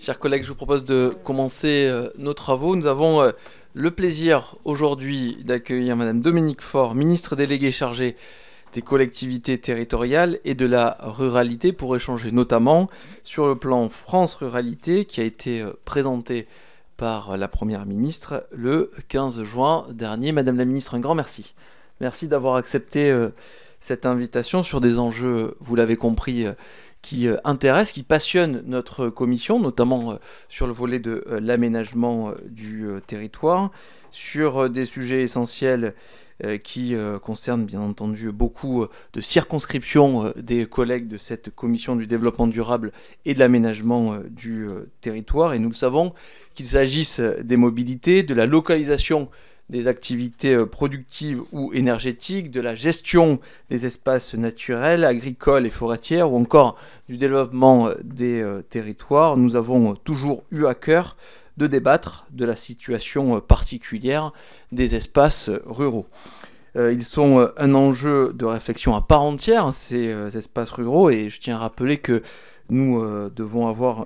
Chers collègues, je vous propose de commencer nos travaux. Nous avons le plaisir aujourd'hui d'accueillir Madame Dominique Faure, ministre déléguée chargée des collectivités territoriales et de la ruralité, pour échanger notamment sur le plan France Ruralité qui a été présenté par la Première ministre le 15 juin dernier. Madame la ministre, un grand merci. Merci d'avoir accepté cette invitation sur des enjeux, vous l'avez compris, qui intéressent, qui passionnent notre commission, notamment sur le volet de l'aménagement du territoire, sur des sujets essentiels qui concernent bien entendu beaucoup de circonscriptions des collègues de cette commission du développement durable et de l'aménagement du territoire. Et nous le savons, qu'il s'agisse des mobilités, de la localisation des activités productives ou énergétiques, de la gestion des espaces naturels, agricoles et forestiers, ou encore du développement des territoires, nous avons toujours eu à cœur de débattre de la situation particulière des espaces ruraux. Ils sont un enjeu de réflexion à part entière, ces espaces ruraux, et je tiens à rappeler que nous devons avoir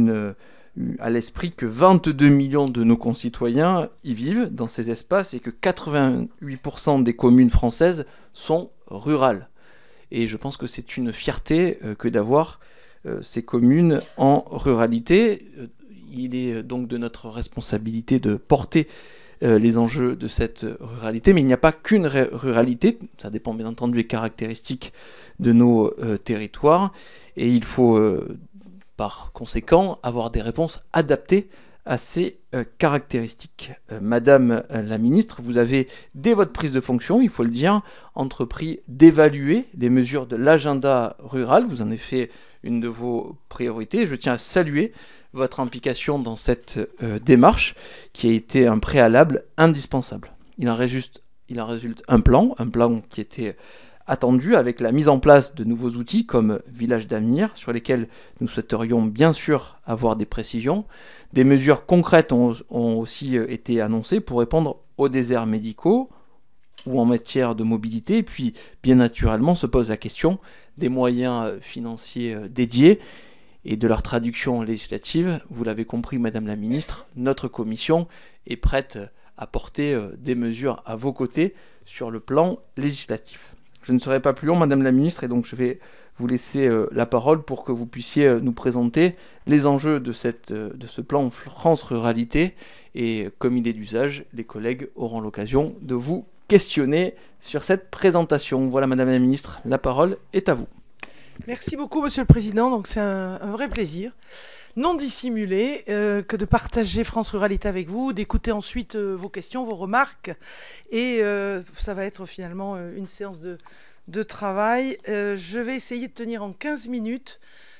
à l'esprit que 22 millions de nos concitoyens y vivent dans ces espaces et que 88% des communes françaises sont rurales. Et je pense que c'est une fierté que d'avoir ces communes en ruralité. Il est donc de notre responsabilité de porter les enjeux de cette ruralité, mais il n'y a pas qu'une ruralité, ça dépend bien entendu des caractéristiques de nos territoires, et il faut par conséquent avoir des réponses adaptées à ces caractéristiques. Madame la ministre, vous avez, dès votre prise de fonction, il faut le dire, entrepris d'évaluer les mesures de l'agenda rural. Vous en avez fait une de vos priorités. Je tiens à saluer votre implication dans cette démarche qui a été un préalable indispensable. Il en résulte un plan qui était attendu, avec la mise en place de nouveaux outils comme Village d'avenir, sur lesquels nous souhaiterions bien sûr avoir des précisions. Des mesures concrètes ont aussi été annoncées pour répondre aux déserts médicaux ou en matière de mobilité. Et puis, bien naturellement, se pose la question des moyens financiers dédiés et de leur traduction législative. Vous l'avez compris, Madame la Ministre, notre commission est prête à porter des mesures à vos côtés sur le plan législatif. Je ne serai pas plus long, Madame la Ministre, et donc je vais vous laisser la parole pour que vous puissiez nous présenter les enjeux de ce plan France Ruralité. Et comme il est d'usage, les collègues auront l'occasion de vous questionner sur cette présentation. Voilà, Madame la Ministre, la parole est à vous. Merci beaucoup, Monsieur le Président. Donc c'est un vrai plaisir, non dissimulé, que de partager France Ruralité avec vous, d'écouter ensuite vos questions, vos remarques. Et ça va être finalement une séance de travail. Je vais essayer de tenir en 15 minutes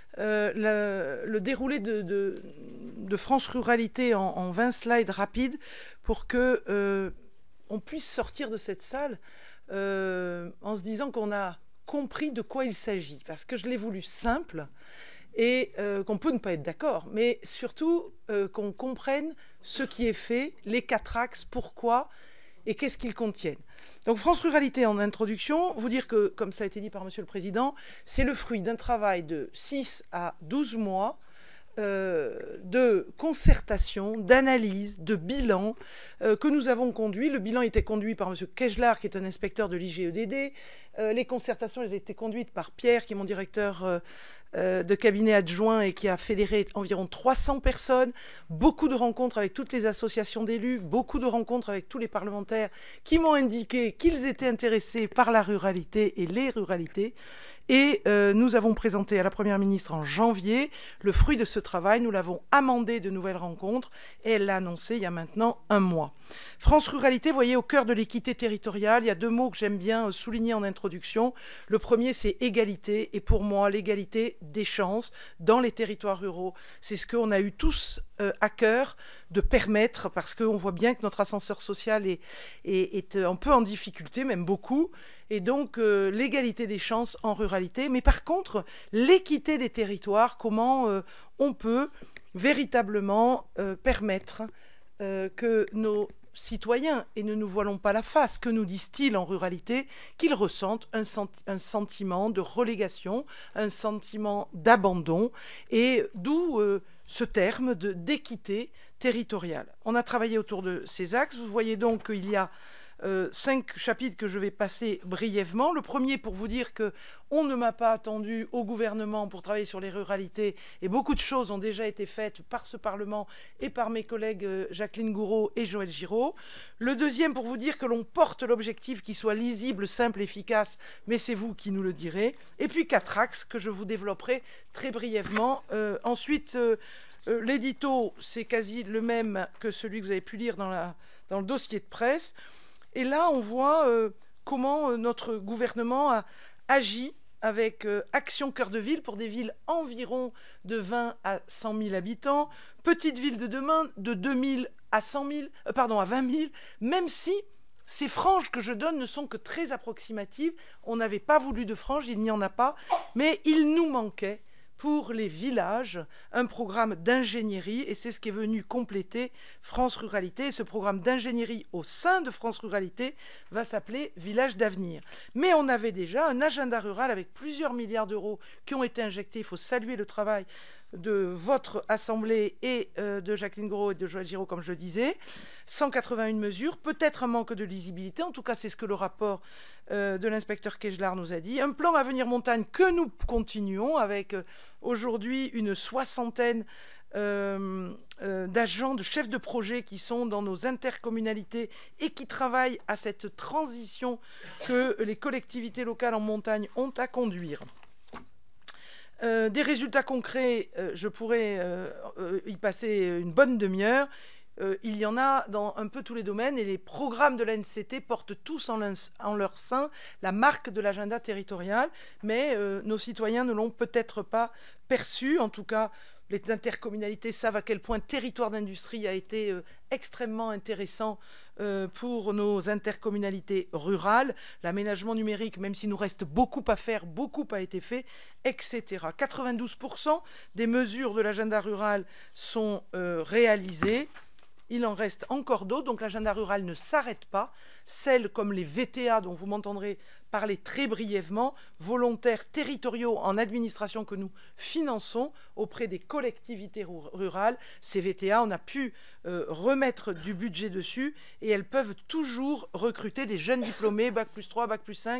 le déroulé de France Ruralité en 20 slides rapides pour que on puisse sortir de cette salle en se disant qu'on a compris de quoi il s'agit. Parce que je l'ai voulu simple et qu'on peut ne pas être d'accord, mais surtout qu'on comprenne ce qui est fait, les 4 axes, pourquoi et qu'est-ce qu'ils contiennent. Donc France Ruralité, en introduction, vous dire que, comme ça a été dit par Monsieur le Président, c'est le fruit d'un travail de 6 à 12 mois de concertation, d'analyse, de bilan que nous avons conduit. Le bilan était conduit par M. Kejlar, qui est un inspecteur de l'IGEDD. Les concertations, elles étaient conduites par Pierre, qui est mon directeur de cabinet adjoint et qui a fédéré environ 300 personnes, beaucoup de rencontres avec toutes les associations d'élus, beaucoup de rencontres avec tous les parlementaires qui m'ont indiqué qu'ils étaient intéressés par la ruralité et les ruralités. Et nous avons présenté à la Première ministre en janvier le fruit de ce travail. Nous l'avons amendé de nouvelles rencontres et elle l'a annoncé il y a maintenant 1 mois. France Ruralité, vous voyez, au cœur de l'équité territoriale, il y a 2 mots que j'aime bien souligner en introduction. Le premier, c'est égalité. Et pour moi, l'égalité des chances dans les territoires ruraux. C'est ce qu'on a eu tous à cœur de permettre, parce qu'on voit bien que notre ascenseur social est un peu en difficulté, même beaucoup. Et donc, l'égalité des chances en ruralité. Mais par contre, l'équité des territoires, comment on peut véritablement permettre que nos citoyens, et ne nous voilons pas la face, que nous disent-ils en ruralité? Qu'ils ressentent un sentiment de relégation, un sentiment d'abandon, et d'où ce terme d'équité territoriale. On a travaillé autour de ces axes. Vous voyez donc qu'il y a 5 chapitres que je vais passer brièvement. Le premier, pour vous dire que on ne m'a pas attendu au gouvernement pour travailler sur les ruralités, et beaucoup de choses ont déjà été faites par ce Parlement et par mes collègues Jacqueline Gouraud et Joël Giraud. Le deuxième, pour vous dire que l'on porte l'objectif qui soit lisible, simple, efficace, mais c'est vous qui nous le direz. Et puis 4 axes que je vous développerai très brièvement. Ensuite, l'édito, c'est quasi le même que celui que vous avez pu lire dans le dossier de presse. Et là, on voit comment notre gouvernement a agi avec Action Cœur de Ville pour des villes environ de 20 à 100 000 habitants, petites villes de demain de 2 000 à 20 000, même si ces franges que je donne ne sont que très approximatives. On n'avait pas voulu de franges, il n'y en a pas, mais il nous manquait pour les villages, un programme d'ingénierie, et c'est ce qui est venu compléter France Ruralité. Et ce programme d'ingénierie au sein de France Ruralité va s'appeler Village d'avenir. Mais on avait déjà un agenda rural avec plusieurs milliards d'euros qui ont été injectés. Il faut saluer le travail de votre Assemblée et de Jacqueline Gouraud et de Joël Giraud, comme je le disais. 181 mesures, peut-être un manque de lisibilité, en tout cas c'est ce que le rapport de l'inspecteur Kejlar nous a dit. Un plan Avenir Montagne que nous continuons avec aujourd'hui une 60aine d'agents, de chefs de projet qui sont dans nos intercommunalités et qui travaillent à cette transition que les collectivités locales en montagne ont à conduire. Des résultats concrets, je pourrais y passer une bonne demi-heure. Il y en a dans un peu tous les domaines, et les programmes de l'ANCT portent tous en leur sein la marque de l'agenda territorial, mais nos citoyens ne l'ont peut-être pas perçu. En tout cas, les intercommunalités savent à quel point territoire d'industrie a été extrêmement intéressant pour nos intercommunalités rurales. L'aménagement numérique, même s'il nous reste beaucoup à faire, beaucoup a été fait, etc. 92% des mesures de l'agenda rural sont réalisées. Il en reste encore d'autres, donc l'agenda rural ne s'arrête pas. Celles comme les VTA, dont vous m'entendrez parler très brièvement, volontaires territoriaux en administration que nous finançons auprès des collectivités rurales. Ces VTA, on a pu remettre du budget dessus, et elles peuvent toujours recruter des jeunes diplômés, Bac+3, Bac+5,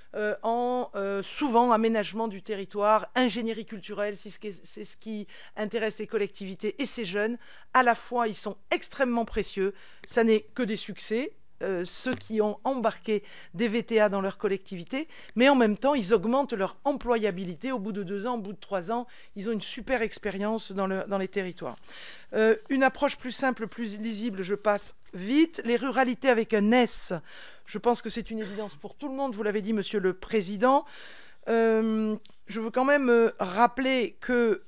souvent aménagement du territoire, ingénierie culturelle, c'est ce qui intéresse les collectivités et ces jeunes. À la fois, ils sont extrêmement précieux, ça n'est que des succès, ceux qui ont embarqué des VTA dans leur collectivité, mais en même temps, ils augmentent leur employabilité. Au bout de 2 ans, au bout de 3 ans, ils ont une super expérience dans les territoires. Une approche plus simple, plus lisible, je passe vite. Les ruralités avec un S, je pense que c'est une évidence pour tout le monde, vous l'avez dit, Monsieur le Président. Je veux quand même rappeler que...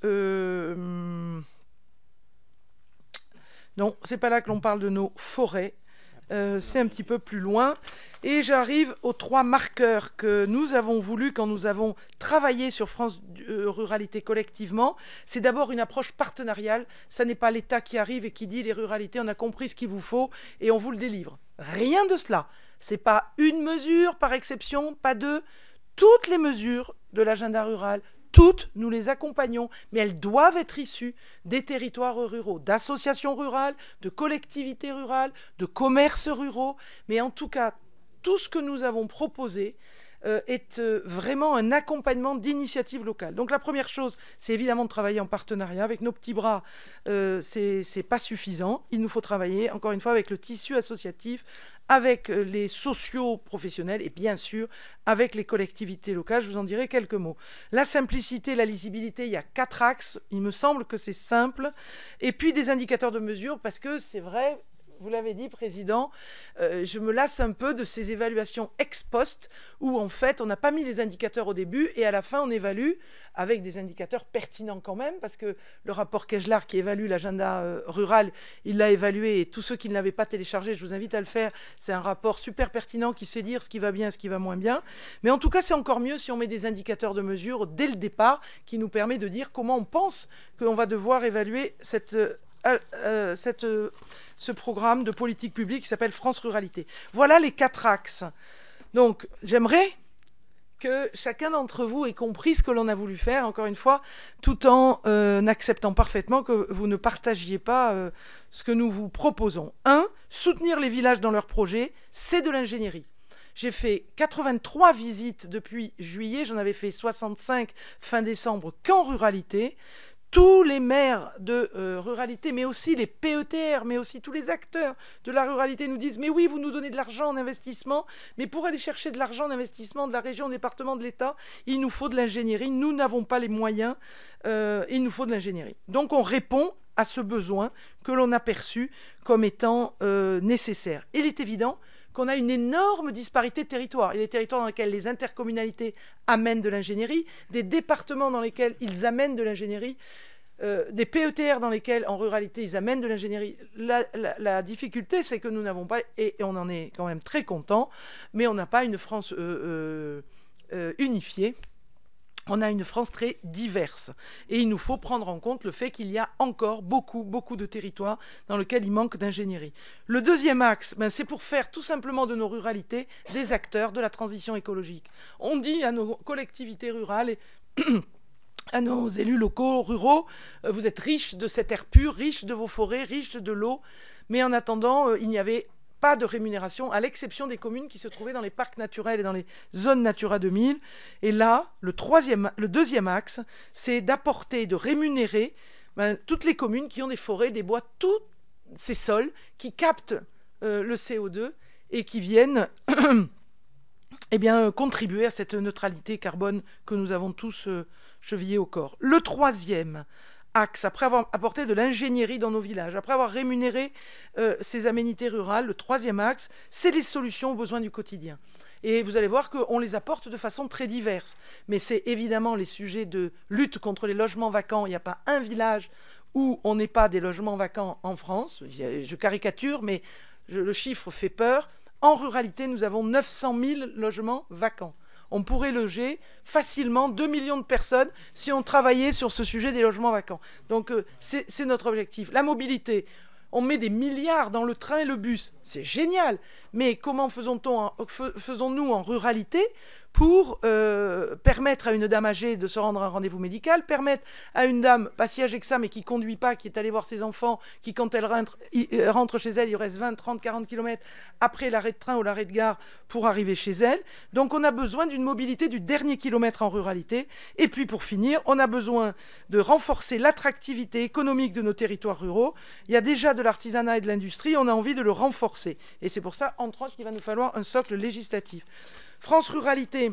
non, c'est pas là que l'on parle de nos forêts. C'est un petit peu plus loin. Et j'arrive aux 3 marqueurs que nous avons voulu quand nous avons travaillé sur France Ruralité collectivement. C'est d'abord une approche partenariale. Ça n'est pas l'État qui arrive et qui dit les ruralités, on a compris ce qu'il vous faut et on vous le délivre. Rien de cela. C'est pas une mesure par exception, pas 2. Toutes les mesures de l'agenda rural, toutes, nous les accompagnons, mais elles doivent être issues des territoires ruraux, d'associations rurales, de collectivités rurales, de commerces ruraux. Mais en tout cas, tout ce que nous avons proposé est vraiment un accompagnement d'initiatives locales. Donc la première chose, c'est évidemment de travailler en partenariat. Avec nos petits bras, c'est pas suffisant. Il nous faut travailler, encore une fois, avec le tissu associatif, avec les socio-professionnels et bien sûr avec les collectivités locales. Je vous en dirai quelques mots. La simplicité, la lisibilité, il y a 4 axes. Il me semble que c'est simple. Et puis des indicateurs de mesure, parce que c'est vrai... Vous l'avez dit, Président, je me lasse un peu de ces évaluations ex post où, en fait, on n'a pas mis les indicateurs au début et à la fin, on évalue avec des indicateurs pertinents quand même, parce que le rapport Kejlar qui évalue l'agenda rural, il l'a évalué, et tous ceux qui ne l'avaient pas téléchargé, je vous invite à le faire. C'est un rapport super pertinent qui sait dire ce qui va bien et ce qui va moins bien. Mais en tout cas, c'est encore mieux si on met des indicateurs de mesure dès le départ qui nous permet de dire comment on pense qu'on va devoir évaluer cette ce programme de politique publique qui s'appelle France Ruralité. Voilà les 4 axes. Donc, j'aimerais que chacun d'entre vous ait compris ce que l'on a voulu faire, encore une fois, tout en acceptant parfaitement que vous ne partagiez pas ce que nous vous proposons. 1. Soutenir les villages dans leurs projets, c'est de l'ingénierie. J'ai fait 83 visites depuis juillet, j'en avais fait 65 fin décembre qu'en ruralité. Tous les maires de ruralité, mais aussi les PETR, mais aussi tous les acteurs de la ruralité nous disent « Mais oui, vous nous donnez de l'argent en investissement, mais pour aller chercher de l'argent en investissement de la région, au département, de l'État, il nous faut de l'ingénierie. Nous n'avons pas les moyens, il nous faut de l'ingénierie. » Donc on répond à ce besoin que l'on a perçu comme étant nécessaire. Il est évident qu'on a une énorme disparité de territoires. Il y a des territoires dans lesquels les intercommunalités amènent de l'ingénierie, des départements dans lesquels ils amènent de l'ingénierie, des PETR dans lesquels, en ruralité, ils amènent de l'ingénierie. La difficulté, c'est que nous n'avons pas, et on en est quand même très content, mais on n'a pas une France unifiée. On a une France très diverse. Et il nous faut prendre en compte le fait qu'il y a encore beaucoup de territoires dans lesquels il manque d'ingénierie. Le deuxième axe, c'est pour faire tout simplement de nos ruralités des acteurs de la transition écologique. On dit à nos collectivités rurales et à nos élus locaux, ruraux, vous êtes riches de cet air pur, riches de vos forêts, riches de l'eau. Mais en attendant, il n'y avait pas de rémunération, à l'exception des communes qui se trouvaient dans les parcs naturels et dans les zones Natura 2000. Et là, le deuxième axe, c'est d'apporter, de rémunérer toutes les communes qui ont des forêts, des bois, tous ces sols qui captent le CO2 et qui viennent contribuer à cette neutralité carbone que nous avons tous chevillée au corps. Le troisième axe, après avoir apporté de l'ingénierie dans nos villages, après avoir rémunéré ces aménités rurales, le troisième axe, c'est les solutions aux besoins du quotidien. Et vous allez voir qu'on les apporte de façon très diverse. Mais c'est évidemment les sujets de lutte contre les logements vacants. Il n'y a pas un village où on n'ait pas des logements vacants en France. Je caricature, mais le chiffre fait peur. En ruralité, nous avons 900 000 logements vacants. On pourrait loger facilement 2 millions de personnes si on travaillait sur ce sujet des logements vacants. Donc c'est notre objectif. La mobilité, on met des milliards dans le train et le bus, c'est génial. Mais comment faisons-nous en ruralité pour permettre à une dame âgée de se rendre à un rendez-vous médical, permettre à une dame pas si âgée que ça, mais qui ne conduit pas, qui est allée voir ses enfants, qui quand elle rentre chez elle, il reste 20, 30, 40 km après l'arrêt de train ou l'arrêt de gare pour arriver chez elle. Donc on a besoin d'une mobilité du dernier kilomètre en ruralité. Et puis pour finir, on a besoin de renforcer l'attractivité économique de nos territoires ruraux. Il y a déjà de l'artisanat et de l'industrie, on a envie de le renforcer. Et c'est pour ça, entre autres, qu'il va nous falloir un socle législatif. France Ruralité,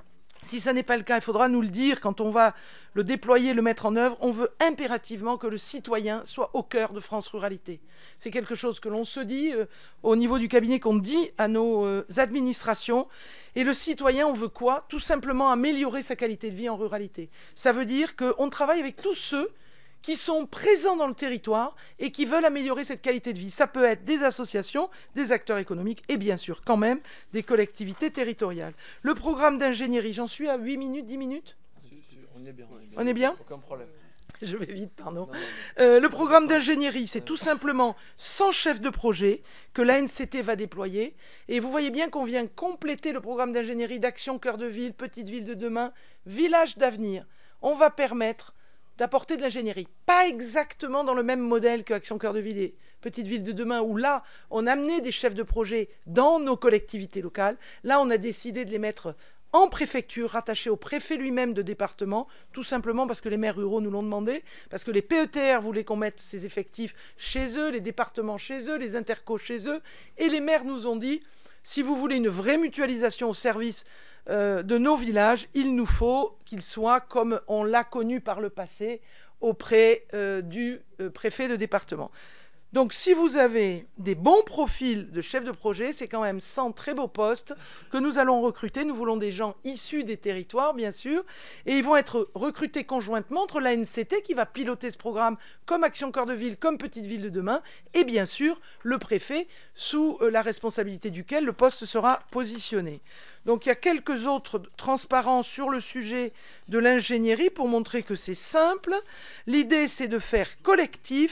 si ça n'est pas le cas, il faudra nous le dire quand on va le déployer, le mettre en œuvre. On veut impérativement que le citoyen soit au cœur de France Ruralité. C'est quelque chose que l'on se dit au niveau du cabinet, qu'on dit à nos administrations. Et le citoyen, on veut quoi? Tout simplement améliorer sa qualité de vie en ruralité. Ça veut dire qu'on travaille avec tous ceux qui sont présents dans le territoire et qui veulent améliorer cette qualité de vie. Ça peut être des associations, des acteurs économiques et bien sûr quand même des collectivités territoriales. Le programme d'ingénierie, j'en suis à 8 minutes, 10 minutes? On est bien. On est bien? Aucun problème. Je vais vite, pardon. Le programme d'ingénierie, c'est tout simplement 100 chefs de projet que l'ANCT va déployer. Et vous voyez bien qu'on vient compléter le programme d'ingénierie d'Action Cœur de Ville, Petite Ville de demain, Village d'avenir. On va permettre d'apporter de l'ingénierie. Pas exactement dans le même modèle que Action Cœur de Ville et Petite Ville de demain, où là, on amenait des chefs de projet dans nos collectivités locales. Là, on a décidé de les mettre en préfecture, rattachés au préfet lui-même de département, tout simplement parce que les maires ruraux nous l'ont demandé, parce que les PETR voulaient qu'on mette ces effectifs chez eux, les départements chez eux, les intercos chez eux, et les maires nous ont dit, si vous voulez une vraie mutualisation au service de nos villages, il nous faut qu'il soit comme on l'a connu par le passé auprès du préfet de département. Donc si vous avez des bons profils de chefs de projet, c'est quand même 100 très beaux postes que nous allons recruter. Nous voulons des gens issus des territoires, bien sûr, et ils vont être recrutés conjointement entre l'ANCT qui va piloter ce programme comme Action Cœur de Ville, comme Petite Ville de demain, et bien sûr le préfet sous la responsabilité duquel le poste sera positionné. Donc il y a quelques autres transparences sur le sujet de l'ingénierie pour montrer que c'est simple. L'idée, c'est de faire collectif,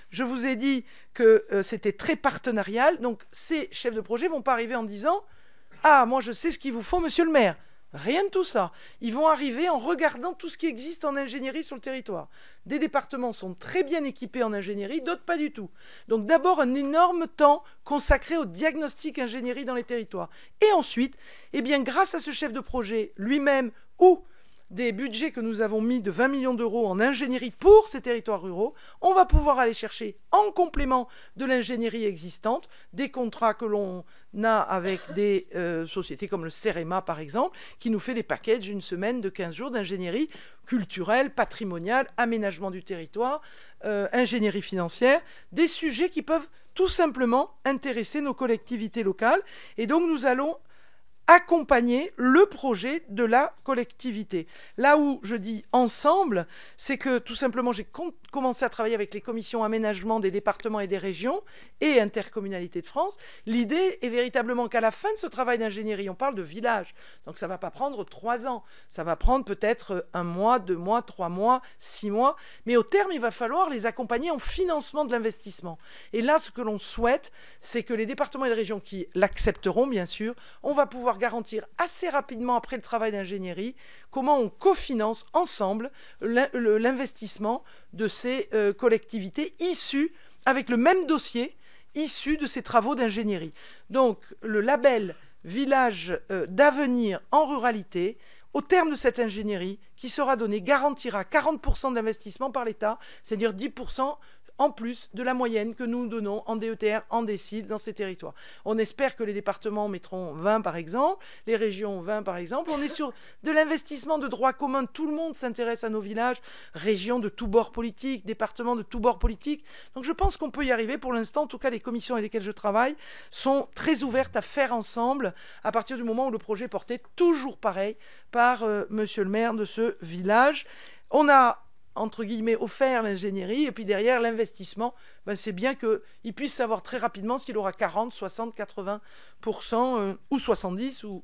Je vous ai dit que c'était très partenarial. Donc, ces chefs de projet ne vont pas arriver en disant « Ah, moi, je sais ce qu'il vous faut, monsieur le maire ». Rien de tout ça. Ils vont arriver en regardant tout ce qui existe en ingénierie sur le territoire. Des départements sont très bien équipés en ingénierie, d'autres pas du tout. Donc d'abord un énorme temps consacré au diagnostic ingénierie dans les territoires. Et ensuite, eh bien, grâce à ce chef de projet lui-même ou des budgets que nous avons mis de 20 millions d'euros en ingénierie pour ces territoires ruraux, on va pouvoir aller chercher en complément de l'ingénierie existante des contrats que l'on a avec des sociétés comme le CEREMA par exemple, qui nous fait des packages d'une semaine de 15 jours d'ingénierie culturelle, patrimoniale, aménagement du territoire, ingénierie financière, des sujets qui peuvent tout simplement intéresser nos collectivités locales. Et donc nous allons accompagner le projet de la collectivité. Là où je dis ensemble, c'est que tout simplement j'ai commencé à travailler avec les commissions aménagement des départements et des régions et intercommunalité de France. L'idée est véritablement qu'à la fin de ce travail d'ingénierie, on parle de village, donc ça ne va pas prendre 3 ans, ça va prendre peut-être 1 mois, 2 mois, 3 mois, 6 mois, mais au terme, il va falloir les accompagner en financement de l'investissement. Et là, ce que l'on souhaite, c'est que les départements et les régions qui l'accepteront, bien sûr, on va pouvoir garantir assez rapidement après le travail d'ingénierie comment on cofinance ensemble l'investissement de ces collectivités issues, avec le même dossier, issus de ces travaux d'ingénierie. Donc le label village d'avenir en ruralité, au terme de cette ingénierie qui sera donnée, garantira 40% de l'investissement par l'État, c'est-à-dire 10% en plus de la moyenne que nous donnons en DETR, en décile dans ces territoires. On espère que les départements mettront 20 par exemple, les régions 20 par exemple. On est sur de l'investissement de droit commun. Tout le monde s'intéresse à nos villages, régions de tous bords politiques, départements de tous bords politiques. Donc je pense qu'on peut y arriver. Pour l'instant, en tout cas, les commissions avec lesquelles je travaille sont très ouvertes à faire ensemble à partir du moment où le projet est porté toujours pareil par monsieur le maire de ce village. On a entre guillemets, offert l'ingénierie, et puis derrière, l'investissement, ben c'est bien qu'il puisse savoir très rapidement s'il aura 40, 60, 80%, ou 70, ou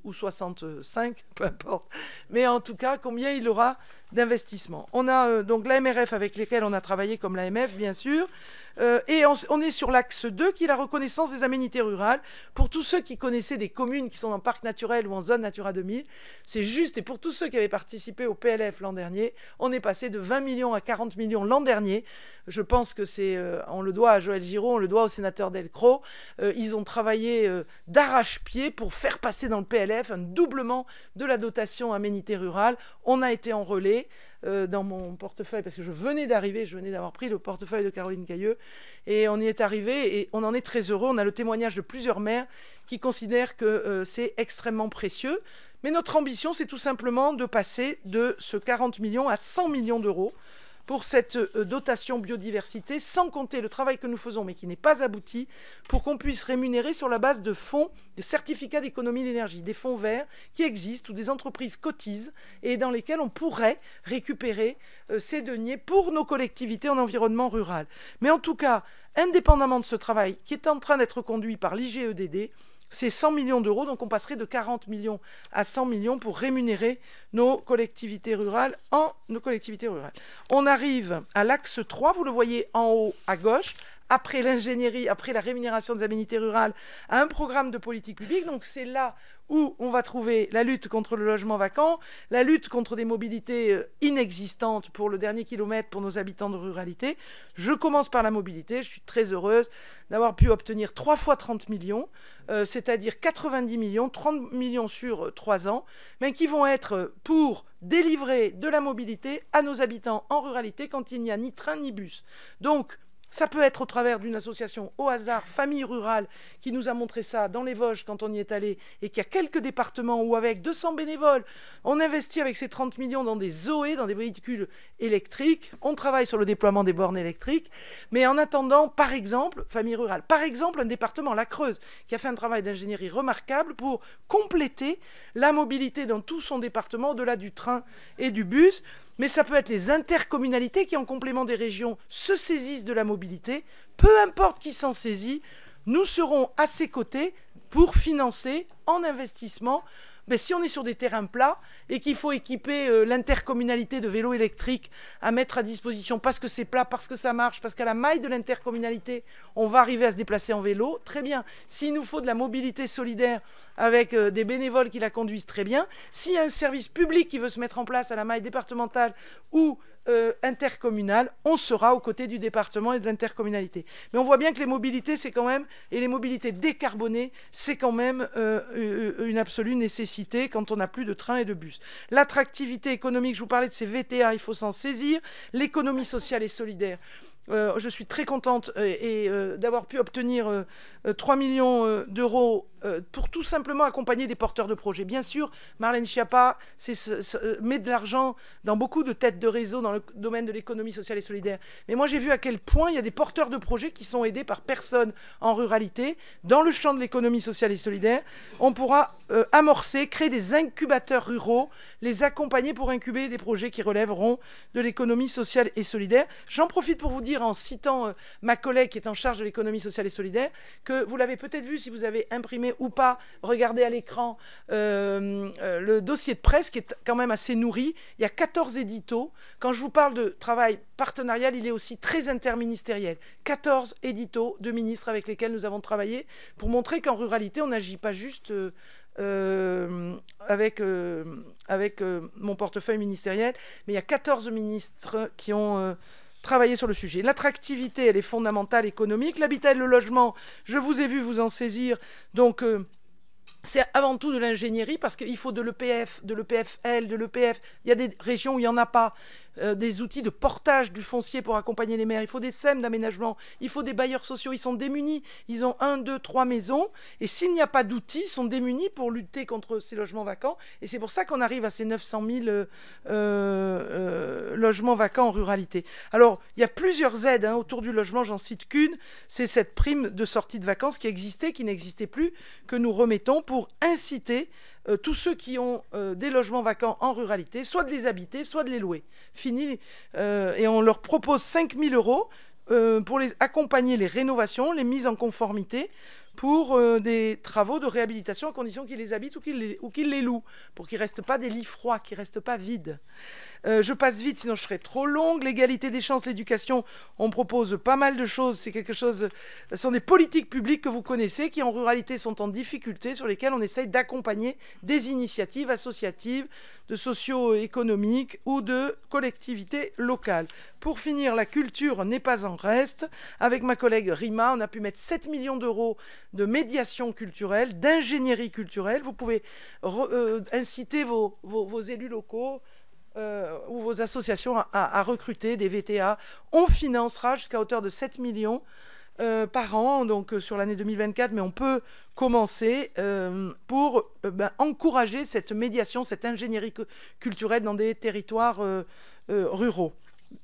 65, peu importe. Mais en tout cas, combien il aura d'investissement. On a donc l'AMRF avec lesquels on a travaillé, comme l'AMF, bien sûr, et on est sur l'axe 2, qui est la reconnaissance des aménités rurales. Pour tous ceux qui connaissaient des communes qui sont en parc naturel ou en zone Natura 2000, c'est juste, et pour tous ceux qui avaient participé au PLF l'an dernier, on est passé de 20 millions à 40 millions l'an dernier. Je pense que on le doit à Joël Giraud, on le doit au sénateur Delcros. Ils ont travaillé d'arrache-pied pour faire passer dans le PLF un doublement de la dotation aménité rurale. On a été en relais dans mon portefeuille, parce que je venais d'avoir pris le portefeuille de Caroline Cailleux, et on y est arrivé, et on en est très heureux. On a le témoignage de plusieurs maires qui considèrent que c'est extrêmement précieux. Mais notre ambition, c'est tout simplement de passer de ce 40 millions à 100 millions d'euros pour cette dotation biodiversité, sans compter le travail que nous faisons, mais qui n'est pas abouti, pour qu'on puisse rémunérer sur la base de fonds, de certificats d'économie d'énergie, des fonds verts qui existent, où des entreprises cotisent, et dans lesquels on pourrait récupérer ces deniers pour nos collectivités en environnement rural. Mais en tout cas, indépendamment de ce travail qui est en train d'être conduit par l'IGEDD, c'est 100 millions d'euros, donc on passerait de 40 millions à 100 millions pour rémunérer nos collectivités rurales On arrive à l'axe 3, vous le voyez en haut à gauche, après l'ingénierie, après la rémunération des aménités rurales, à un programme de politique publique. Donc c'est là où on va trouver la lutte contre le logement vacant, la lutte contre des mobilités inexistantes pour le dernier kilomètre pour nos habitants de ruralité. Je commence par la mobilité. Je suis très heureuse d'avoir pu obtenir 3 fois 30 millions, c'est-à-dire 90 millions, 30 millions sur 3 ans, mais qui vont être pour délivrer de la mobilité à nos habitants en ruralité quand il n'y a ni train ni bus. Donc, ça peut être au travers d'une association au hasard, Famille Rurale, qui nous a montré ça dans les Vosges quand on y est allé, et qui a quelques départements où avec 200 bénévoles, on investit avec ces 30 millions dans des Zoé, dans des véhicules électriques. On travaille sur le déploiement des bornes électriques. Mais en attendant, par exemple, Famille Rurale, par exemple, un département, la Creuse, qui a fait un travail d'ingénierie remarquable pour compléter la mobilité dans tout son département, au-delà du train et du bus. Mais ça peut être les intercommunalités qui, en complément des régions, se saisissent de la mobilité. Peu importe qui s'en saisit, nous serons à ses côtés pour financer en investissement Mais si on est sur des terrains plats et qu'il faut équiper l'intercommunalité de vélos électriques à mettre à disposition parce que c'est plat, parce que ça marche, parce qu'à la maille de l'intercommunalité, on va arriver à se déplacer en vélo, très bien. S'il nous faut de la mobilité solidaire avec des bénévoles qui la conduisent, très bien. S'il y a un service public qui veut se mettre en place à la maille départementale ou intercommunale, on sera aux côtés du département et de l'intercommunalité. Mais on voit bien que les mobilités, c'est quand même, et les mobilités décarbonées, c'est quand même une absolue nécessité quand on n'a plus de train et de bus. L'attractivité économique, je vous parlais de ces VTA, il faut s'en saisir. L'économie sociale et solidaire. Je suis très contente d'avoir pu obtenir 3 millions d'euros pour tout simplement accompagner des porteurs de projets. Bien sûr, Marlène Schiappa met de l'argent dans beaucoup de têtes de réseau dans le domaine de l'économie sociale et solidaire. Mais moi, j'ai vu à quel point il y a des porteurs de projets qui sont aidés par personne en ruralité. Dans le champ de l'économie sociale et solidaire, on pourra amorcer, créer des incubateurs ruraux, les accompagner pour incuber des projets qui relèveront de l'économie sociale et solidaire. J'en profite pour vous dire, en citant ma collègue qui est en charge de l'économie sociale et solidaire, que vous l'avez peut-être vu si vous avez imprimé ou pas, regardez à l'écran le dossier de presse qui est quand même assez nourri. Il y a 14 éditos. Quand je vous parle de travail partenarial, il est aussi très interministériel. 14 éditos de ministres avec lesquels nous avons travaillé pour montrer qu'en ruralité, on n'agit pas juste avec mon portefeuille ministériel, mais il y a 14 ministres qui ont travailler sur le sujet. L'attractivité, elle est fondamentale, économique. L'habitat et le logement, je vous ai vu vous en saisir. Donc, c'est avant tout de l'ingénierie parce qu'il faut de l'EPF, de l'EPFL, de l'EPF. Il y a des régions où il n'y en a pas. Des outils de portage du foncier pour accompagner les maires. Il faut des SEM d'aménagement. Il faut des bailleurs sociaux. Ils sont démunis. Ils ont 1, 2, 3 maisons. Et s'il n'y a pas d'outils, ils sont démunis pour lutter contre ces logements vacants. Et c'est pour ça qu'on arrive à ces 900 000 logements vacants en ruralité. Alors, il y a plusieurs aides autour du logement. J'en cite qu'une. C'est cette prime de sortie de vacances qui existait, qui n'existait plus, que nous remettons pour inciter tous ceux qui ont des logements vacants en ruralité, soit de les habiter, soit de les louer. Fini. Et on leur propose 5 000 euros pour les accompagner les rénovations, les mises en conformité pour des travaux de réhabilitation à condition qu'ils les habitent ou qu'ils les louent, pour qu'ils ne restent pas des lits froids, qu'ils ne restent pas vides. Je passe vite, sinon je serai trop longue. L'égalité des chances, l'éducation, on propose pas mal de choses. C'est quelque chose, ce sont des politiques publiques que vous connaissez, qui en ruralité sont en difficulté, sur lesquelles on essaye d'accompagner des initiatives associatives, de socio-économiques ou de collectivités locales. Pour finir, la culture n'est pas en reste. Avec ma collègue Rima, on a pu mettre 7 millions d'euros de médiation culturelle, d'ingénierie culturelle. Vous pouvez inciter vos élus locaux ou vos associations à recruter des VTA. On financera jusqu'à hauteur de 7 millions par an, donc sur l'année 2024, mais on peut commencer pour encourager cette médiation, cette ingénierie culturelle dans des territoires ruraux.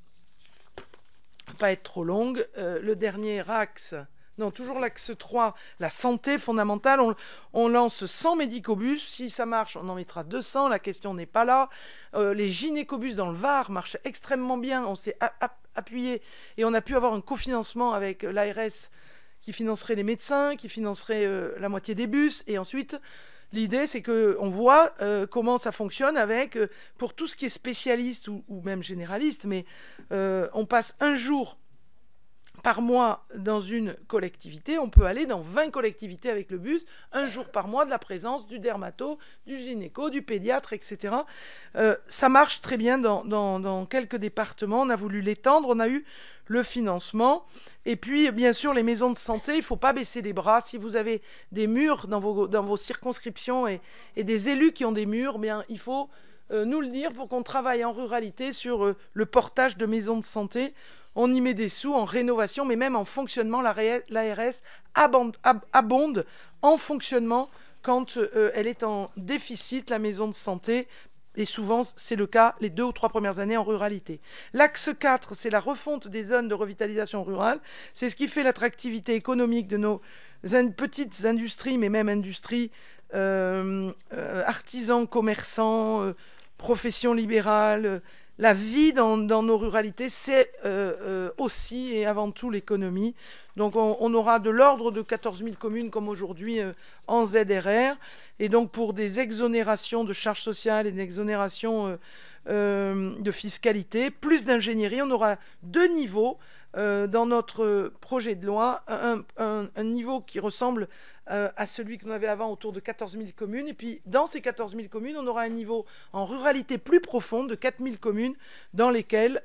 Pas être trop longue. Le dernier axe... Non, toujours l'axe 3, la santé fondamentale. On lance 100 médicobus. Si ça marche, on en mettra 200. La question n'est pas là. Les gynécobus dans le Var marchent extrêmement bien. On s'est appuyé et on a pu avoir un cofinancement avec l'ARS qui financerait les médecins, qui financerait la moitié des bus. Et ensuite, l'idée, c'est qu'on voit comment ça fonctionne avec, pour tout ce qui est spécialiste ou même généraliste, mais on passe un jour par mois dans une collectivité, on peut aller dans 20 collectivités avec le bus, un jour par mois de la présence du dermato, du gynéco, du pédiatre, etc. Ça marche très bien dans quelques départements. On a voulu l'étendre, on a eu le financement. Et puis, bien sûr, les maisons de santé, il ne faut pas baisser les bras. Si vous avez des murs dans vos circonscriptions et des élus qui ont des murs, bien, il faut nous le dire pour qu'on travaille en ruralité sur le portage de maisons de santé. On y met des sous en rénovation, mais même en fonctionnement. L'ARS abonde en fonctionnement quand elle est en déficit, la maison de santé. Et souvent, c'est le cas les 2 ou 3 premières années en ruralité. L'axe 4, c'est la refonte des zones de revitalisation rurale. C'est ce qui fait l'attractivité économique de nos petites industries, mais même industries, artisans, commerçants, professions libérales, la vie dans nos ruralités, c'est aussi et avant tout l'économie. Donc on aura de l'ordre de 14 000 communes comme aujourd'hui en ZRR. Et donc pour des exonérations de charges sociales et des exonérations de fiscalité, plus d'ingénierie, on aura 2 niveaux dans notre projet de loi. Un niveau qui ressemble à celui qu'on avait avant autour de 14 000 communes. Et puis, dans ces 14 000 communes, on aura un niveau en ruralité plus profonde de 4 000 communes dans lesquelles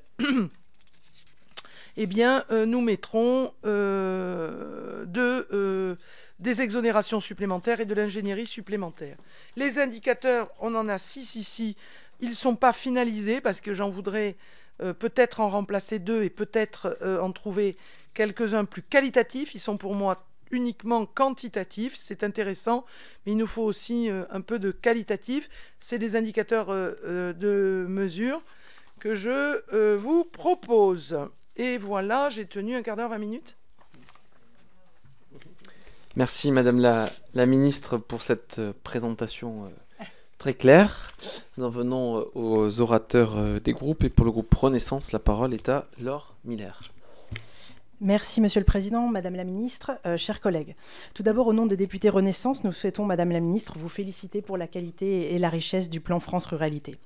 eh bien, nous mettrons des exonérations supplémentaires et de l'ingénierie supplémentaire. Les indicateurs, on en a 6 ici. Ils ne sont pas finalisés parce que j'en voudrais peut-être en remplacer 2 et peut-être en trouver quelques-uns plus qualitatifs. Ils sont pour moi uniquement quantitatif, c'est intéressant, mais il nous faut aussi un peu de qualitatif. C'est des indicateurs de mesure que je vous propose. Et voilà, j'ai tenu 15 h 20 minutes. Merci Madame la Ministre pour cette présentation très claire. Nous en venons aux orateurs des groupes et pour le groupe Renaissance, la parole est à Laure Miller. Merci Monsieur le Président, Madame la Ministre, chers collègues. Tout d'abord, au nom des députés Renaissance, nous souhaitons, Madame la Ministre, vous féliciter pour la qualité et la richesse du plan France Ruralité.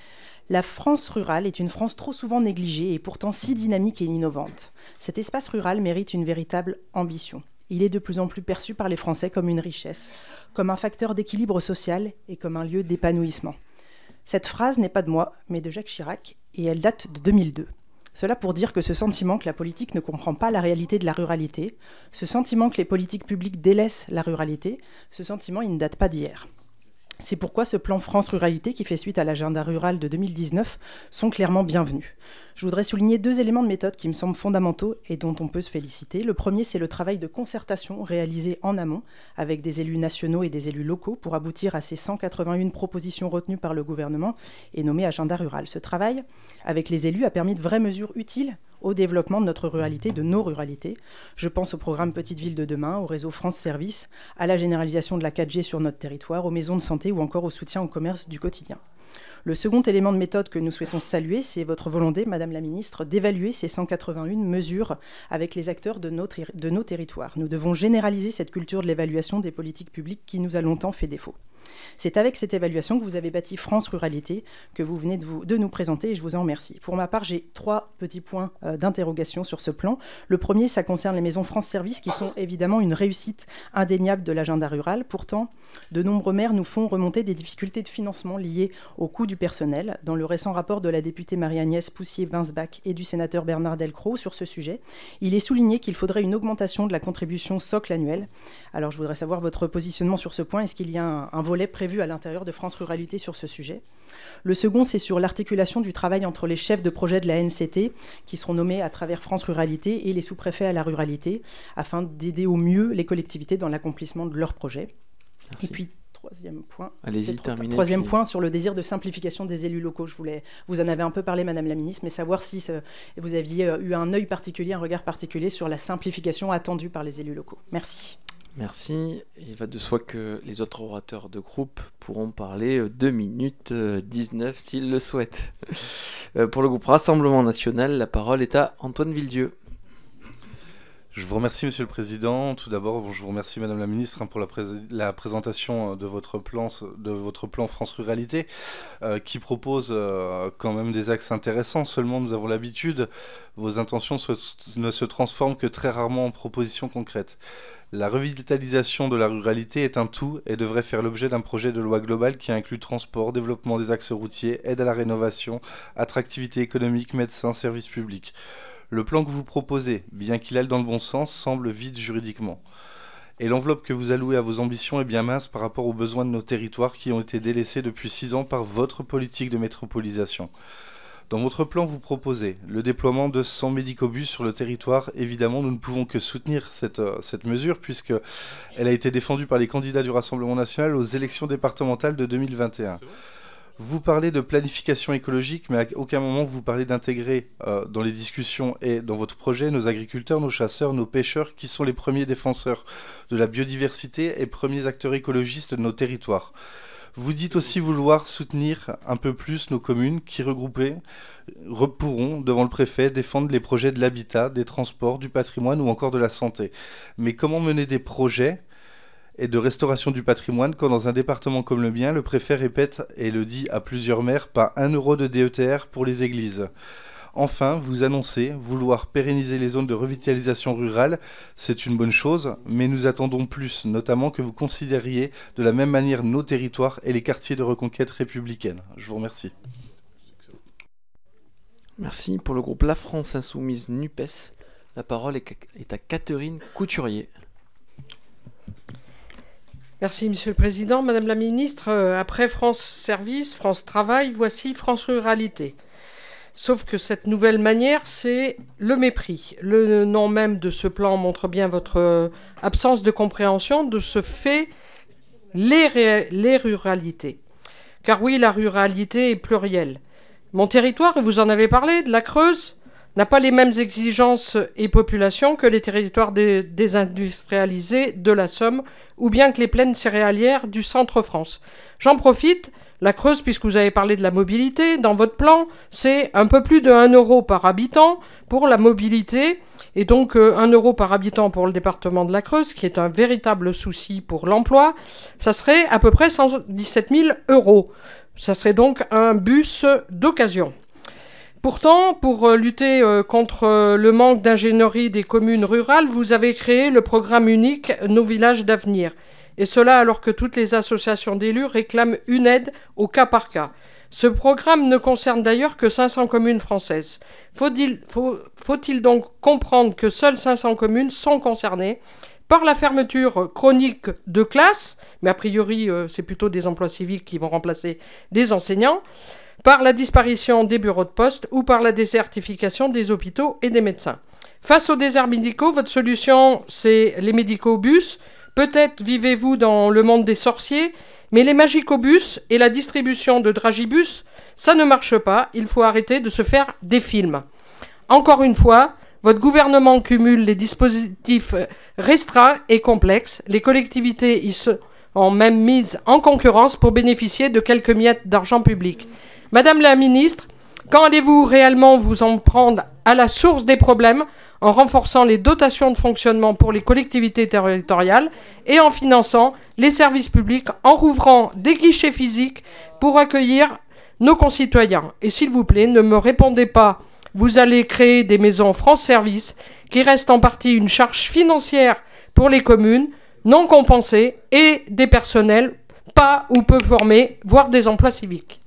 La France rurale est une France trop souvent négligée et pourtant si dynamique et innovante. Cet espace rural mérite une véritable ambition. Il est de plus en plus perçu par les Français comme une richesse, comme un facteur d'équilibre social et comme un lieu d'épanouissement. Cette phrase n'est pas de moi, mais de Jacques Chirac, et elle date de 2002. Cela pour dire que ce sentiment que la politique ne comprend pas la réalité de la ruralité, ce sentiment que les politiques publiques délaissent la ruralité, ce sentiment, il ne date pas d'hier. C'est pourquoi ce plan France Ruralité, qui fait suite à l'agenda rural de 2019, sont clairement bienvenus. Je voudrais souligner 2 éléments de méthode qui me semblent fondamentaux et dont on peut se féliciter. Le premier, c'est le travail de concertation réalisé en amont avec des élus nationaux et des élus locaux pour aboutir à ces 181 propositions retenues par le gouvernement et nommées agenda rural. Ce travail avec les élus a permis de vraies mesures utiles au développement de notre ruralité, de nos ruralités. Je pense au programme Petites Villes de demain, au réseau France Service, à la généralisation de la 4G sur notre territoire, aux maisons de santé ou encore au soutien au commerce du quotidien. Le second élément de méthode que nous souhaitons saluer, c'est votre volonté, Madame la Ministre, d'évaluer ces 181 mesures avec les acteurs de nos territoires. Nous devons généraliser cette culture de l'évaluation des politiques publiques qui nous a longtemps fait défaut. C'est avec cette évaluation que vous avez bâti France Ruralité, que vous venez de nous présenter, et je vous en remercie. Pour ma part, j'ai 3 petits points d'interrogation sur ce plan. Le premier, ça concerne les maisons France Service, qui sont évidemment une réussite indéniable de l'agenda rural. Pourtant, de nombreux maires nous font remonter des difficultés de financement liées au coût du personnel. Dans le récent rapport de la députée Marie-Agnès Poussier-Winsbach et du sénateur Bernard Delcros sur ce sujet, il est souligné qu'il faudrait une augmentation de la contribution socle annuelle. Alors, je voudrais savoir votre positionnement sur ce point. Est-ce qu'il y a un volet prévu à l'intérieur de France Ruralité sur ce sujet? Le second, c'est sur l'articulation du travail entre les chefs de projet de la NCT, qui seront nommés à travers France Ruralité, et les sous-préfets à la ruralité, afin d'aider au mieux les collectivités dans l'accomplissement de leurs projets. Merci. Et puis, troisième point, point sur le désir de simplification des élus locaux. Vous en avez un peu parlé, Madame la Ministre, mais savoir si vous aviez eu un œil particulier, un regard particulier sur la simplification attendue par les élus locaux. Merci. Merci. Il va de soi que les autres orateurs de groupe pourront parler 2 minutes 19 s'ils le souhaitent. Pour le groupe Rassemblement National, la parole est à Antoine Villedieu. Je vous remercie, Monsieur le Président. Tout d'abord, je vous remercie, Madame la Ministre, pour la présentation de votre plan France Ruralité, qui propose quand même des axes intéressants. Seulement, nous avons l'habitude, vos intentions ne se transforment que très rarement en propositions concrètes. La revitalisation de la ruralité est un tout et devrait faire l'objet d'un projet de loi global qui inclut transport, développement des axes routiers, aide à la rénovation, attractivité économique, médecins, services publics. Le plan que vous proposez, bien qu'il aille dans le bon sens, semble vide juridiquement. Et l'enveloppe que vous allouez à vos ambitions est bien mince par rapport aux besoins de nos territoires qui ont été délaissés depuis 6 ans par votre politique de métropolisation. Dans votre plan, vous proposez le déploiement de 100 médicobus sur le territoire. Évidemment, nous ne pouvons que soutenir cette mesure puisqu'elle a été défendue par les candidats du Rassemblement national aux élections départementales de 2021. Vous parlez de planification écologique, mais à aucun moment vous parlez d'intégrer dans les discussions et dans votre projet nos agriculteurs, nos chasseurs, nos pêcheurs, qui sont les premiers défenseurs de la biodiversité et premiers acteurs écologistes de nos territoires. Vous dites aussi vouloir soutenir un peu plus nos communes qui, regroupées, pourront, devant le préfet, défendre les projets de l'habitat, des transports, du patrimoine ou encore de la santé. Mais comment mener des projets et de restauration du patrimoine quand dans un département comme le mien, le préfet répète et le dit à plusieurs maires, pas 1 euro de DETR pour les églises. Enfin, vous annoncez vouloir pérenniser les zones de revitalisation rurale. C'est une bonne chose, mais nous attendons plus, notamment que vous considériez de la même manière nos territoires et les quartiers de reconquête républicaine. Je vous remercie. Merci. Pour le groupe La France Insoumise NUPES, la parole est à Catherine Couturier. Merci Monsieur le Président. Madame la Ministre, après France Service, France Travail, voici France Ruralité. Sauf que cette nouvelle manière, c'est le mépris. Le nom même de ce plan montre bien votre absence de compréhension de ce fait, les ruralités. Car oui, la ruralité est plurielle. Mon territoire, et vous en avez parlé, de la Creuse, n'a pas les mêmes exigences et populations que les territoires désindustrialisés de la Somme ou bien que les plaines céréalières du centre-France. J'en profite. La Creuse, puisque vous avez parlé de la mobilité, dans votre plan, c'est un peu plus de 1 euro par habitant pour la mobilité, et donc 1 euro par habitant pour le département de la Creuse, qui est un véritable souci pour l'emploi, ça serait à peu près 117 000 euros. Ça serait donc un bus d'occasion. Pourtant, pour lutter contre le manque d'ingénierie des communes rurales, vous avez créé le programme unique Nos villages d'avenir. Et cela alors que toutes les associations d'élus réclament une aide au cas par cas. Ce programme ne concerne d'ailleurs que 500 communes françaises. Faut-il donc comprendre que seules 500 communes sont concernées par la fermeture chronique de classes, mais a priori c'est plutôt des emplois civiques qui vont remplacer des enseignants, par la disparition des bureaux de poste ou par la désertification des hôpitaux et des médecins. Face aux déserts médicaux, votre solution, c'est les médicobus. Peut-être vivez-vous dans le monde des sorciers, mais les magicobus et la distribution de dragibus, ça ne marche pas. Il faut arrêter de se faire des films. Encore une fois, votre gouvernement cumule les dispositifs restreints et complexes. Les collectivités y sont même mises en concurrence pour bénéficier de quelques miettes d'argent public. Madame la ministre, quand allez-vous réellement vous en prendre à la source des problèmes en renforçant les dotations de fonctionnement pour les collectivités territoriales et en finançant les services publics, en rouvrant des guichets physiques pour accueillir nos concitoyens. Et s'il vous plaît, ne me répondez pas, vous allez créer des maisons France Service qui restent en partie une charge financière pour les communes, non compensée, et des personnels pas ou peu formés, voire des emplois civiques.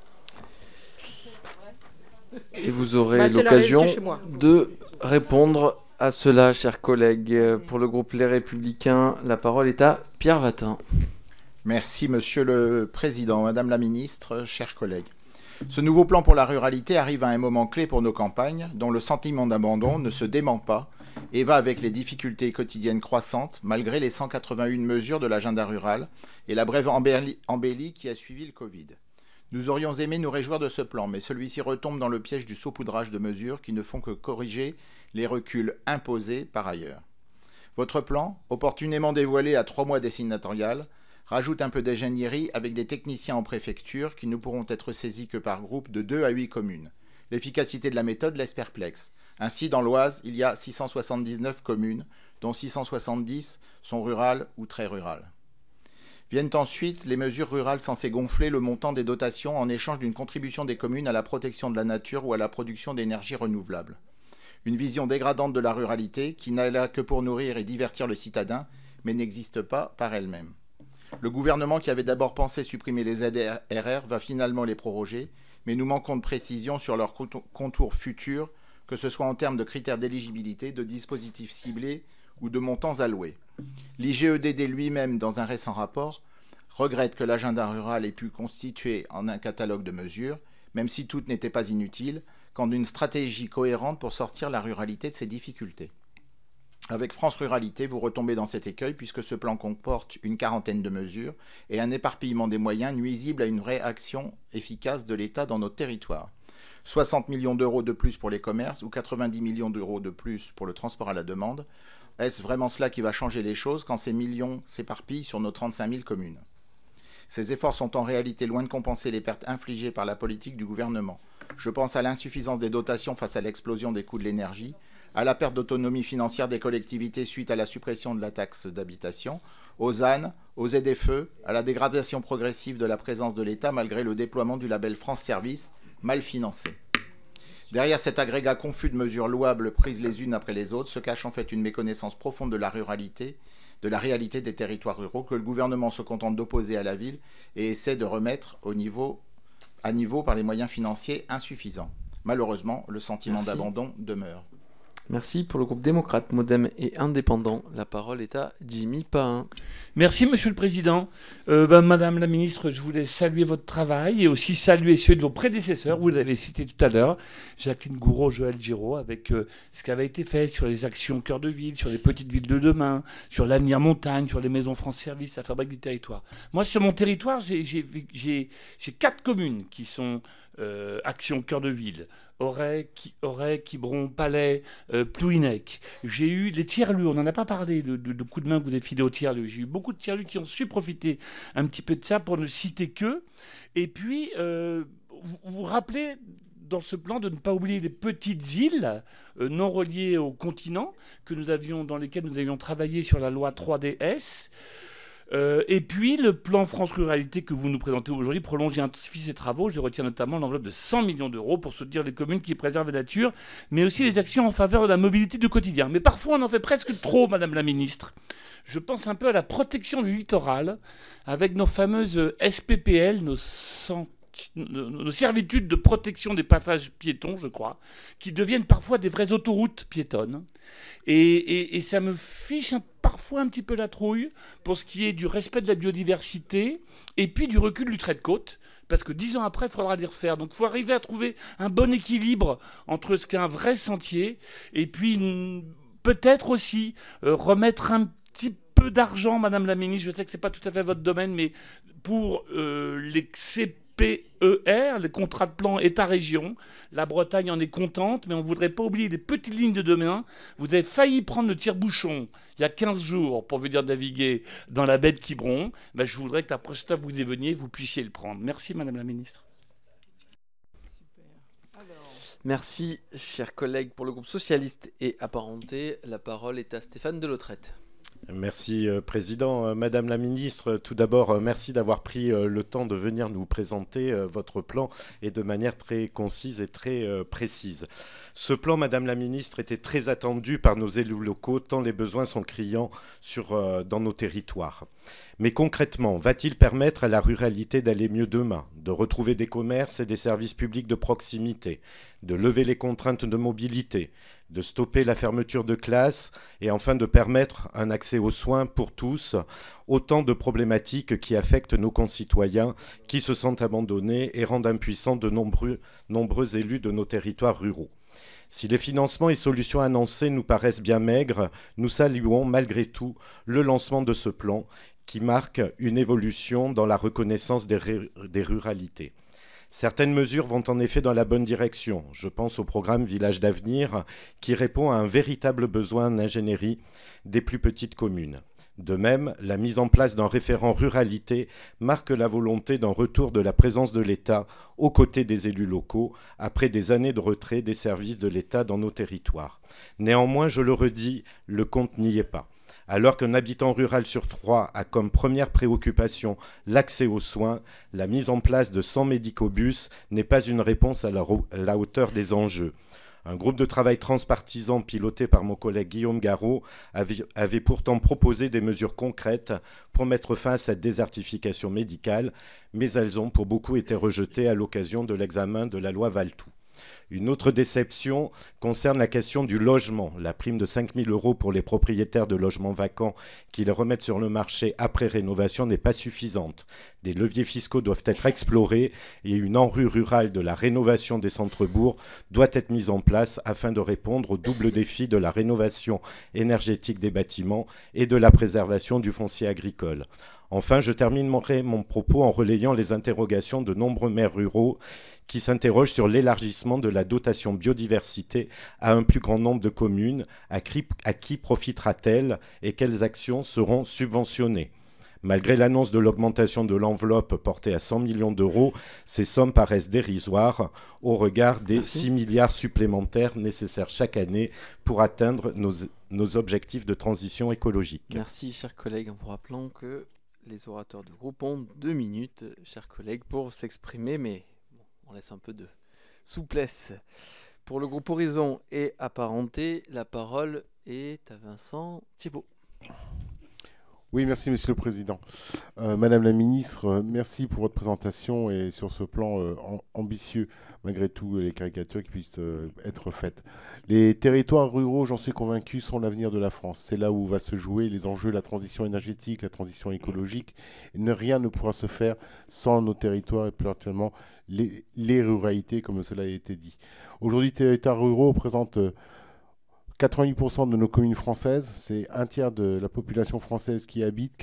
Et vous aurez l'occasion de répondre à cela, chers collègues. Pour le groupe Les Républicains, la parole est à Pierre Vatin. Merci Monsieur le Président, Madame la Ministre, chers collègues. Ce nouveau plan pour la ruralité arrive à un moment clé pour nos campagnes, dont le sentiment d'abandon ne se dément pas et va avec les difficultés quotidiennes croissantes, malgré les 181 mesures de l'agenda rural et la brève embellie qui a suivi le Covid. Nous aurions aimé nous réjouir de ce plan, mais celui-ci retombe dans le piège du saupoudrage de mesures qui ne font que corriger les reculs imposés par ailleurs. Votre plan, opportunément dévoilé à 3 mois des sénatoriales, rajoute un peu d'ingénierie avec des techniciens en préfecture qui ne pourront être saisis que par groupe de 2 à 8 communes. L'efficacité de la méthode laisse perplexe. Ainsi, dans l'Oise, il y a 679 communes, dont 670 sont rurales ou très rurales. Viennent ensuite les mesures rurales censées gonfler le montant des dotations en échange d'une contribution des communes à la protection de la nature ou à la production d'énergie renouvelable. Une vision dégradante de la ruralité qui n'a là que pour nourrir et divertir le citadin, mais n'existe pas par elle-même. Le gouvernement qui avait d'abord pensé supprimer les ZRR va finalement les proroger, mais nous manquons de précision sur leurs contours futurs, que ce soit en termes de critères d'éligibilité, de dispositifs ciblés ou de montants alloués. L'IGEDD lui-même, dans un récent rapport, regrette que l'agenda rural ait pu constituer en un catalogue de mesures, même si toutes n'étaient pas inutiles, qu'en une stratégie cohérente pour sortir la ruralité de ses difficultés. Avec France Ruralité, vous retombez dans cet écueil puisque ce plan comporte une quarantaine de mesures et un éparpillement des moyens nuisible à une vraie action efficace de l'État dans notre territoire. 60 millions d'euros de plus pour les commerces ou 90 millions d'euros de plus pour le transport à la demande. Est-ce vraiment cela qui va changer les choses quand ces millions s'éparpillent sur nos 35 000 communes ? Ces efforts sont en réalité loin de compenser les pertes infligées par la politique du gouvernement. Je pense à l'insuffisance des dotations face à l'explosion des coûts de l'énergie, à la perte d'autonomie financière des collectivités suite à la suppression de la taxe d'habitation, aux ZAN, aux ZFE, à la dégradation progressive de la présence de l'État malgré le déploiement du label France Service, mal financé. Derrière cet agrégat confus de mesures louables prises les unes après les autres se cache en fait une méconnaissance profonde de la ruralité, de la réalité des territoires ruraux que le gouvernement se contente d'opposer à la ville et essaie de remettre à niveau par les moyens financiers insuffisants. Malheureusement, le sentiment d'abandon demeure. Merci. Pour le groupe démocrate, Modem et indépendant, la parole est à Jimmy Pahin. Merci, Monsieur le Président. Madame la Ministre, je voulais saluer votre travail et aussi saluer ceux de vos prédécesseurs. Vous l'avez cité tout à l'heure, Jacqueline Gouraud, Joël Giraud, avec ce qui avait été fait sur les actions cœur de ville, sur les petites villes de demain, sur l'avenir montagne, sur les maisons France Service, la fabrique du territoire. Moi, sur mon territoire, j'ai 4 communes qui sont actions cœur de ville. Auray, Quiberon, Palais, Plouhinec. J'ai eu les tiers-lieux, on n'en a pas parlé, de coups de main que vous avez filé aux tiers-lieux. J'ai eu beaucoup de tiers-lieux qui ont su profiter un petit peu de ça pour ne citer que. Et puis, vous vous rappelez dans ce plan de ne pas oublier les petites îles non reliées au continent dans lesquelles nous avions travaillé sur la loi 3DS. Et puis, le plan France Ruralité que vous nous présentez aujourd'hui prolonge et intensifie ses travaux. Je retiens notamment l'enveloppe de 100 millions d'euros pour soutenir les communes qui préservent la nature, mais aussi les actions en faveur de la mobilité du quotidien. Mais parfois, on en fait presque trop, Madame la Ministre. Je pense un peu à la protection du littoral, avec nos fameuses SPPL, nos servitudes de protection des passages piétons, je crois, qui deviennent parfois des vraies autoroutes piétonnes. Et ça me fiche parfois un petit peu la trouille pour ce qui est du respect de la biodiversité et puis du recul du trait de côte. Parce que 10 ans après, il faudra les refaire. Donc il faut arriver à trouver un bon équilibre entre ce qu'est un vrai sentier et puis peut-être aussi remettre un petit peu d'argent, Madame la Ministre, je sais que ce n'est pas tout à fait votre domaine, mais pour les CPER, les contrats de plan État-région. La Bretagne en est contente, mais on ne voudrait pas oublier des petites lignes de demain. Vous avez failli prendre le tire-bouchon il y a 15 jours pour venir naviguer dans la baie de Quiberon. Je voudrais que la prochaine fois que vous y veniez, vous puissiez le prendre. Merci, Madame la Ministre. Merci, chers collègues. Pour le groupe socialiste et apparenté, la parole est à Stéphane Delautrette. Merci, Président. Madame la Ministre, tout d'abord, merci d'avoir pris le temps de venir nous présenter votre plan et de manière très concise et très précise. Ce plan, Madame la Ministre, était très attendu par nos élus locaux, tant les besoins sont criants dans nos territoires. Mais concrètement, va-t-il permettre à la ruralité d'aller mieux demain, de retrouver des commerces et des services publics de proximité, de lever les contraintes de mobilité, de stopper la fermeture de classes et enfin de permettre un accès aux soins pour tous, autant de problématiques qui affectent nos concitoyens qui se sentent abandonnés et rendent impuissants de nombreux élus de nos territoires ruraux. Si les financements et solutions annoncés nous paraissent bien maigres, nous saluons malgré tout le lancement de ce plan qui marque une évolution dans la reconnaissance des ruralités. Certaines mesures vont en effet dans la bonne direction. Je pense au programme Village d'avenir qui répond à un véritable besoin d'ingénierie des plus petites communes. De même, la mise en place d'un référent ruralité marque la volonté d'un retour de la présence de l'État aux côtés des élus locaux après des années de retrait des services de l'État dans nos territoires. Néanmoins, je le redis, le compte n'y est pas. Alors qu'un habitant rural sur 3 a comme première préoccupation l'accès aux soins, la mise en place de 100 médicobus n'est pas une réponse à la hauteur des enjeux. Un groupe de travail transpartisan piloté par mon collègue Guillaume Garot avait pourtant proposé des mesures concrètes pour mettre fin à cette désertification médicale, mais elles ont pour beaucoup été rejetées à l'occasion de l'examen de la loi Valletoux. Une autre déception concerne la question du logement. La prime de 5 000 € pour les propriétaires de logements vacants qui les remettent sur le marché après rénovation n'est pas suffisante. Des leviers fiscaux doivent être explorés et une enrue rurale de la rénovation des centres-bourgs doit être mise en place afin de répondre au double défi de la rénovation énergétique des bâtiments et de la préservation du foncier agricole. Enfin, je terminerai mon propos en relayant les interrogations de nombreux maires ruraux qui s'interrogent sur l'élargissement de la dotation biodiversité à un plus grand nombre de communes. À qui profitera-t-elle et quelles actions seront subventionnées ? Malgré l'annonce de l'augmentation de l'enveloppe portée à 100 millions d'euros, ces sommes paraissent dérisoires au regard des 6 milliards supplémentaires nécessaires chaque année pour atteindre nos objectifs de transition écologique. Merci, chers collègues, en vous rappelant que les orateurs de groupe ont 2 minutes, chers collègues, pour s'exprimer, mais bon, on laisse un peu de souplesse. Pour le groupe Horizon et Apparenté, la parole est à Vincent Thibault. Oui, merci Monsieur le Président. Madame la Ministre, merci pour votre présentation et sur ce plan ambitieux, malgré tout les caricatures qui puissent être faites. Les territoires ruraux, j'en suis convaincu, sont l'avenir de la France. C'est là où va se jouer les enjeux de la transition énergétique, la transition écologique. Et rien ne pourra se faire sans nos territoires et plus actuellement les ruralités, comme cela a été dit. Aujourd'hui, les territoires ruraux représentent 88% de nos communes françaises, c'est un tiers de la population française qui y habite,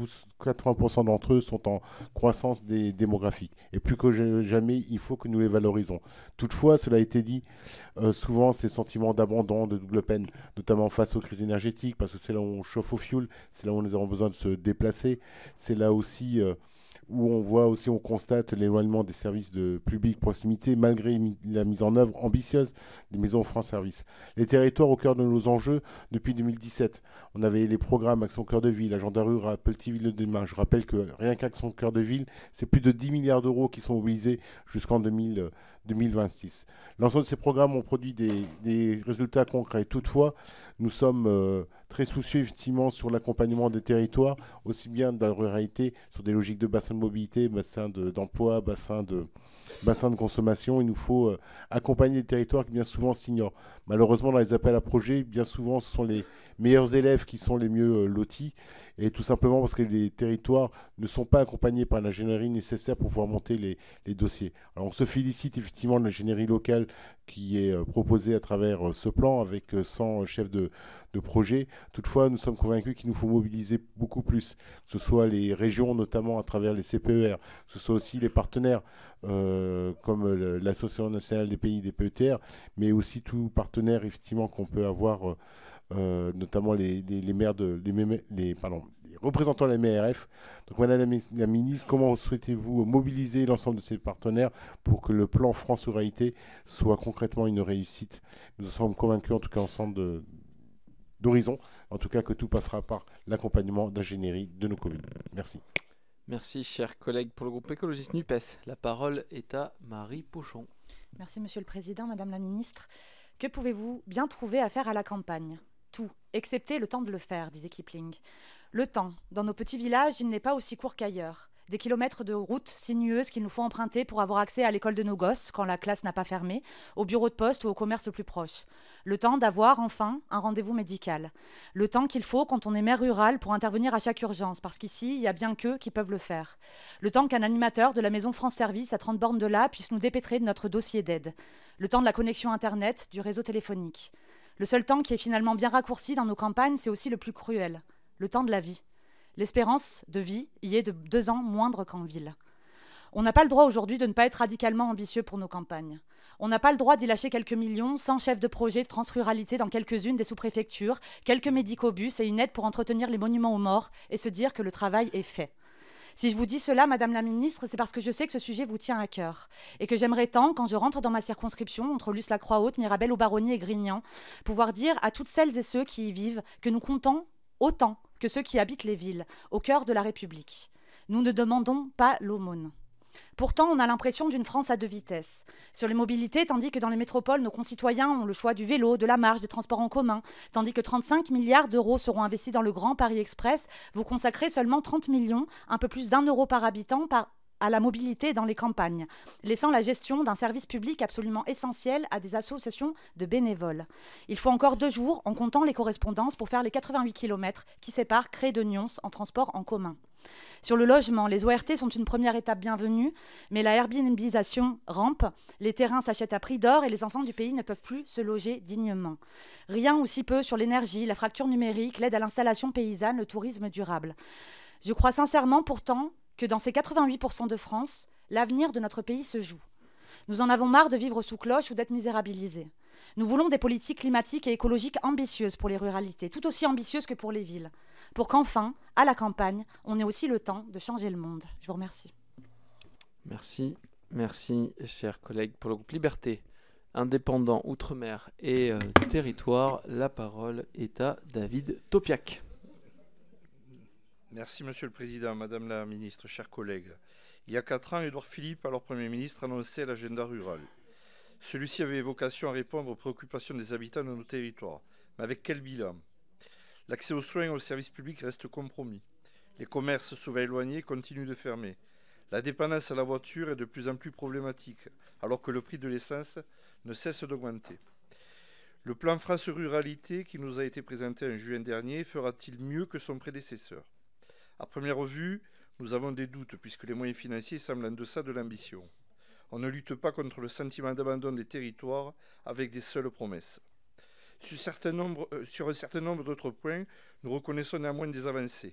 80% d'entre eux sont en croissance démographique. Et plus que jamais, il faut que nous les valorisons. Toutefois, cela a été dit, souvent ces sentiments d'abandon, de double peine, notamment face aux crises énergétiques, parce que c'est là où on chauffe au fioul, c'est là où nous avons besoin de se déplacer, c'est là aussi où on constate l'éloignement des services de public proximité malgré la mise en œuvre ambitieuse des maisons France Service. Les territoires au cœur de nos enjeux depuis 2017. On avait les programmes Action Cœur de Ville, Agenda Rural, Petite Ville de demain. Je rappelle que rien qu'Action Cœur de Ville, c'est plus de 10 milliards d'euros qui sont mobilisés jusqu'en 2026. L'ensemble de ces programmes ont produit des résultats concrets. Toutefois, nous sommes très soucieux effectivement sur l'accompagnement des territoires, aussi bien de la ruralité, sur des logiques de bassin de mobilité, bassin d'emploi, bassin de consommation. Il nous faut accompagner les territoires qui bien souvent s'ignorent. Malheureusement, dans les appels à projets, bien souvent, ce sont les meilleurs élèves qui sont les mieux lotis, et tout simplement parce que les territoires ne sont pas accompagnés par l'ingénierie nécessaire pour pouvoir monter les dossiers. Alors on se félicite effectivement de l'ingénierie locale qui est proposée à travers ce plan avec 100 chefs de projet. Toutefois, nous sommes convaincus qu'il nous faut mobiliser beaucoup plus, que ce soit les régions, notamment à travers les CPER, que ce soit aussi les partenaires comme l'Association nationale des pays des PETR, mais aussi tous partenaires effectivement qu'on peut avoir, notamment les représentants de la MRF. Donc Madame la Ministre, comment souhaitez-vous mobiliser l'ensemble de ces partenaires pour que le plan France Ruralité soit concrètement une réussite? Nous en sommes convaincus, en tout cas ensemble d'Horizon, en tout cas que tout passera par l'accompagnement d'ingénierie de nos communes. Merci. Merci, chers collègues. Pour le groupe écologiste NUPES, la parole est à Marie Pochon. Merci, Monsieur le Président, Madame la Ministre. Que pouvez-vous bien trouver à faire à la campagne? Tout, excepté le temps de le faire, disait Kipling. Le temps, dans nos petits villages, il n'est pas aussi court qu'ailleurs. Des kilomètres de routes sinueuses qu'il nous faut emprunter pour avoir accès à l'école de nos gosses quand la classe n'a pas fermé, au bureau de poste ou au commerce le plus proche. Le temps d'avoir, enfin, un rendez-vous médical. Le temps qu'il faut quand on est maire rural pour intervenir à chaque urgence, parce qu'ici, il y a bien qu'eux qui peuvent le faire. Le temps qu'un animateur de la maison France Service à 30 bornes de là puisse nous dépêtrer de notre dossier d'aide. Le temps de la connexion Internet, du réseau téléphonique. Le seul temps qui est finalement bien raccourci dans nos campagnes, c'est aussi le plus cruel. Le temps de la vie. L'espérance de vie y est de 2 ans moindre qu'en ville. On n'a pas le droit aujourd'hui de ne pas être radicalement ambitieux pour nos campagnes. On n'a pas le droit d'y lâcher quelques millions, 100 chefs de projet de France Ruralité dans quelques-unes des sous-préfectures, quelques médicobus et une aide pour entretenir les monuments aux morts et se dire que le travail est fait. Si je vous dis cela, Madame la Ministre, c'est parce que je sais que ce sujet vous tient à cœur et que j'aimerais tant, quand je rentre dans ma circonscription, entre Luce-la-Croix-Haute, Mirabel au Baronnies et Grignan, pouvoir dire à toutes celles et ceux qui y vivent que nous comptons autant que ceux qui habitent les villes, au cœur de la République. Nous ne demandons pas l'aumône. Pourtant, on a l'impression d'une France à 2 vitesses. Sur les mobilités, tandis que dans les métropoles, nos concitoyens ont le choix du vélo, de la marche, des transports en commun, tandis que 35 milliards d'euros seront investis dans le Grand Paris Express, vous consacrez seulement 30 millions, un peu plus d'1 euro par habitant, à la mobilité dans les campagnes, laissant la gestion d'un service public absolument essentiel à des associations de bénévoles. Il faut encore 2 jours, en comptant les correspondances, pour faire les 88 km qui séparent Cré de Nyons en transport en commun. Sur le logement, les ORT sont une première étape bienvenue, mais la Airbnbisation rampe, les terrains s'achètent à prix d'or et les enfants du pays ne peuvent plus se loger dignement. Rien ou si peu sur l'énergie, la fracture numérique, l'aide à l'installation paysanne, le tourisme durable. Je crois sincèrement pourtant que dans ces 88% de France, l'avenir de notre pays se joue. Nous en avons marre de vivre sous cloche ou d'être misérabilisés. Nous voulons des politiques climatiques et écologiques ambitieuses pour les ruralités, tout aussi ambitieuses que pour les villes, pour qu'enfin, à la campagne, on ait aussi le temps de changer le monde. Je vous remercie. Merci, merci, chers collègues. Pour le groupe Liberté, Indépendants, Outre-mer et Territoire, la parole est à David Topiac. Merci Monsieur le Président, Madame la Ministre, chers collègues. Il y a 4 ans, Édouard Philippe, alors Premier ministre, annonçait l'agenda rural. Celui-ci avait vocation à répondre aux préoccupations des habitants de nos territoires. Mais avec quel bilan? L'accès aux soins et aux services publics reste compromis. Les commerces souvent éloignés continuent de fermer. La dépendance à la voiture est de plus en plus problématique, alors que le prix de l'essence ne cesse d'augmenter. Le plan France Ruralité qui nous a été présenté en juin dernier fera-t-il mieux que son prédécesseur? À première vue, nous avons des doutes puisque les moyens financiers semblent en deçà de l'ambition. On ne lutte pas contre le sentiment d'abandon des territoires avec des seules promesses. Sur un certain nombre d'autres points, nous reconnaissons néanmoins des avancées.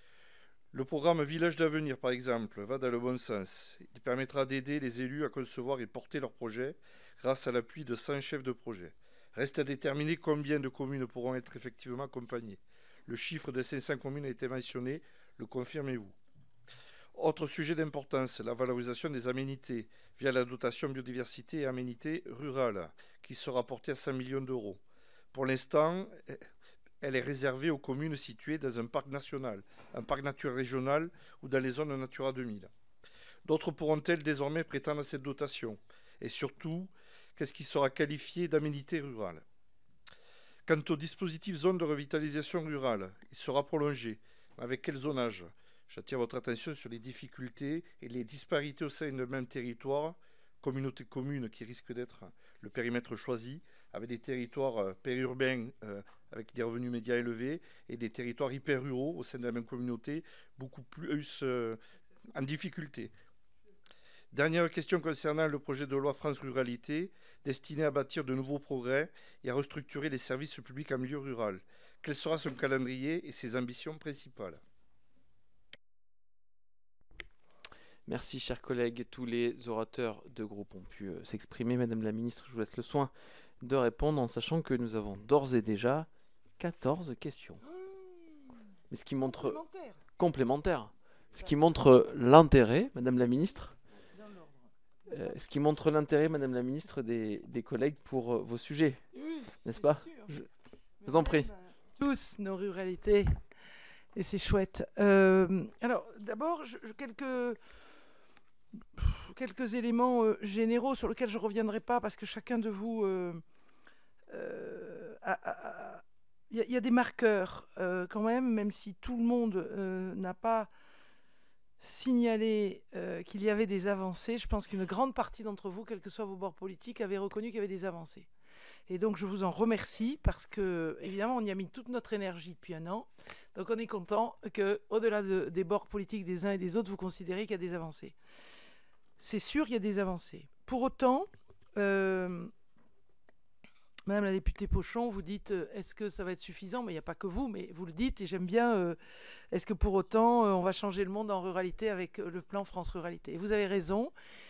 Le programme Village d'avenir, par exemple, va dans le bon sens. Il permettra d'aider les élus à concevoir et porter leurs projets grâce à l'appui de 100 chefs de projet. Reste à déterminer combien de communes pourront être effectivement accompagnées. Le chiffre de 500 communes a été mentionné, le confirmez-vous? Autre sujet d'importance, la valorisation des aménités via la dotation biodiversité et aménités rurales qui sera portée à 100 millions d'euros. Pour l'instant, elle est réservée aux communes situées dans un parc national, un parc naturel régional ou dans les zones Natura 2000. D'autres pourront-elles désormais prétendre à cette dotation? Et surtout, qu'est-ce qui sera qualifié d'aménité rurale? Quant au dispositif zone de revitalisation rurale, il sera prolongé. Avec quel zonage? J'attire votre attention sur les difficultés et les disparités au sein d'un même territoire, communauté commune qui risque d'être le périmètre choisi, avec des territoires périurbains avec des revenus médias élevés et des territoires hyper ruraux au sein de la même communauté, beaucoup plus en difficulté. Dernière question concernant le projet de loi France Ruralité, destiné à bâtir de nouveaux progrès et à restructurer les services publics en milieu rural. Quel sera son calendrier et ses ambitions principales? Merci, chers collègues. Tous les orateurs de groupe ont pu s'exprimer. Madame la ministre, je vous laisse le soin de répondre en sachant que nous avons d'ores et déjà 14 questions. Mais ce qui montre complémentaire. Ce qui montre l'intérêt, Madame la ministre. Ce qui montre l'intérêt, Madame la ministre, des collègues pour vos sujets. N'est-ce pas? Je vous en prie. Tous nos ruralités. Et c'est chouette. Alors, d'abord, quelques éléments généraux sur lesquels je ne reviendrai pas parce que chacun de vous il y a des marqueurs quand même si tout le monde n'a pas signalé qu'il y avait des avancées. Je pense qu'une grande partie d'entre vous, quels que soient vos bords politiques, avaient reconnu qu'il y avait des avancées. Et donc, je vous en remercie parce que, évidemment, on y a mis toute notre énergie depuis un an. Donc, on est content qu'au-delà des bords politiques des uns et des autres, vous considérez qu'il y a des avancées. C'est sûr, il y a des avancées. Pour autant, Madame la députée Pochon, vous dites, est-ce que ça va être suffisant? Mais il n'y a pas que vous, mais vous le dites, et j'aime bien, est-ce que pour autant, on va changer le monde en ruralité avec le plan France Ruralité? Et vous avez raison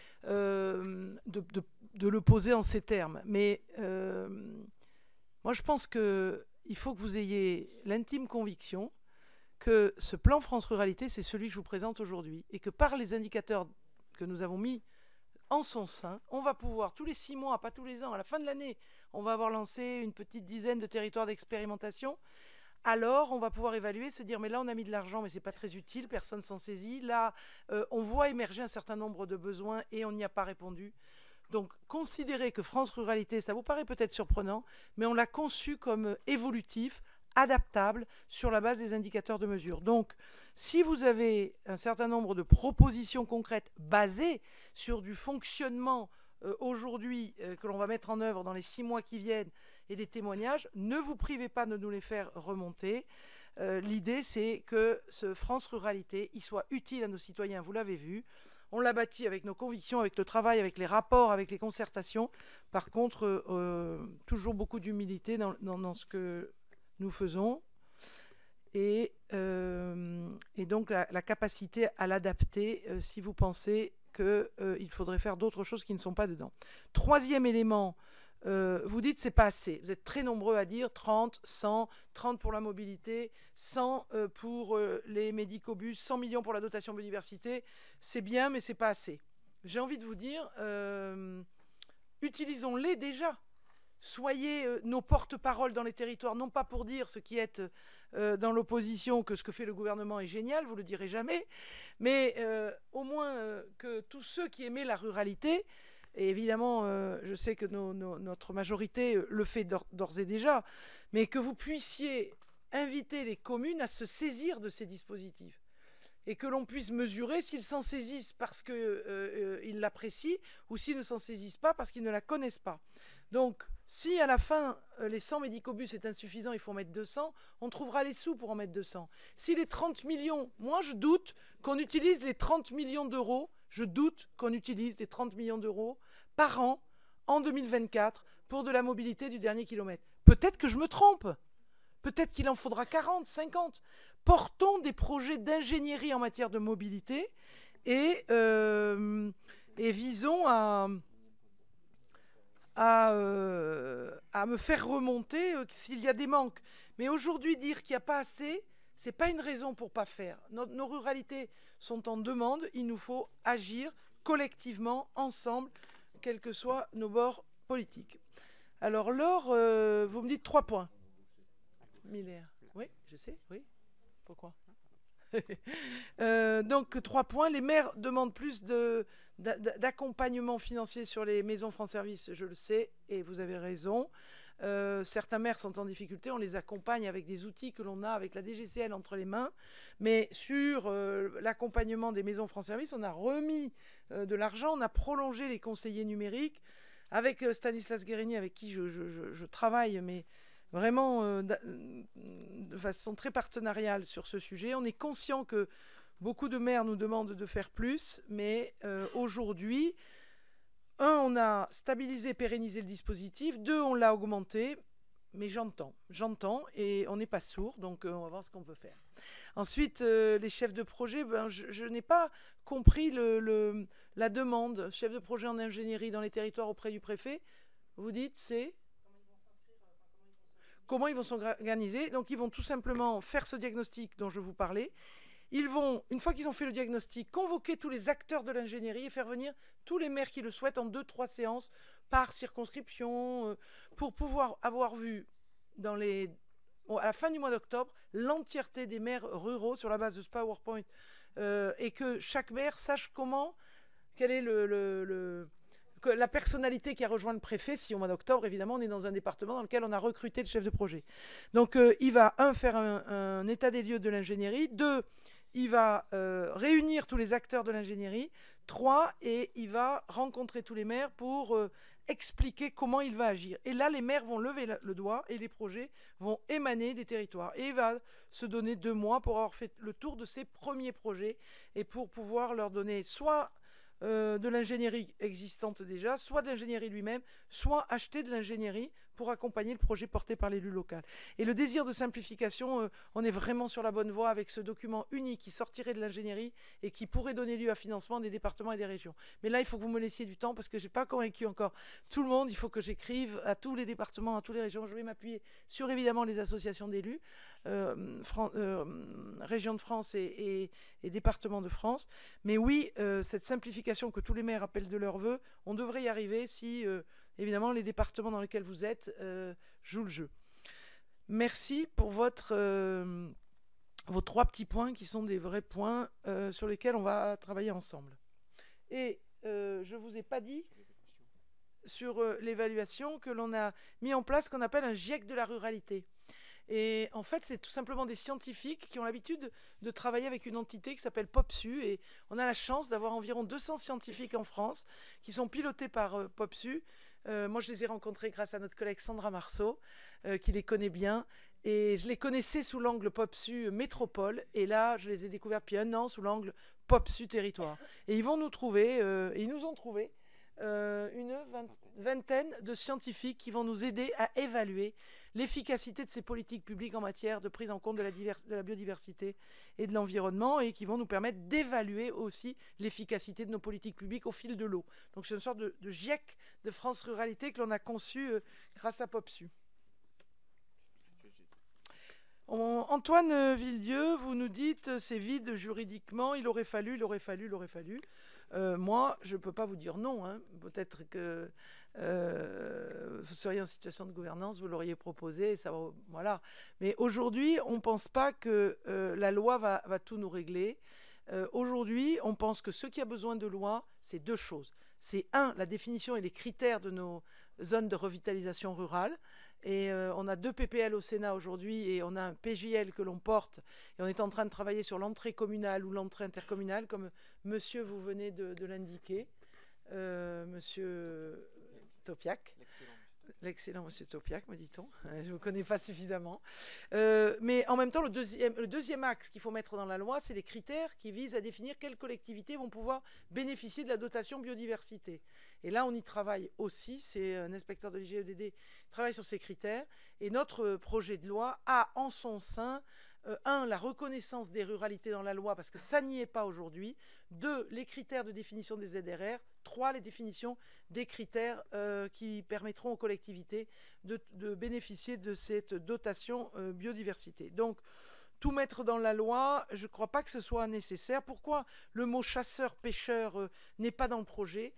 de le poser en ces termes. Mais moi, je pense qu'il faut que vous ayez l'intime conviction que ce plan France Ruralité, c'est celui que je vous présente aujourd'hui, et que par les indicateurs que nous avons mis en son sein, on va pouvoir tous les 6 mois, pas tous les ans, à la fin de l'année, on va avoir lancé une petite dizaine de territoires d'expérimentation. Alors, on va pouvoir évaluer, se dire, mais là, on a mis de l'argent, mais ce n'est pas très utile, personne s'en saisit. Là, on voit émerger un certain nombre de besoins et on n'y a pas répondu. Donc, considérez que France Ruralité, ça vous paraît peut-être surprenant, mais on l'a conçu comme évolutif, adaptable, sur la base des indicateurs de mesure. Donc, si vous avez un certain nombre de propositions concrètes basées sur du fonctionnement aujourd'hui que l'on va mettre en œuvre dans les 6 mois qui viennent et des témoignages, ne vous privez pas de nous les faire remonter. L'idée, c'est que ce France Ruralité, il soit utile à nos citoyens, vous l'avez vu. On l'a bâti avec nos convictions, avec le travail, avec les rapports, avec les concertations. Par contre, toujours beaucoup d'humilité dans ce que nous faisons. Et donc la capacité à l'adapter si vous pensez qu'il faudrait faire d'autres choses qui ne sont pas dedans. Troisième élément vous dites c'est pas assez. Vous êtes très nombreux à dire 30, 100, 30 pour la mobilité, 100 pour les médicobus, 100 millions pour la dotation biodiversité. C'est bien, mais c'est pas assez. J'ai envie de vous dire, utilisons-les déjà. Soyez nos porte-parole dans les territoires, non pas pour dire ce qui est dans l'opposition que ce que fait le gouvernement est génial, vous le direz jamais, mais au moins que tous ceux qui aimaient la ruralité, et évidemment je sais que notre majorité le fait d'ores et déjà, mais que vous puissiez inviter les communes à se saisir de ces dispositifs. Et que l'on puisse mesurer s'ils s'en saisissent parce qu'ils l'apprécient ou s'ils ne s'en saisissent pas parce qu'ils ne la connaissent pas. Donc, si à la fin, les 100 médicobus est insuffisant, il faut en mettre 200, on trouvera les sous pour en mettre 200. Si les 30 millions, moi je doute qu'on utilise les 30 millions d'euros, je doute qu'on utilise les 30 millions d'euros par an en 2024 pour de la mobilité du dernier kilomètre. Peut-être que je me trompe. Peut-être qu'il en faudra 40, 50. Portons des projets d'ingénierie en matière de mobilité et visons à me faire remonter s'il y a des manques. Mais aujourd'hui, dire qu'il n'y a pas assez, ce n'est pas une raison pour ne pas faire. Nos ruralités sont en demande. Il nous faut agir collectivement, ensemble, quels que soient nos bords politiques. Alors, Laure, vous me dites 3 points. Miller. Oui, je sais, oui. Pourquoi donc 3 points. Les maires demandent plus d'accompagnement financier sur les maisons France Service, je le sais, et vous avez raison. Certains maires sont en difficulté, on les accompagne avec des outils que l'on a avec la DGCL entre les mains. Mais sur l'accompagnement des maisons France Service, on a remis de l'argent, on a prolongé les conseillers numériques avec Stanislas Guérini, avec qui je travaille, mais vraiment de façon très partenariale sur ce sujet. On est conscient que beaucoup de maires nous demandent de faire plus, mais aujourd'hui, 1, on a stabilisé, pérennisé le dispositif, 2, on l'a augmenté, mais j'entends, et on n'est pas sourd, donc on va voir ce qu'on peut faire. Ensuite, les chefs de projet, je n'ai pas compris la demande. Chef de projet en ingénierie dans les territoires auprès du préfet, vous dites, c'est... Comment ils vont s'organiser? Donc, ils vont tout simplement faire ce diagnostic dont je vous parlais. Ils vont, une fois qu'ils ont fait le diagnostic, convoquer tous les acteurs de l'ingénierie et faire venir tous les maires qui le souhaitent en 2-3 séances par circonscription pour pouvoir avoir vu à la fin du mois d'octobre l'entièreté des maires ruraux sur la base de ce PowerPoint et que chaque maire sache quel est la personnalité qui a rejoint le préfet. Si au mois d'octobre, évidemment, on est dans un département dans lequel on a recruté le chef de projet. Donc, il va, faire un état des lieux de l'ingénierie. 2, il va réunir tous les acteurs de l'ingénierie. 3, et il va rencontrer tous les maires pour expliquer comment il va agir. Et là, les maires vont lever le doigt et les projets vont émaner des territoires. Et il va se donner 2 mois pour avoir fait le tour de ses premiers projets et pour pouvoir leur donner soit de l'ingénierie existante déjà, soit de l'ingénierie lui-même, soit acheter de l'ingénierie pour accompagner le projet porté par l'élu local. Et le désir de simplification, on est vraiment sur la bonne voie avec ce document unique qui sortirait de l'ingénierie et qui pourrait donner lieu à financement des départements et des régions. Mais là, il faut que vous me laissiez du temps parce que je n'ai pas convaincu encore tout le monde. Il faut que j'écrive à tous les départements, à toutes les régions. Je vais m'appuyer sur évidemment les associations d'élus, régions de France et départements de France. Mais oui, cette simplification que tous les maires appellent de leur vœu, on devrait y arriver si... évidemment, les départements dans lesquels vous êtes jouent le jeu. Merci pour vos 3 petits points qui sont des vrais points sur lesquels on va travailler ensemble. Et je ne vous ai pas dit sur l'évaluation que l'on a mis en place ce qu'on appelle un GIEC de la ruralité. Et en fait, c'est tout simplement des scientifiques qui ont l'habitude de travailler avec une entité qui s'appelle POPSU. Et on a la chance d'avoir environ 200 scientifiques en France qui sont pilotés par POPSU. Moi, je les ai rencontrés grâce à notre collègue Sandra Marceau, qui les connaît bien. Et je les connaissais sous l'angle POPSU Métropole. Et là, je les ai découverts depuis 1 an sous l'angle POPSU Territoire. Et ils vont nous trouver, et ils nous ont trouvés, vingtaine de scientifiques qui vont nous aider à évaluer l'efficacité de ces politiques publiques en matière de prise en compte de la biodiversité et de l'environnement et qui vont nous permettre d'évaluer aussi l'efficacité de nos politiques publiques au fil de l'eau. Donc c'est une sorte de GIEC de France Ruralité que l'on a conçu grâce à PopSu. Antoine Villedieu, vous nous dites c'est vide juridiquement, il aurait fallu. Moi, je ne peux pas vous dire non. Hein. Peut-être que vous seriez en situation de gouvernance, vous l'auriez proposé, ça va, voilà. Mais aujourd'hui, on ne pense pas que la loi va tout nous régler. Aujourd'hui, on pense que ce qui a besoin de loi, c'est deux choses. C'est la définition et les critères de nos zones de revitalisation rurale. Et on a 2 PPL au Sénat aujourd'hui et on a un PJL que l'on porte. Et on est en train de travailler sur l'entrée communale ou l'entrée intercommunale, comme monsieur, vous venez de l'indiquer, monsieur Topiak. L'excellent monsieur Topiak, me dit-on. Je ne vous connais pas suffisamment. Mais en même temps, le deuxième axe qu'il faut mettre dans la loi, c'est les critères qui visent à définir quelles collectivités vont pouvoir bénéficier de la dotation biodiversité. Et là, on y travaille aussi. C'est un inspecteur de l'IGEDD qui travaille sur ces critères. Et notre projet de loi a en son sein la reconnaissance des ruralités dans la loi, parce que ça n'y est pas aujourd'hui. 2, les critères de définition des ZRR. 3, les définitions des critères qui permettront aux collectivités de bénéficier de cette dotation biodiversité. Donc, tout mettre dans la loi, je ne crois pas que ce soit nécessaire. Pourquoi le mot chasseur-pêcheur n'est pas dans le projet?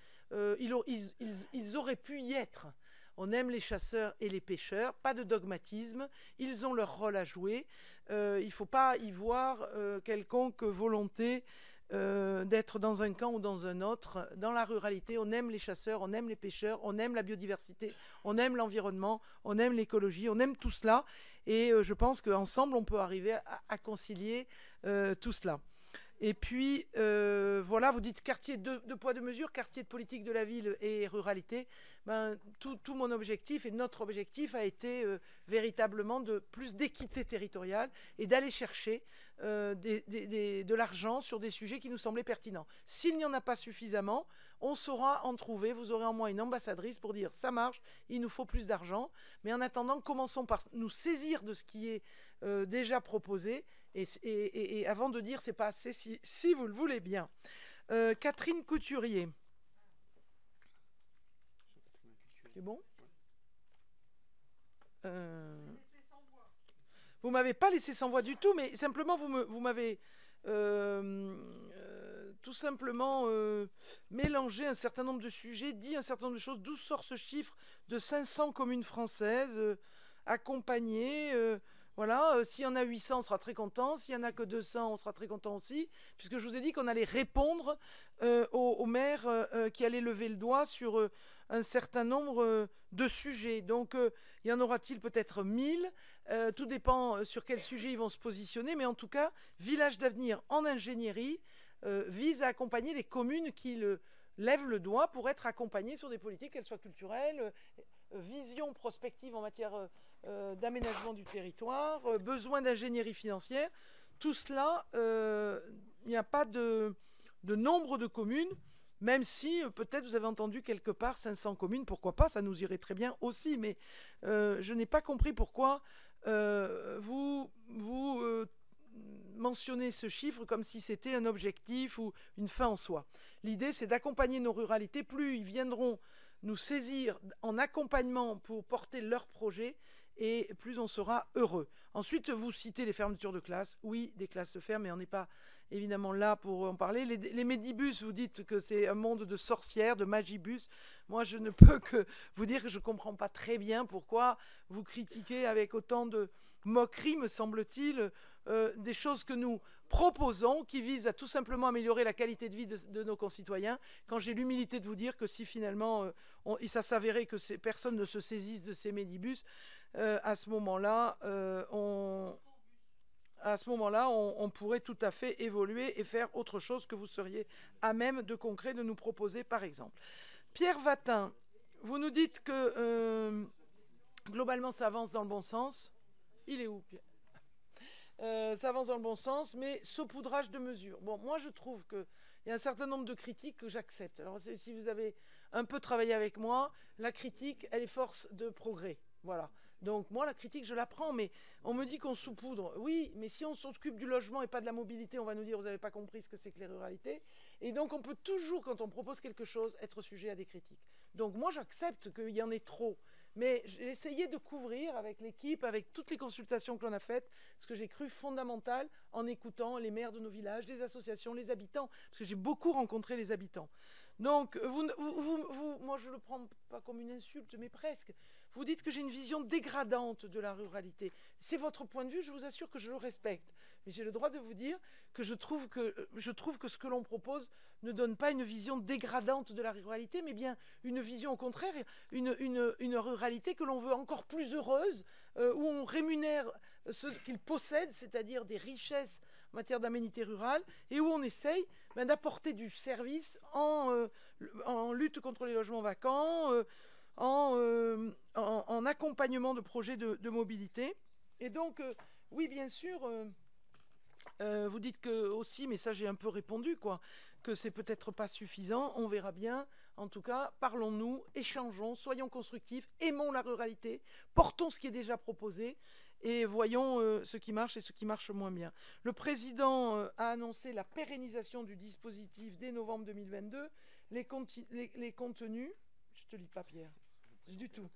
Ils auraient pu y être. On aime les chasseurs et les pêcheurs, pas de dogmatisme, ils ont leur rôle à jouer. Il ne faut pas y voir quelconque volonté d'être dans un camp ou dans un autre. Dans la ruralité, on aime les chasseurs, on aime les pêcheurs, on aime la biodiversité, on aime l'environnement, on aime l'écologie, on aime tout cela. Et je pense qu'ensemble, on peut arriver à concilier tout cela. Et puis, voilà, vous dites quartier de poids, de mesure, quartier de politique de la ville et ruralité. Ben, tout mon objectif et notre objectif a été véritablement de plus d'équité territoriale et d'aller chercher de l'argent sur des sujets qui nous semblaient pertinents. S'il n'y en a pas suffisamment, on saura en trouver. Vous aurez en moi une ambassadrice pour dire ça marche, il nous faut plus d'argent. Mais en attendant, commençons par nous saisir de ce qui est déjà proposé et avant de dire c'est pas assez, si vous le voulez bien. Catherine Couturier. C'est bon? Vous m'avez pas laissé sans voix du tout, mais simplement vous m'avez tout simplement mélangé un certain nombre de sujets, dit un certain nombre de choses. D'où sort ce chiffre de 500 communes françaises accompagnées? Voilà, s'il y en a 800, on sera très content. S'il y en a que 200, on sera très content aussi, puisque je vous ai dit qu'on allait répondre aux maires qui allaient lever le doigt sur un certain nombre de sujets. Donc, y en aura-t-il peut-être 1000? Tout dépend sur quel sujet ils vont se positionner. Mais en tout cas, Village d'avenir en ingénierie vise à accompagner les communes qui lèvent le doigt pour être accompagnées sur des politiques, qu'elles soient culturelles, vision prospective en matière d'aménagement du territoire, besoin d'ingénierie financière. Tout cela, il n'y a pas de nombre de communes, même si peut-être vous avez entendu quelque part 500 communes, pourquoi pas, ça nous irait très bien aussi, mais je n'ai pas compris pourquoi vous mentionnez ce chiffre comme si c'était un objectif ou une fin en soi. L'idée, c'est d'accompagner nos ruralités. Plus ils viendront nous saisir en accompagnement pour porter leurs projets, et plus on sera heureux. Ensuite, vous citez les fermetures de classes. Oui, des classes se ferment, mais on n'est pas évidemment là pour en parler. Les Medibus, vous dites que c'est un monde de sorcières, de magibus. Moi, je ne peux que vous dire que je ne comprends pas très bien pourquoi vous critiquez avec autant de moquerie, me semble-t-il, des choses que nous proposons qui visent à tout simplement améliorer la qualité de vie de nos concitoyens, quand j'ai l'humilité de vous dire que si finalement ça s'avérait que ces personnes ne se saisissent de ces Medibus, à ce moment-là, on pourrait tout à fait évoluer et faire autre chose que vous seriez à même de concret de nous proposer, par exemple. Pierre Vatin, vous nous dites que globalement ça avance dans le bon sens. Il est où, Pierre? Ça avance dans le bon sens, mais saupoudrage de mesures. Bon, moi je trouve qu'il y a un certain nombre de critiques que j'accepte. Alors si vous avez un peu travaillé avec moi, la critique, elle est force de progrès. Voilà. Donc moi, la critique, je la prends, mais on me dit qu'on saupoudre. Oui, mais si on s'occupe du logement et pas de la mobilité, on va nous dire, vous n'avez pas compris ce que c'est que les ruralités. Et donc on peut toujours, quand on propose quelque chose, être sujet à des critiques. Donc moi, j'accepte qu'il y en ait trop. Mais j'ai essayé de couvrir avec l'équipe, avec toutes les consultations que l'on a faites, ce que j'ai cru fondamental en écoutant les maires de nos villages, les associations, les habitants, parce que j'ai beaucoup rencontré les habitants. Donc, moi, je ne le prends pas comme une insulte, mais presque. Vous dites que j'ai une vision dégradante de la ruralité. C'est votre point de vue, je vous assure que je le respecte. Mais j'ai le droit de vous dire que je trouve que ce que l'on propose ne donne pas une vision dégradante de la ruralité, mais bien une vision, au contraire, une ruralité que l'on veut encore plus heureuse, où on rémunère ce qu'ils possèdent, c'est-à-dire des richesses en matière d'aménité rurale, et où on essaye d'apporter du service en lutte contre les logements vacants, en accompagnement de projets de mobilité. Et donc, oui, bien sûr, vous dites que aussi, mais ça j'ai un peu répondu, quoi, que c'est peut-être pas suffisant, on verra bien. En tout cas, parlons-nous, échangeons, soyons constructifs, aimons la ruralité, portons ce qui est déjà proposé et voyons ce qui marche et ce qui marche moins bien. Le président a annoncé la pérennisation du dispositif dès novembre 2022. Les contenus, je te lis pas Pierre, du tout.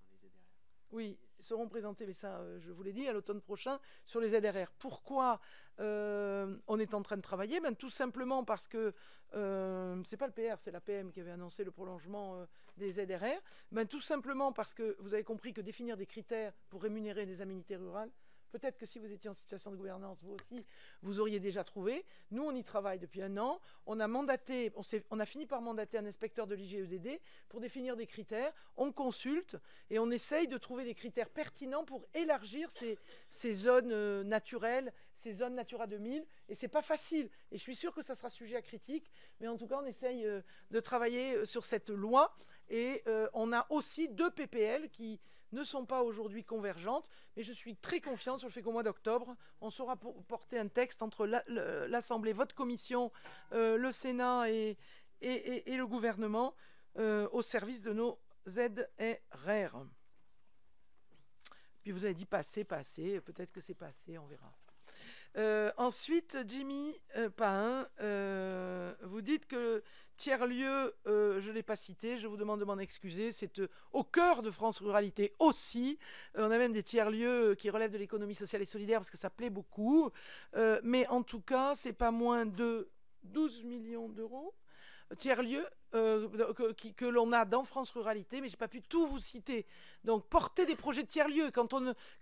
Oui, seront présentés, mais ça, je vous l'ai dit, à l'automne prochain, sur les ZRR. Pourquoi on est en train de travailler? Tout simplement parce que c'est pas le PR, c'est la PM qui avait annoncé le prolongement des ZRR. Tout simplement parce que vous avez compris que définir des critères pour rémunérer des aménités rurales, peut-être que si vous étiez en situation de gouvernance, vous aussi, vous auriez déjà trouvé. Nous, on y travaille depuis 1 an. On a fini par mandater un inspecteur de l'IGEDD pour définir des critères. On consulte et on essaye de trouver des critères pertinents pour élargir ces zones naturelles, ces zones Natura 2000. Et c'est pas facile. Et je suis sûre que ça sera sujet à critique. Mais en tout cas, on essaye de travailler sur cette loi. Et on a aussi 2 PPL qui ne sont pas aujourd'hui convergentes. Mais je suis très confiante sur le fait qu'au mois d'octobre, on saura porter un texte entre l'Assemblée, votre commission, le Sénat et le gouvernement au service de nos ZRR. Puis vous avez dit passer, peut-être que c'est passé, on verra. Ensuite, Jimmy Pahin, vous dites que tiers-lieu, je ne l'ai pas cité, je vous demande de m'en excuser, c'est au cœur de France Ruralité aussi. On a même des tiers-lieux qui relèvent de l'économie sociale et solidaire parce que ça plaît beaucoup. Mais en tout cas, c'est pas moins de 12 millions d'euros. Tiers-lieu que l'on a dans France Ruralité, mais je n'ai pas pu tout vous citer. Donc, porter des projets de tiers-lieu, quand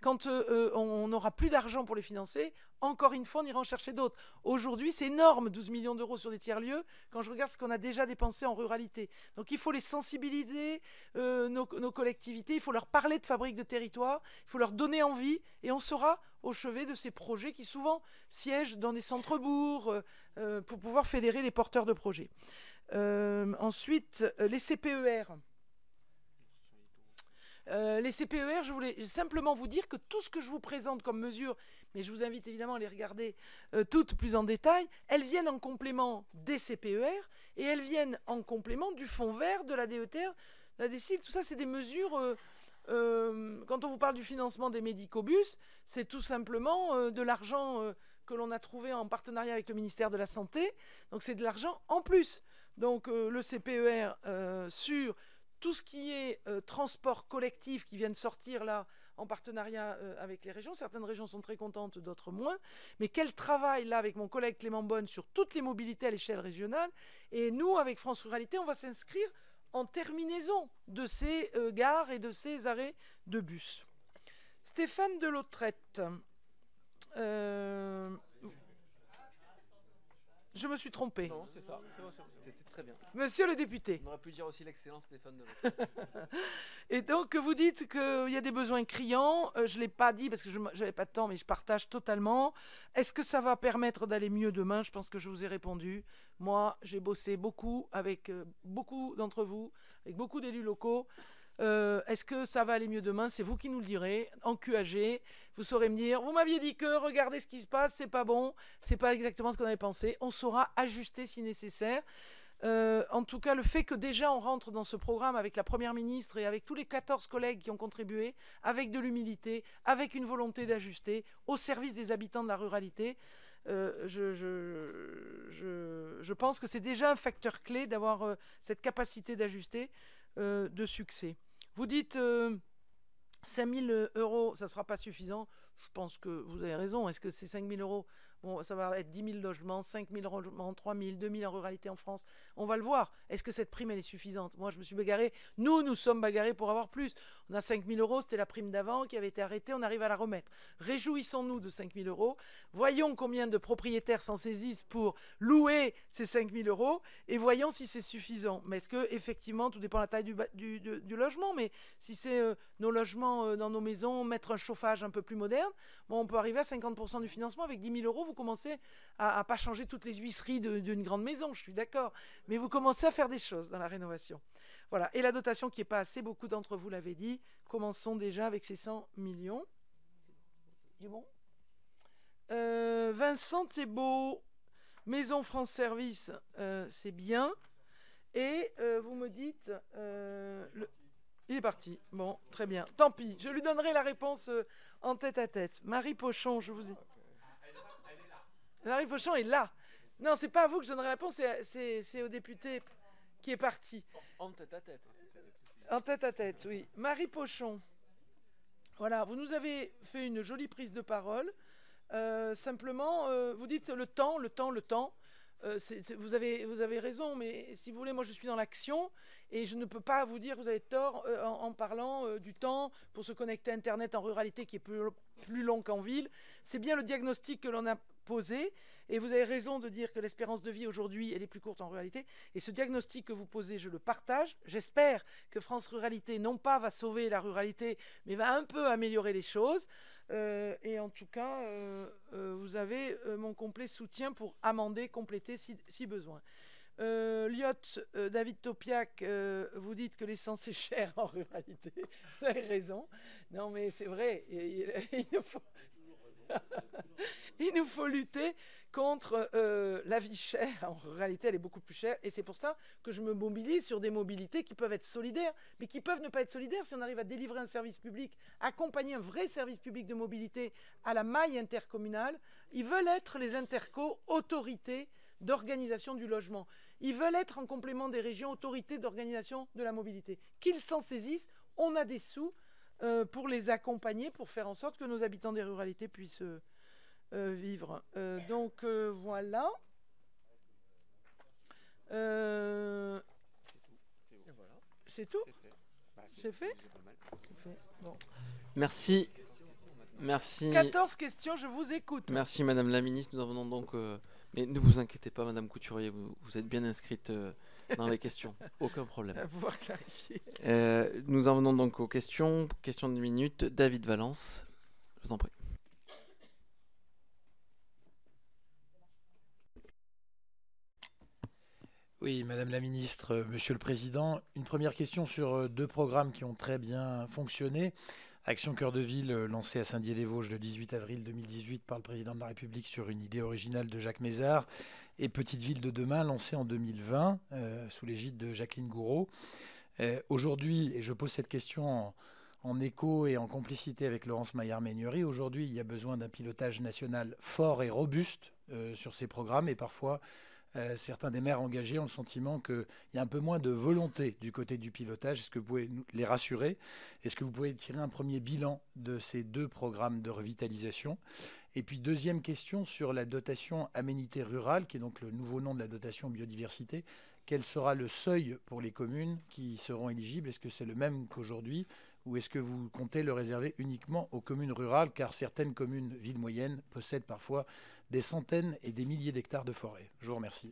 on n'aura plus d'argent pour les financer, encore une fois, on ira en chercher d'autres. Aujourd'hui, c'est énorme, 12 millions d'euros sur des tiers-lieux, quand je regarde ce qu'on a déjà dépensé en ruralité. Donc, il faut les sensibiliser, nos collectivités, il faut leur parler de fabrique de territoire, il faut leur donner envie, et on sera au chevet de ces projets qui souvent siègent dans des centres-bourgs pour pouvoir fédérer les porteurs de projets. Ensuite, les CPER. Les CPER, je voulais simplement vous dire que tout ce que je vous présente comme mesure, mais je vous invite évidemment à les regarder toutes plus en détail, elles viennent en complément des CPER et elles viennent en complément du fonds vert, de la DETR, de la DSIL. Tout ça, c'est des mesures... quand on vous parle du financement des médicobus, c'est tout simplement de l'argent que l'on a trouvé en partenariat avec le ministère de la Santé. Donc c'est de l'argent en plus. Donc le CPER sur tout ce qui est transport collectif qui vient de sortir là en partenariat avec les régions. Certaines régions sont très contentes, d'autres moins. Mais quel travail là avec mon collègue Clément Bonne sur toutes les mobilités à l'échelle régionale. Et nous, avec France Ruralité, on va s'inscrire en terminaison de ces gares et de ces arrêts de bus. Stéphane Delautrette. Je me suis trompé. Non, c'est ça. C'était très bien. Monsieur le député. On aurait pu dire aussi l'excellent Stéphane Delautrette. Et donc, vous dites qu'il y a des besoins criants. Je ne l'ai pas dit parce que je n'avais pas de temps, mais je partage totalement. Est-ce que ça va permettre d'aller mieux demain? Je pense que je vous ai répondu. Moi, j'ai bossé beaucoup avec beaucoup d'entre vous, avec beaucoup d'élus locaux. Est-ce que ça va aller mieux demain? C'est vous qui nous le direz. En QAG, vous saurez me dire, vous m'aviez dit que, regardez ce qui se passe, c'est pas bon, c'est pas exactement ce qu'on avait pensé. On saura ajuster si nécessaire. En tout cas, le fait que déjà on rentre dans ce programme avec la Première ministre et avec tous les 14 collègues qui ont contribué, avec de l'humilité, avec une volonté d'ajuster, au service des habitants de la ruralité, je pense que c'est déjà un facteur clé d'avoir cette capacité d'ajuster de succès. Vous dites 5 000 euros, ça ne sera pas suffisant. Je pense que vous avez raison. Est-ce que c'est 5 000 euros? Bon, ça va être 10 000 logements, 5 000 logements, 3 000, 2 000 en ruralité en France. On va le voir. Est-ce que cette prime, elle est suffisante? Moi, je me suis bagarré. Nous sommes bagarrés pour avoir plus. On a 5 000 euros, c'était la prime d'avant qui avait été arrêtée. On arrive à la remettre. Réjouissons-nous de 5 000 euros. Voyons combien de propriétaires s'en saisissent pour louer ces 5 000 euros et voyons si c'est suffisant. Mais est-ce que, effectivement, tout dépend de la taille du logement, mais si c'est nos logements dans nos maisons, mettre un chauffage un peu plus moderne, bon, on peut arriver à 50% du financement avec 10 000 euros. Vous commencez à pas changer toutes les huisseries d'une grande maison, je suis d'accord, mais vous commencez à faire des choses dans la rénovation. Voilà. Et la dotation qui n'est pas assez, beaucoup d'entre vous l'avez dit, commençons déjà avec ces 100 millions. C'est bon. Vincent Thébault, Maison France Service, c'est bien. Et vous me dites... Il est parti. Bon, très bien. Tant pis, je lui donnerai la réponse en tête à tête. Marie Pochon, je vous ai... Marie Pochon est là. Non, c'est pas à vous que je donnerai la réponse, c'est au député qui est parti. En tête à tête. En tête à tête, oui. Marie Pochon. Voilà, vous nous avez fait une jolie prise de parole. Simplement, vous dites le temps. Vous avez raison, mais si vous voulez, moi je suis dans l'action et je ne peux pas vous dire que vous avez tort en parlant du temps pour se connecter à Internet en ruralité qui est plus long qu'en ville. C'est bien le diagnostic que l'on a posé et vous avez raison de dire que l'espérance de vie aujourd'hui elle est plus courte en ruralité et ce diagnostic que vous posez, je le partage. J'espère que France Ruralité non pas va sauver la ruralité mais va un peu améliorer les choses et en tout cas vous avez mon complet soutien pour amender, compléter si besoin. Liot, David Topiac, vous dites que l'essence est chère en ruralité. Vous avez raison. Non, mais c'est vrai. Il nous faut lutter contre la vie chère. En réalité, elle est beaucoup plus chère. Et c'est pour ça que je me mobilise sur des mobilités qui peuvent être solidaires, mais qui peuvent ne pas être solidaires si on arrive à délivrer un service public, accompagner un vrai service public de mobilité à la maille intercommunale. Ils veulent être les intercos autorités d'organisation du logement. Ils veulent être en complément des régions autorités d'organisation de la mobilité. Qu'ils s'en saisissent, on a des sous pour les accompagner, pour faire en sorte que nos habitants des ruralités puissent vivre. Donc voilà. C'est tout. C'est fait. Bon. Merci. 14 questions, je vous écoute. Merci Madame la Ministre. Nous en venons donc... Mais ne vous inquiétez pas Madame Couturier, vous êtes bien inscrite dans les questions. Aucun problème. À pouvoir clarifier. Nous en venons donc aux questions. Question de minute. David Valence, je vous en prie. Oui, Madame la Ministre, Monsieur le Président, une première question sur deux programmes qui ont très bien fonctionné. Action Cœur de Ville, lancée à Saint-Dié-des-Vosges le 18 avril 2018 par le Président de la République sur une idée originale de Jacques Mézard, et Petite Ville de demain, lancée en 2020 sous l'égide de Jacqueline Gouraud. Aujourd'hui, et je pose cette question en écho et en complicité avec Laurence Maillard-Meignery, aujourd'hui il y a besoin d'un pilotage national fort et robuste sur ces programmes, et parfois certains des maires engagés ont le sentiment qu'il y a un peu moins de volonté du côté du pilotage. Est-ce que vous pouvez les rassurer? Est-ce que vous pouvez tirer un premier bilan de ces deux programmes de revitalisation? Et puis deuxième question sur la dotation aménité rurale, qui est donc le nouveau nom de la dotation biodiversité. Quel sera le seuil pour les communes qui seront éligibles? Est-ce que c'est le même qu'aujourd'hui ou est-ce que vous comptez le réserver uniquement aux communes rurales, car certaines communes villes moyennes possèdent parfois des centaines et des milliers d'hectares de forêt? Je vous remercie.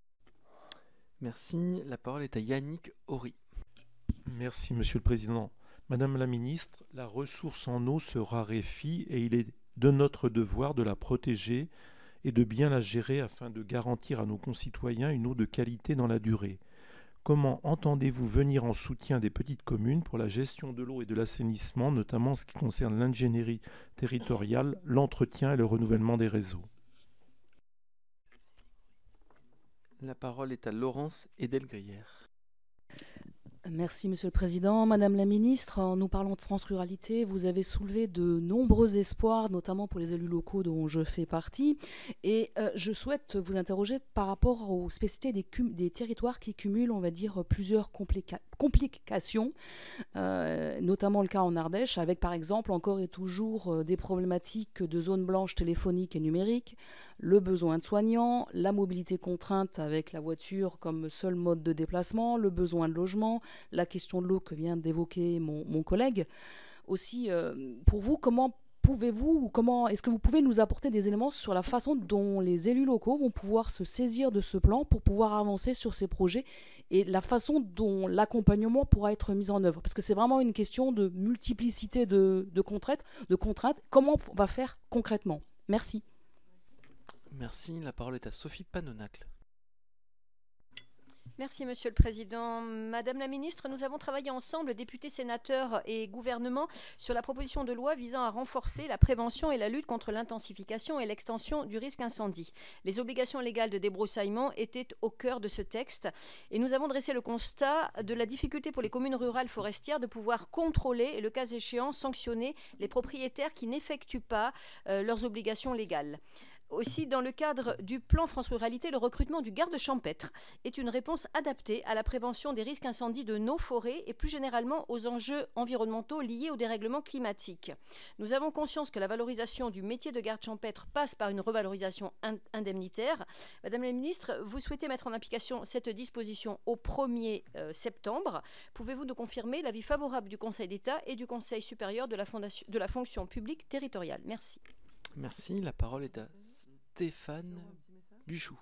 Merci. La parole est à Yannick Horry. Merci Monsieur le Président. Madame la Ministre, la ressource en eau se raréfie et il est de notre devoir de la protéger et de bien la gérer afin de garantir à nos concitoyens une eau de qualité dans la durée. Comment entendez-vous venir en soutien des petites communes pour la gestion de l'eau et de l'assainissement, notamment en ce qui concerne l'ingénierie territoriale, l'entretien et le renouvellement des réseaux? La parole est à Laurence Edelgrière. Merci Monsieur le Président. Madame la Ministre, en nous parlant de France Ruralité, vous avez soulevé de nombreux espoirs, notamment pour les élus locaux dont je fais partie. Et je souhaite vous interroger par rapport aux spécificités des territoires qui cumulent, on va dire, plusieurs complications, notamment le cas en Ardèche, avec par exemple encore et toujours des problématiques de zones blanches téléphoniques et numériques, le besoin de soignants, la mobilité contrainte avec la voiture comme seul mode de déplacement, le besoin de logement, la question de l'eau que vient d'évoquer mon collègue. Aussi, pour vous, est-ce que vous pouvez nous apporter des éléments sur la façon dont les élus locaux vont pouvoir se saisir de ce plan pour pouvoir avancer sur ces projets et la façon dont l'accompagnement pourra être mis en œuvre? Parce que c'est vraiment une question de multiplicité de contraintes. Comment on va faire concrètement? Merci. Merci. La parole est à Sophie Panonacle. Merci Monsieur le Président. Madame la Ministre, nous avons travaillé ensemble, députés, sénateurs et gouvernement, sur la proposition de loi visant à renforcer la prévention et la lutte contre l'intensification et l'extension du risque incendie. Les obligations légales de débroussaillement étaient au cœur de ce texte et nous avons dressé le constat de la difficulté pour les communes rurales forestières de pouvoir contrôler et, le cas échéant, sanctionner les propriétaires qui n'effectuent pas leurs obligations légales. Aussi, dans le cadre du plan France Ruralité, le recrutement du garde champêtre est une réponse adaptée à la prévention des risques incendies de nos forêts et plus généralement aux enjeux environnementaux liés au dérèglement climatique. Nous avons conscience que la valorisation du métier de garde champêtre passe par une revalorisation indemnitaire. Madame la Ministre, vous souhaitez mettre en application cette disposition au 1er septembre. Pouvez-vous nous confirmer l'avis favorable du Conseil d'État et du Conseil supérieur de la fonction publique territoriale? Merci. Merci. La parole est à Stéphane Buchou.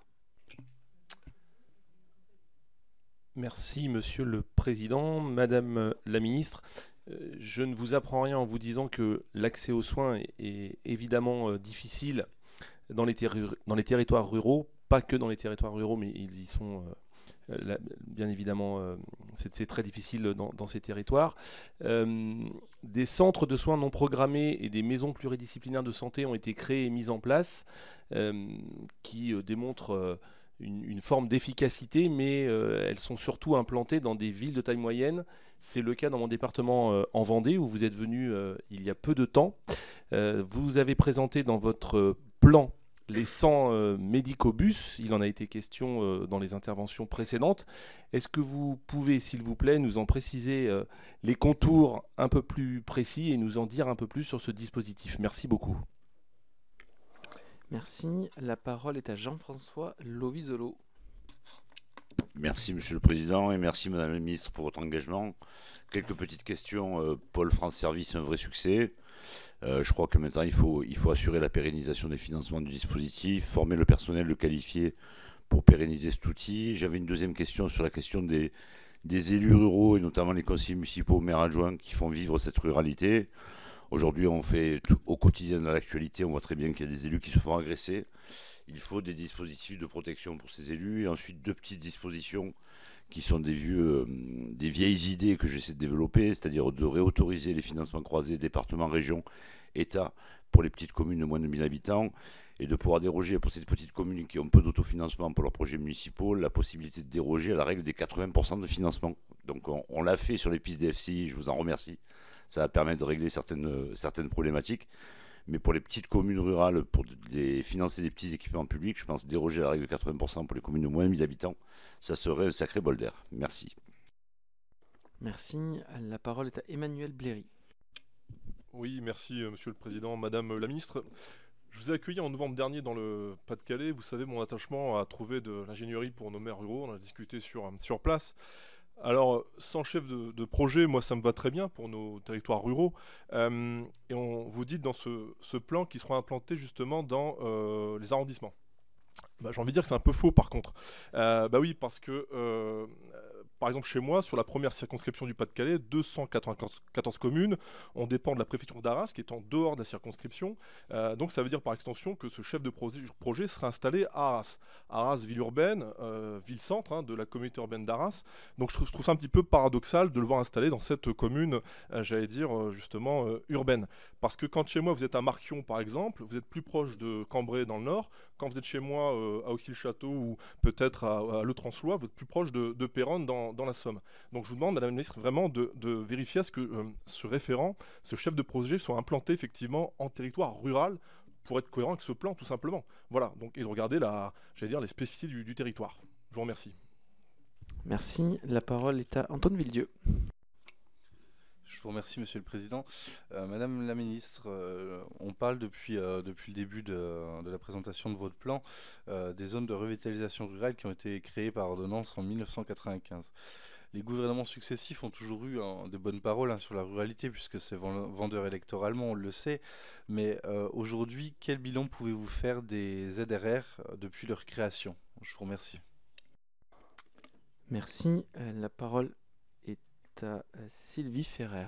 Merci Monsieur le Président. Madame la Ministre, je ne vous apprends rien en vous disant que l'accès aux soins est évidemment difficile dans les territoires ruraux, pas que dans les territoires ruraux, mais ils y sont bien évidemment, c'est très difficile dans ces territoires. Des centres de soins non programmés et des maisons pluridisciplinaires de santé ont été créés et mis en place, qui démontrent une forme d'efficacité, mais elles sont surtout implantées dans des villes de taille moyenne. C'est le cas dans mon département en Vendée, où vous êtes venu il y a peu de temps. Vous avez présenté dans votre plan les 100 médicobus, il en a été question dans les interventions précédentes. Est-ce que vous pouvez, s'il vous plaît, nous en préciser les contours un peu plus précis et nous en dire un peu plus sur ce dispositif? Merci beaucoup. Merci. La parole est à Jean-François Lovisolo. Merci Monsieur le Président et merci Madame la Ministre pour votre engagement. Quelques petites questions. Pôle France Service, un vrai succès. Je crois que maintenant il faut assurer la pérennisation des financements du dispositif, former le personnel, le qualifier pour pérenniser cet outil. J'avais une deuxième question sur la question des élus ruraux et notamment les conseillers municipaux, maires adjoints qui font vivre cette ruralité. Aujourd'hui, on fait au quotidien dans l'actualité, on voit très bien qu'il y a des élus qui se font agresser. Il faut des dispositifs de protection pour ces élus et ensuite deux petites dispositions qui sont des vieilles idées que j'essaie de développer, c'est-à-dire de réautoriser les financements croisés département, région, État pour les petites communes de moins de 1000 habitants et de pouvoir déroger pour ces petites communes qui ont peu d'autofinancement pour leurs projets municipaux, la possibilité de déroger à la règle des 80% de financement. Donc on l'a fait sur les pistes des FCI, je vous en remercie. Ça va permettre de régler certaines problématiques. Mais pour les petites communes rurales, pour financer des petits équipements publics, je pense déroger à la règle de 80% pour les communes de moins de 1000 habitants, ça serait un sacré bol d'air. Merci. Merci. La parole est à Emmanuel Bléry. Oui, merci Monsieur le Président. Madame la Ministre, je vous ai accueilli en novembre dernier dans le Pas-de-Calais. Vous savez mon attachement à trouver de l'ingénierie pour nos maires ruraux. On a discuté sur place. Alors, sans chef de projet, moi ça me va très bien pour nos territoires ruraux. Et vous dites dans ce plan qu'ils seront implantés justement dans les arrondissements. J'ai envie de dire que c'est un peu faux par contre. Oui, parce que par exemple, chez moi, sur la première circonscription du Pas-de-Calais, 294 communes, on dépend de la préfecture d'Arras, qui est en dehors de la circonscription. Donc ça veut dire par extension que ce chef de projet sera installé à Arras. Arras, ville urbaine, ville-centre de la communauté urbaine d'Arras. Donc je trouve ça un petit peu paradoxal de le voir installé dans cette commune, j'allais dire, justement, urbaine. Parce que quand chez moi, vous êtes à Marquion, par exemple, vous êtes plus proche de Cambrai dans le nord. Quand vous êtes chez moi à Auxy-le-Château ou peut-être à Le Transloy, vous êtes plus proche de Péronne dans la Somme. Donc je vous demande, Madame la Ministre, vraiment de vérifier à ce que ce référent, ce chef de projet soit implanté effectivement en territoire rural pour être cohérent avec ce plan, tout simplement. Voilà, donc, et de regarder les spécificités du territoire. Je vous remercie. Merci. La parole est à Antoine Villedieu. Je vous remercie, Monsieur le Président. Madame la Ministre, on parle depuis le début de la présentation de votre plan des zones de revitalisation rurale qui ont été créées par ordonnance en 1995. Les gouvernements successifs ont toujours eu de bonnes paroles sur la ruralité, puisque c'est vendeur électoralement, on le sait. Mais aujourd'hui, quel bilan pouvez-vous faire des ZRR depuis leur création? Je vous remercie. Merci. La parole est à Sylvie Ferrer.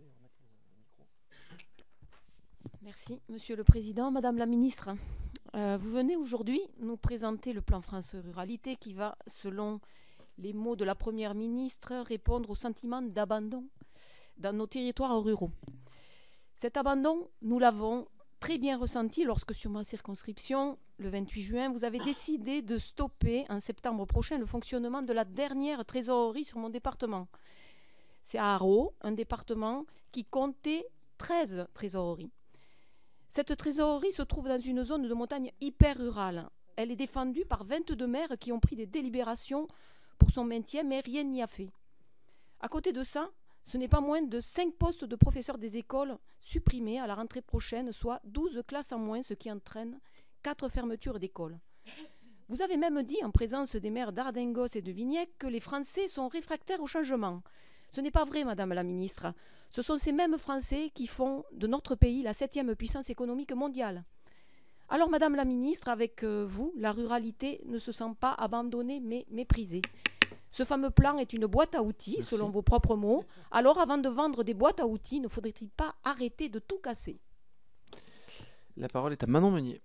Merci, Monsieur le Président. Madame la Ministre, vous venez aujourd'hui nous présenter le plan France Ruralité qui va, selon les mots de la Première ministre, répondre au sentiment d'abandon dans nos territoires ruraux. Cet abandon, nous l'avons très bien ressenti lorsque, sur ma circonscription, le 28 juin, vous avez décidé de stopper en septembre prochain le fonctionnement de la dernière trésorerie sur mon département. C'est à Haro, un département qui comptait 13 trésoreries. Cette trésorerie se trouve dans une zone de montagne hyper rurale. Elle est défendue par 22 maires qui ont pris des délibérations pour son maintien, mais rien n'y a fait. À côté de ça, ce n'est pas moins de 5 postes de professeurs des écoles supprimés à la rentrée prochaine, soit 12 classes en moins, ce qui entraîne 4 fermetures d'écoles. Vous avez même dit, en présence des maires d'Ardingos et de Vignec, que les Français sont réfractaires au changement. Ce n'est pas vrai, Madame la Ministre. Ce sont ces mêmes Français qui font de notre pays la 7e puissance économique mondiale. Alors, Madame la Ministre, avec vous, la ruralité ne se sent pas abandonnée, mais méprisée. Ce fameux plan est une boîte à outils, Merci. selon vos propres mots. Alors, avant de vendre des boîtes à outils, ne faudrait-il pas arrêter de tout casser? La parole est à Manon Meunier.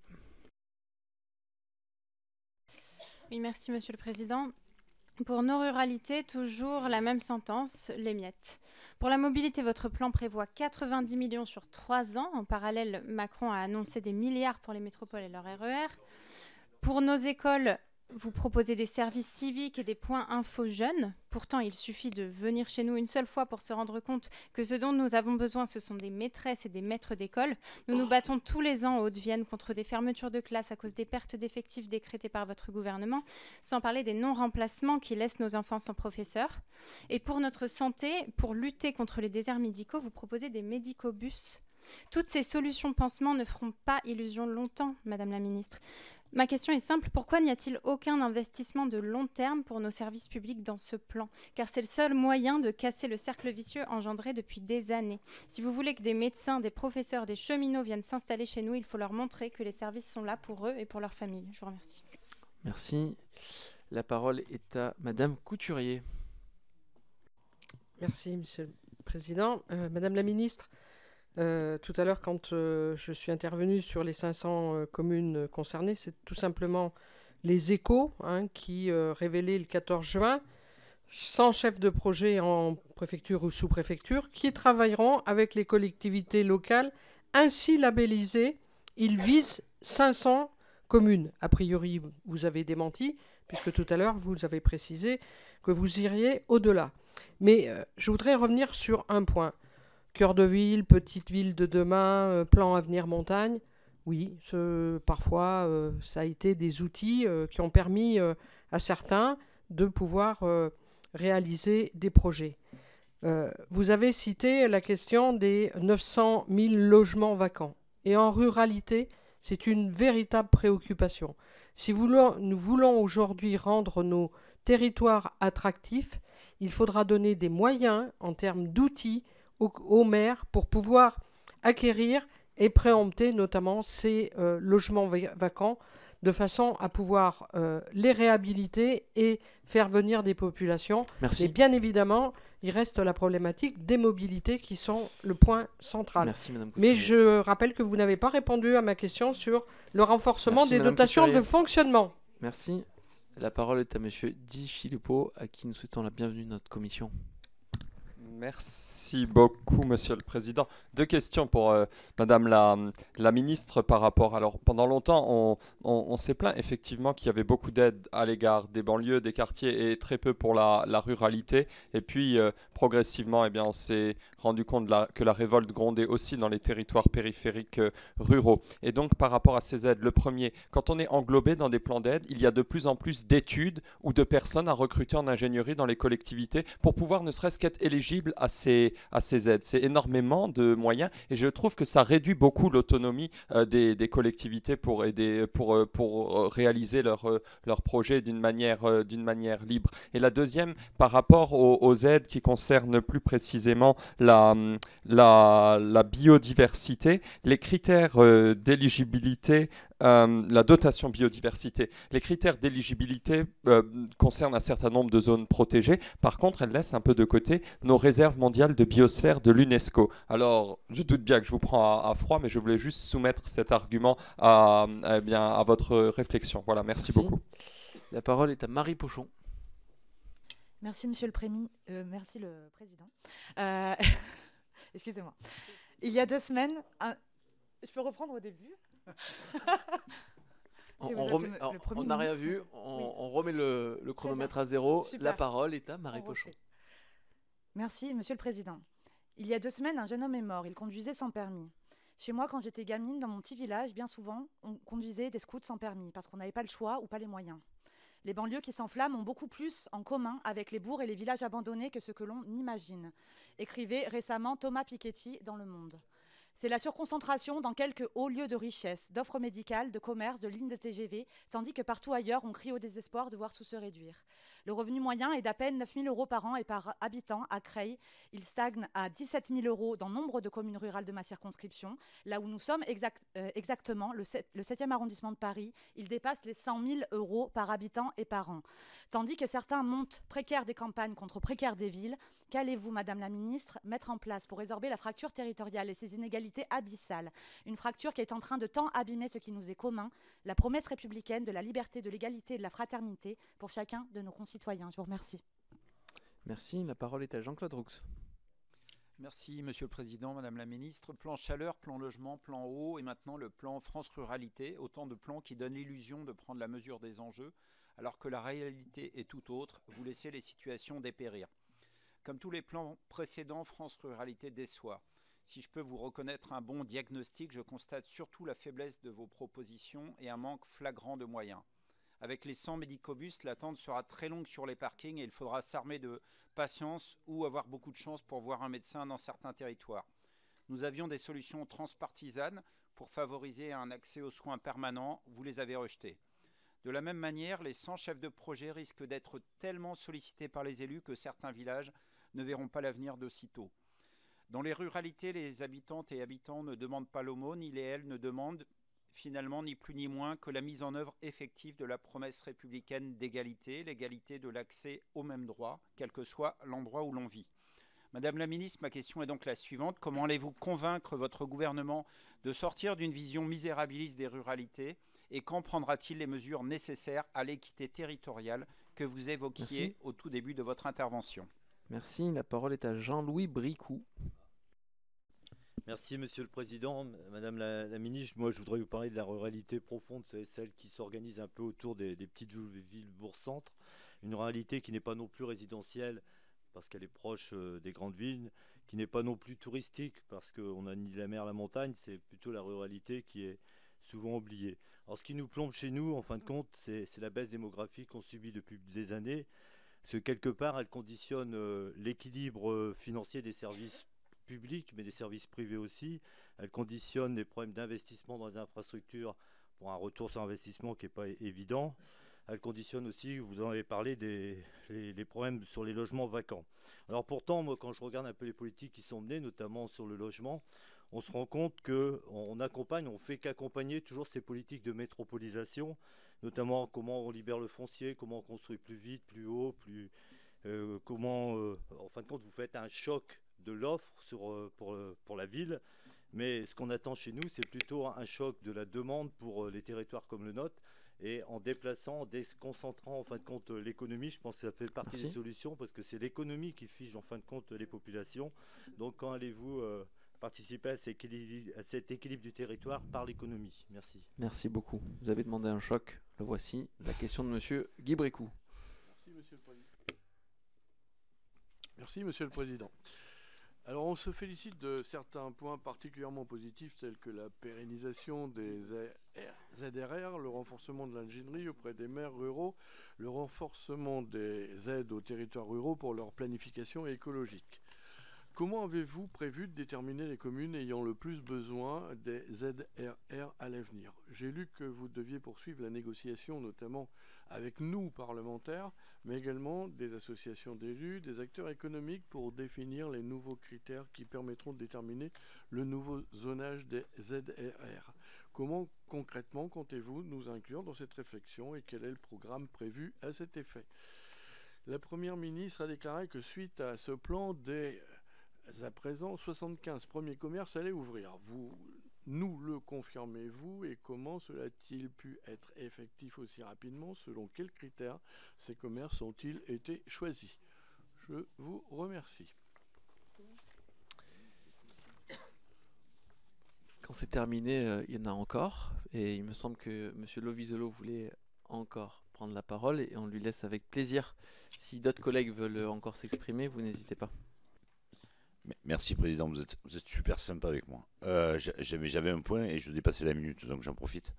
Oui, merci Monsieur le Président. Pour nos ruralités, toujours la même sentence, les miettes. Pour la mobilité, votre plan prévoit 90 millions sur 3 ans. En parallèle, Macron a annoncé des milliards pour les métropoles et leur RER. Pour nos écoles, vous proposez des services civiques et des points info jeunes. Pourtant, il suffit de venir chez nous une seule fois pour se rendre compte que ce dont nous avons besoin, ce sont des maîtresses et des maîtres d'école. Nous nous battons tous les ans en Haute-Vienne contre des fermetures de classes à cause des pertes d'effectifs décrétées par votre gouvernement, sans parler des non-remplacements qui laissent nos enfants sans professeurs. Et pour notre santé, pour lutter contre les déserts médicaux, vous proposez des médicobus. Toutes ces solutions pansements ne feront pas illusion longtemps, Madame la Ministre. Ma question est simple, pourquoi n'y a-t-il aucun investissement de long terme pour nos services publics dans ce plan? Car c'est le seul moyen de casser le cercle vicieux engendré depuis des années. Si vous voulez que des médecins, des professeurs, des cheminots viennent s'installer chez nous, il faut leur montrer que les services sont là pour eux et pour leur famille. Je vous remercie. Merci. La parole est à Madame Couturier. Merci, Monsieur le Président. Madame la Ministre, tout à l'heure, quand je suis intervenue sur les 500 communes concernées, c'est tout simplement les Échos qui révélaient le 14 juin 100 chefs de projet en préfecture ou sous-préfecture qui travailleront avec les collectivités locales ainsi labellisées. Ils visent 500 communes. A priori, vous avez démenti, puisque tout à l'heure, vous avez précisé que vous iriez au-delà. Mais je voudrais revenir sur un point. Cœur de ville, petite ville de demain, plan avenir montagne. Oui, parfois, ça a été des outils qui ont permis à certains de pouvoir réaliser des projets. Vous avez cité la question des 900 000 logements vacants. Et en ruralité, c'est une véritable préoccupation. Si nous voulons aujourd'hui rendre nos territoires attractifs, il faudra donner des moyens en termes d'outils aux maires pour pouvoir acquérir et préempter notamment ces logements vacants de façon à pouvoir les réhabiliter et faire venir des populations. Merci. Et bien évidemment, il reste la problématique des mobilités qui sont le point central. Merci, Madame Mais Couturier. je rappelle que vous n'avez pas répondu à ma question sur le renforcement Merci, des Madame dotations Couturier. de fonctionnement. Merci. La parole est à Monsieur Di Filippo, à qui nous souhaitons la bienvenue dans notre commission. Merci beaucoup, Monsieur le Président. Deux questions pour Madame la ministre par rapport. Alors, pendant longtemps, on s'est plaint effectivement qu'il y avait beaucoup d'aide à l'égard des banlieues, des quartiers et très peu pour la ruralité. Et puis, progressivement, eh bien, on s'est rendu compte que la révolte grondait aussi dans les territoires périphériques ruraux. Et donc, par rapport à ces aides, le premier, quand on est englobé dans des plans d'aide, il y a de plus en plus d'études ou de personnes à recruter en ingénierie dans les collectivités pour pouvoir ne serait-ce qu'être éligibles à ces aides. C'est énormément de moyens et je trouve que ça réduit beaucoup l'autonomie des collectivités pour réaliser leurs projets d'une manière libre. Et la deuxième, par rapport aux aides qui concernent plus précisément la biodiversité, les critères d'éligibilité, la dotation biodiversité. Les critères d'éligibilité concernent un certain nombre de zones protégées. Par contre, elles laissent un peu de côté nos réserves mondiales de biosphère de l'UNESCO. Alors, je doute bien que je vous prends à froid, mais je voulais juste soumettre cet argument à votre réflexion. Voilà, merci beaucoup. La parole est à Marie Pochon. Merci, Monsieur le merci le Président. Excusez-moi. Il y a 2 semaines... Je peux reprendre au début? On n'a rien vu, on remet le chronomètre à zéro. Super. La parole est à Marie Pochon. Merci, Monsieur le Président. Il y a 2 semaines, un jeune homme est mort. Il conduisait sans permis. Chez moi, quand j'étais gamine, dans mon petit village, bien souvent, on conduisait des scouts sans permis parce qu'on n'avait pas le choix ou pas les moyens. Les banlieues qui s'enflamment ont beaucoup plus en commun avec les bourgs et les villages abandonnés que ce que l'on imagine, écrivait récemment Thomas Piketty dans Le Monde. C'est la surconcentration dans quelques hauts lieux de richesse, d'offres médicales, de commerce, de lignes de TGV, tandis que partout ailleurs, on crie au désespoir de voir tout se réduire. Le revenu moyen est d'à peine 9 000 euros par an et par habitant à Creil. Il stagne à 17 000 euros dans nombre de communes rurales de ma circonscription. Là où nous sommes exactement, le 7e arrondissement de Paris, il dépasse les 100 000 euros par habitant et par an. Tandis que certains montent précaires des campagnes contre précaires des villes, qu'allez-vous, Madame la Ministre, mettre en place pour résorber la fracture territoriale et ces inégalités abyssales? Une fracture qui est en train de tant abîmer ce qui nous est commun, la promesse républicaine de la liberté, de l'égalité et de la fraternité pour chacun de nos concitoyens. Je vous remercie. Merci. La parole est à Jean-Claude Roux. Merci, Monsieur le Président, Madame la Ministre. Plan chaleur, plan logement, plan eau et maintenant le plan France Ruralité. Autant de plans qui donnent l'illusion de prendre la mesure des enjeux, alors que la réalité est tout autre. Vous laissez les situations dépérir. Comme tous les plans précédents, France Ruralité déçoit. Si je peux vous reconnaître un bon diagnostic, je constate surtout la faiblesse de vos propositions et un manque flagrant de moyens. Avec les 100 médicobus, l'attente sera très longue sur les parkings et il faudra s'armer de patience ou avoir beaucoup de chance pour voir un médecin dans certains territoires. Nous avions des solutions transpartisanes pour favoriser un accès aux soins permanents, vous les avez rejetées. De la même manière, les 100 chefs de projet risquent d'être tellement sollicités par les élus que certains villages ne verront pas l'avenir d'aussitôt. Dans les ruralités, les habitantes et habitants ne demandent pas l'aumône, ils et elles ne demandent finalement ni plus ni moins que la mise en œuvre effective de la promesse républicaine d'égalité, l'égalité de l'accès aux mêmes droits, quel que soit l'endroit où l'on vit. Madame la Ministre, ma question est donc la suivante. Comment allez-vous convaincre votre gouvernement de sortir d'une vision misérabiliste des ruralités et quand prendra-t-il les mesures nécessaires à l'équité territoriale que vous évoquiez au tout début de votre intervention? Merci. La parole est à Jean-Louis Bricou. Merci Monsieur le Président. Madame la Ministre, moi je voudrais vous parler de la ruralité profonde, c'est celle qui s'organise un peu autour des petites villes bourg-centres. Une ruralité qui n'est pas non plus résidentielle parce qu'elle est proche des grandes villes, qui n'est pas non plus touristique parce qu'on a ni la mer, la montagne, c'est plutôt la ruralité qui est souvent oubliée. Alors ce qui nous plombe chez nous, en fin de compte, c'est la baisse démographique qu'on subit depuis des années, parce que quelque part elle conditionne l'équilibre financier des services publics, mais des services privés aussi. Elle conditionne les problèmes d'investissement dans les infrastructures pour un retour sur investissement qui n'est pas évident. Elle conditionne aussi, vous en avez parlé, les problèmes sur les logements vacants. Alors pourtant, moi, quand je regarde un peu les politiques qui sont menées, notamment sur le logement, on se rend compte qu'on accompagne, on fait qu'accompagner toujours ces politiques de métropolisation, notamment comment on libère le foncier, comment on construit plus vite, plus haut, comment, en fin de compte, vous faites un choc de l'offre pour la ville. Mais ce qu'on attend chez nous, c'est plutôt un choc de la demande pour les territoires comme le nôtre. Et en déplaçant, en déconcentrant en fin de compte l'économie, je pense que ça fait partie des solutions parce que c'est l'économie qui fige en fin de compte les populations. Donc quand allez-vous participer à cet équilibre du territoire par l'économie? Merci. Merci beaucoup. Vous avez demandé un choc, le voici. La question de monsieur Guy Brécou. Merci, monsieur le président. Merci, monsieur le président. Alors, on se félicite de certains points particulièrement positifs, tels que la pérennisation des ZRR, le renforcement de l'ingénierie auprès des maires ruraux, le renforcement des aides aux territoires ruraux pour leur planification écologique. Comment avez-vous prévu de déterminer les communes ayant le plus besoin des ZRR à l'avenir? J'ai lu que vous deviez poursuivre la négociation, notamment avec nous, parlementaires, mais également des associations d'élus, des acteurs économiques, pour définir les nouveaux critères qui permettront de déterminer le nouveau zonage des ZRR. Comment concrètement comptez-vous nous inclure dans cette réflexion et quel est le programme prévu à cet effet? La Première ministre a déclaré que suite à ce plan, à présent, 75 premiers commerces allaient ouvrir. Vous nous le confirmez-vous et comment cela a-t-il pu être effectif aussi rapidement? Selon quels critères ces commerces ont-ils été choisis? Je vous remercie. Quand c'est terminé, il y en a encore. Et il me semble que M. Lovisolo voulait encore prendre la parole et on lui laisse avec plaisir. Si d'autres collègues veulent encore s'exprimer, vous n'hésitez pas. Merci Président, vous êtes super sympa avec moi. J'avais un point et je dépassais la minute, donc j'en profite.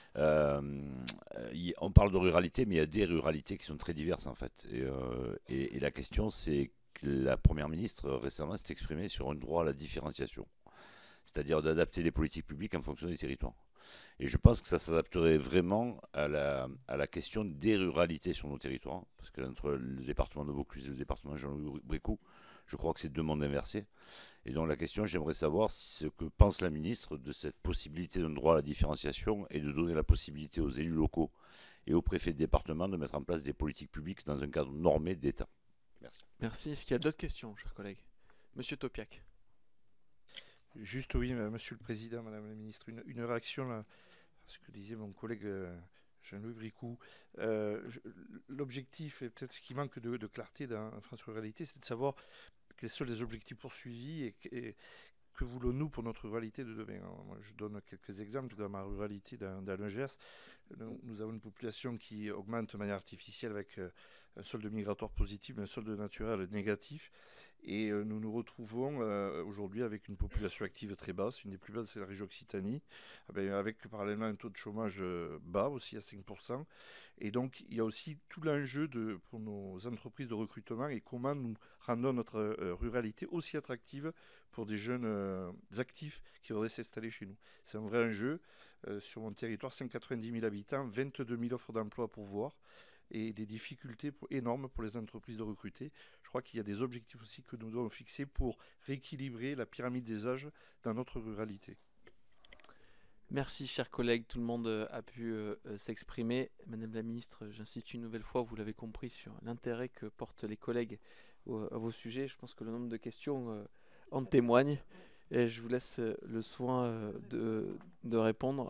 On parle de ruralité, mais il y a des ruralités qui sont très diverses en fait. Et la question, c'est que la Première ministre récemment s'est exprimée sur un droit à la différenciation, c'est-à-dire d'adapter les politiques publiques en fonction des territoires. Et je pense que ça s'adapterait vraiment à la question des ruralités sur nos territoires, parce que entre le département de Vaucluse et le département de Jean-Louis Brécou, je crois que c'est deux mondes inversés. Et donc la question, j'aimerais savoir ce que pense la ministre de cette possibilité d'un droit à la différenciation et de donner la possibilité aux élus locaux et aux préfets de département de mettre en place des politiques publiques dans un cadre normé d'État. Merci. Merci. Est-ce qu'il y a d'autres questions, chers collègues? Monsieur Topiak. Juste oui, monsieur le président, madame la ministre, une réaction à ce que disait mon collègue Jean-Louis Bricou. L'objectif, et peut-être ce qui manque de clarté dans France Ruralité, c'est de savoir quels sont les objectifs poursuivis et que voulons-nous pour notre ruralité de demain. Alors, moi, je donne quelques exemples. Dans ma ruralité, dans le Gers, nous avons une population qui augmente de manière artificielle avec un solde migratoire positif, mais un solde naturel négatif. Et nous nous retrouvons aujourd'hui avec une population active très basse, une des plus basses, c'est la région Occitanie, avec parallèlement un taux de chômage bas aussi à 5%. Et donc il y a aussi tout l'enjeu pour nos entreprises de recrutement et comment nous rendons notre ruralité aussi attractive pour des jeunes actifs qui voudraient s'installer chez nous. C'est un vrai enjeu. Sur mon territoire, 190 000 habitants, 22 000 offres d'emploi à pourvoir, et des difficultés énormes pour les entreprises de recruter. Je crois qu'il y a des objectifs aussi que nous devons fixer pour rééquilibrer la pyramide des âges dans notre ruralité. Merci, chers collègues. Tout le monde a pu s'exprimer. Madame la ministre, j'insiste une nouvelle fois, vous l'avez compris, sur l'intérêt que portent les collègues à vos sujets. Je pense que le nombre de questions en témoigne. Et je vous laisse le soin de répondre.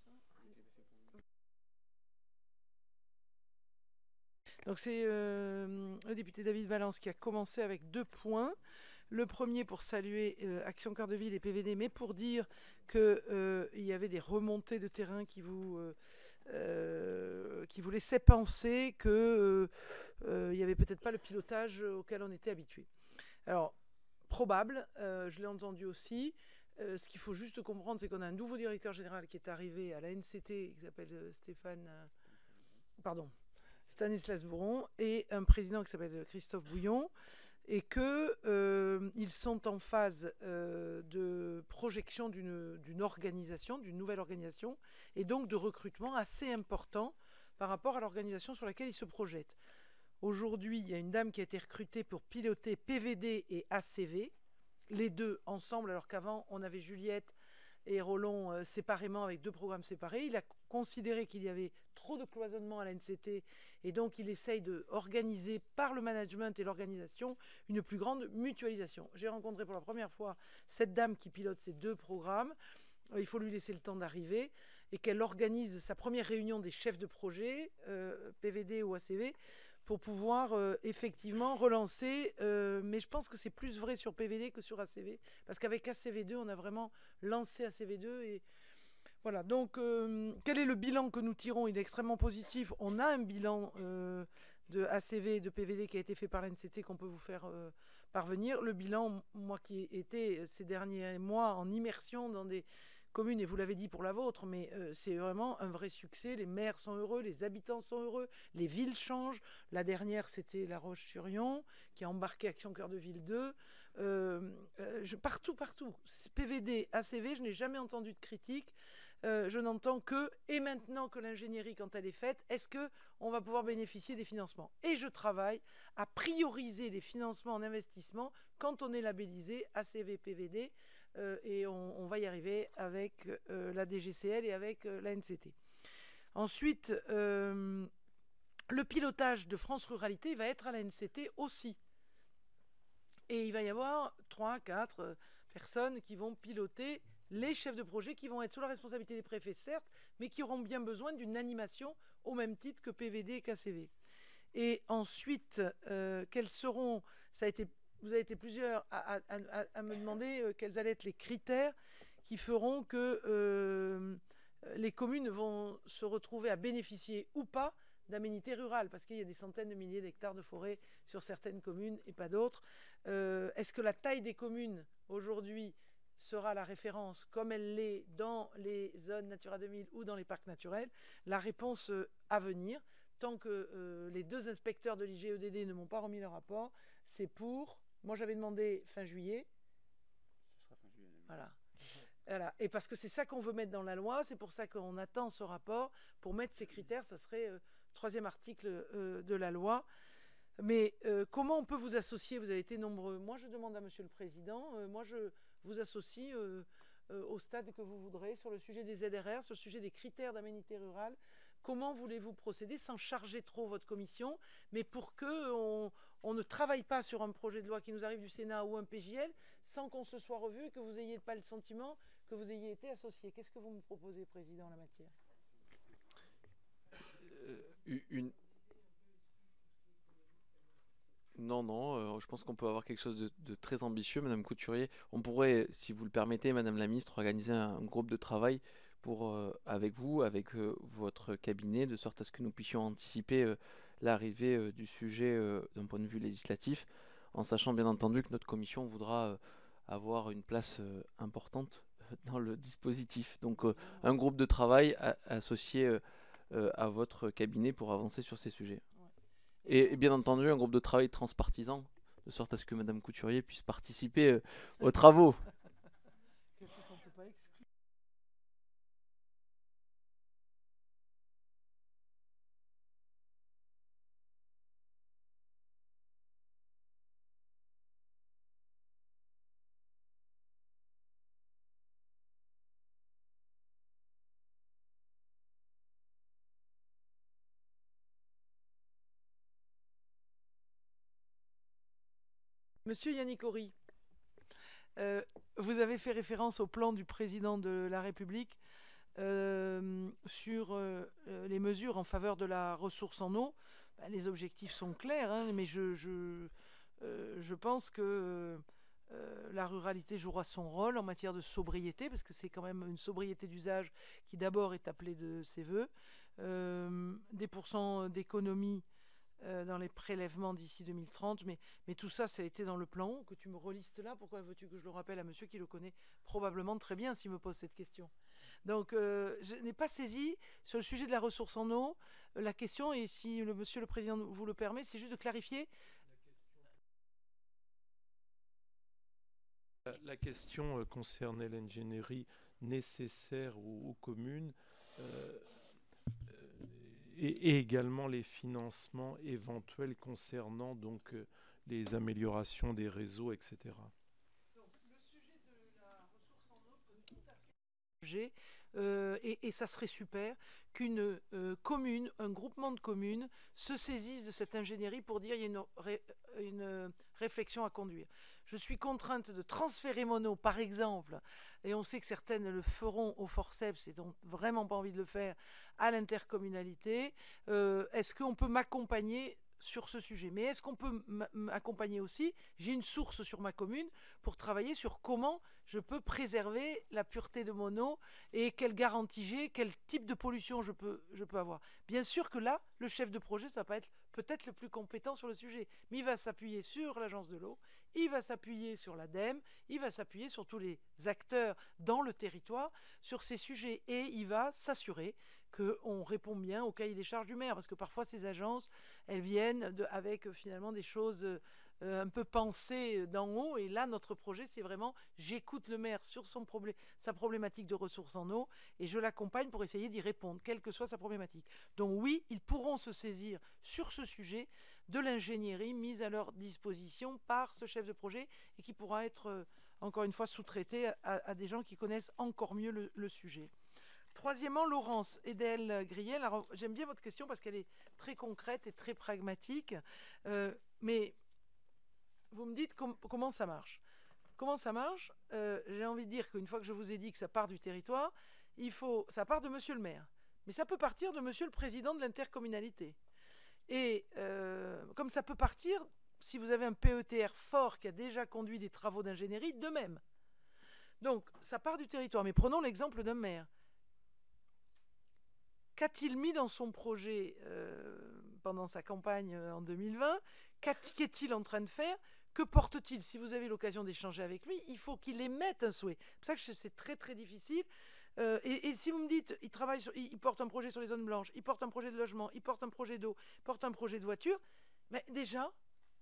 Donc c'est le député David Valence qui a commencé avec 2 points. Le premier pour saluer Action Cœur de Ville et PVD, mais pour dire qu'il y avait des remontées de terrain qui vous laissaient penser qu'il n'y avait peut-être pas le pilotage auquel on était habitué. Alors, probable, je l'ai entendu aussi. Ce qu'il faut juste comprendre, c'est qu'on a un nouveau directeur général qui est arrivé à la NCT, qui s'appelle Stanislas Bouron, et un président qui s'appelle Christophe Bouillon, et qu'ils sont en phase de projection d'une organisation, d'une nouvelle organisation, et donc de recrutement assez important par rapport à l'organisation sur laquelle ils se projettent. Aujourd'hui, il y a une dame qui a été recrutée pour piloter PVD et ACV, les deux ensemble, alors qu'avant, on avait Juliette et Roland séparément avec 2 programmes séparés. Il a considéré qu'il y avait trop de cloisonnement à l'ANCT et donc il essaye d'organiser par le management et l'organisation une plus grande mutualisation. J'ai rencontré pour la première fois cette dame qui pilote ces 2 programmes. Il faut lui laisser le temps d'arriver et qu'elle organise sa première réunion des chefs de projet, PVD ou ACV, pour pouvoir effectivement relancer. Mais je pense que c'est plus vrai sur PVD que sur ACV, parce qu'avec ACV2, on a vraiment lancé ACV2. Et voilà, donc quel est le bilan que nous tirons? Il est extrêmement positif. On a un bilan de ACV et de PVD qui a été fait par l'ANCT qu'on peut vous faire parvenir. Le bilan, moi qui ai été ces derniers mois en immersion dans des communes, et vous l'avez dit pour la vôtre, mais c'est vraiment un vrai succès. Les maires sont heureux, les habitants sont heureux, les villes changent. La dernière, c'était La Roche-sur-Yon, qui a embarqué Action Cœur de Ville 2. Partout. PVD, ACV, je n'ai jamais entendu de critique. Je n'entends que, et maintenant que l'ingénierie, quand elle est faite, est-ce qu'on va pouvoir bénéficier des financements? Et je travaille à prioriser les financements en investissement quand on est labellisé ACV, PVD, et on va y arriver avec la DGCL et avec l'ANCT. Ensuite, le pilotage de France Ruralité va être à l'ANCT aussi. Et il va y avoir 3-4 personnes qui vont piloter les chefs de projet, qui vont être sous la responsabilité des préfets, certes, mais qui auront bien besoin d'une animation au même titre que PVD et KCV. Et ensuite, quels seront... Vous avez été plusieurs à me demander quels allaient être les critères qui feront que les communes vont se retrouver à bénéficier ou pas d'aménités rurales, parce qu'il y a des centaines de milliers d'hectares de forêt sur certaines communes et pas d'autres. Est-ce que la taille des communes aujourd'hui sera la référence comme elle l'est dans les zones Natura 2000 ou dans les parcs naturels? La réponse à venir, tant que les 2 inspecteurs de l'IGEDD ne m'ont pas remis leur rapport, c'est pour... Moi, j'avais demandé fin juillet. Ce sera fin juillet. Voilà. Et parce que c'est ça qu'on veut mettre dans la loi, c'est pour ça qu'on attend ce rapport pour mettre ces critères. Ça serait 3e article de la loi. Mais comment on peut vous associer? Vous avez été nombreux. Moi, je demande à Monsieur le Président, moi, je vous associe au stade que vous voudrez sur le sujet des ZRR, sur le sujet des critères d'aménité rurale. Comment voulez-vous procéder sans charger trop votre commission, mais pour qu'on ne travaille pas sur un projet de loi qui nous arrive du Sénat ou un PJL sans qu'on se soit revu et que vous n'ayez pas le sentiment que vous ayez été associé? Qu'est-ce que vous me proposez, Président, en la matière? Non, je pense qu'on peut avoir quelque chose de très ambitieux, Madame Couturier. On pourrait, si vous le permettez, Madame la Ministre, organiser un groupe de travail avec vous, avec votre cabinet, de sorte à ce que nous puissions anticiper l'arrivée du sujet d'un point de vue législatif, en sachant bien entendu que notre commission voudra avoir une place importante dans le dispositif. Donc un groupe de travail associé à votre cabinet pour avancer sur ces sujets. Et bien entendu, un groupe de travail transpartisan, de sorte à ce que Madame Couturier puisse participer aux travaux. Qu'elle ne se sente pas exclue. Monsieur Yannick Horry, vous avez fait référence au plan du président de la République sur les mesures en faveur de la ressource en eau. Les objectifs sont clairs, hein, mais je pense que la ruralité jouera son rôle en matière de sobriété, parce que c'est quand même une sobriété d'usage qui d'abord est appelée de ses voeux. Des pourcents d'économie dans les prélèvements d'ici 2030, mais tout ça, ça a été dans le plan que tu me relistes là. Pourquoi veux-tu que je le rappelle à monsieur qui le connaît probablement très bien s'il me pose cette question? Donc, je n'ai pas saisi sur le sujet de la ressource en eau la question, et si monsieur le Président vous le permet, c'est juste de clarifier. La question concernait l'ingénierie nécessaire aux communes. Et également les financements éventuels concernant donc les améliorations des réseaux, etc. l'objet, et ça serait super qu'une commune, un groupement de communes se saisisse de cette ingénierie pour dire il y a une réflexion à conduire. Je suis contrainte de transférer mon eau, par exemple, et on sait que certaines le feront au forceps et n'ont vraiment pas envie de le faire, à l'intercommunalité. Est-ce qu'on peut m'accompagner sur ce sujet? Mais est-ce qu'on peut m'accompagner aussi? J'ai une source sur ma commune pour travailler sur comment je peux préserver la pureté de mon eau et quelle garantie j'ai, quel type de pollution je peux avoir. Bien sûr que là, le chef de projet, ça va pas être peut-être le plus compétent sur le sujet, mais il va s'appuyer sur l'agence de l'eau, il va s'appuyer sur l'ADEME, il va s'appuyer sur tous les acteurs dans le territoire sur ces sujets et il va s'assurer qu'on répond bien au cahier des charges du maire, parce que parfois ces agences, elles viennent avec finalement des choses un peu pensées d'en haut, et là notre projet c'est vraiment j'écoute le maire sur sa problématique de ressources en eau et je l'accompagne pour essayer d'y répondre, quelle que soit sa problématique. Donc oui, ils pourront se saisir sur ce sujet de l'ingénierie mise à leur disposition par ce chef de projet et qui pourra être encore une fois sous-traité à des gens qui connaissent encore mieux le sujet. Troisièmement, Laurence Edel-Griel. Alors, j'aime bien votre question parce qu'elle est très concrète et très pragmatique. Mais vous me dites comment ça marche. Comment ça marche? J'ai envie de dire qu'une fois que je vous ai dit que ça part du territoire, ça part de monsieur le maire. Mais ça peut partir de monsieur le président de l'intercommunalité. Et comme ça peut partir, si vous avez un PETR fort qui a déjà conduit des travaux d'ingénierie, de même. Donc, ça part du territoire. Mais prenons l'exemple d'un maire. Qu'a-t-il mis dans son projet pendant sa campagne en 2020? Qu'est-il en train de faire? Que porte-t-il? Si vous avez l'occasion d'échanger avec lui, il faut qu'il émette un souhait. C'est pour ça que c'est très très difficile. Et si vous me dites, il porte un projet sur les zones blanches, il porte un projet de logement, il porte un projet d'eau, il porte un projet de voiture, mais déjà,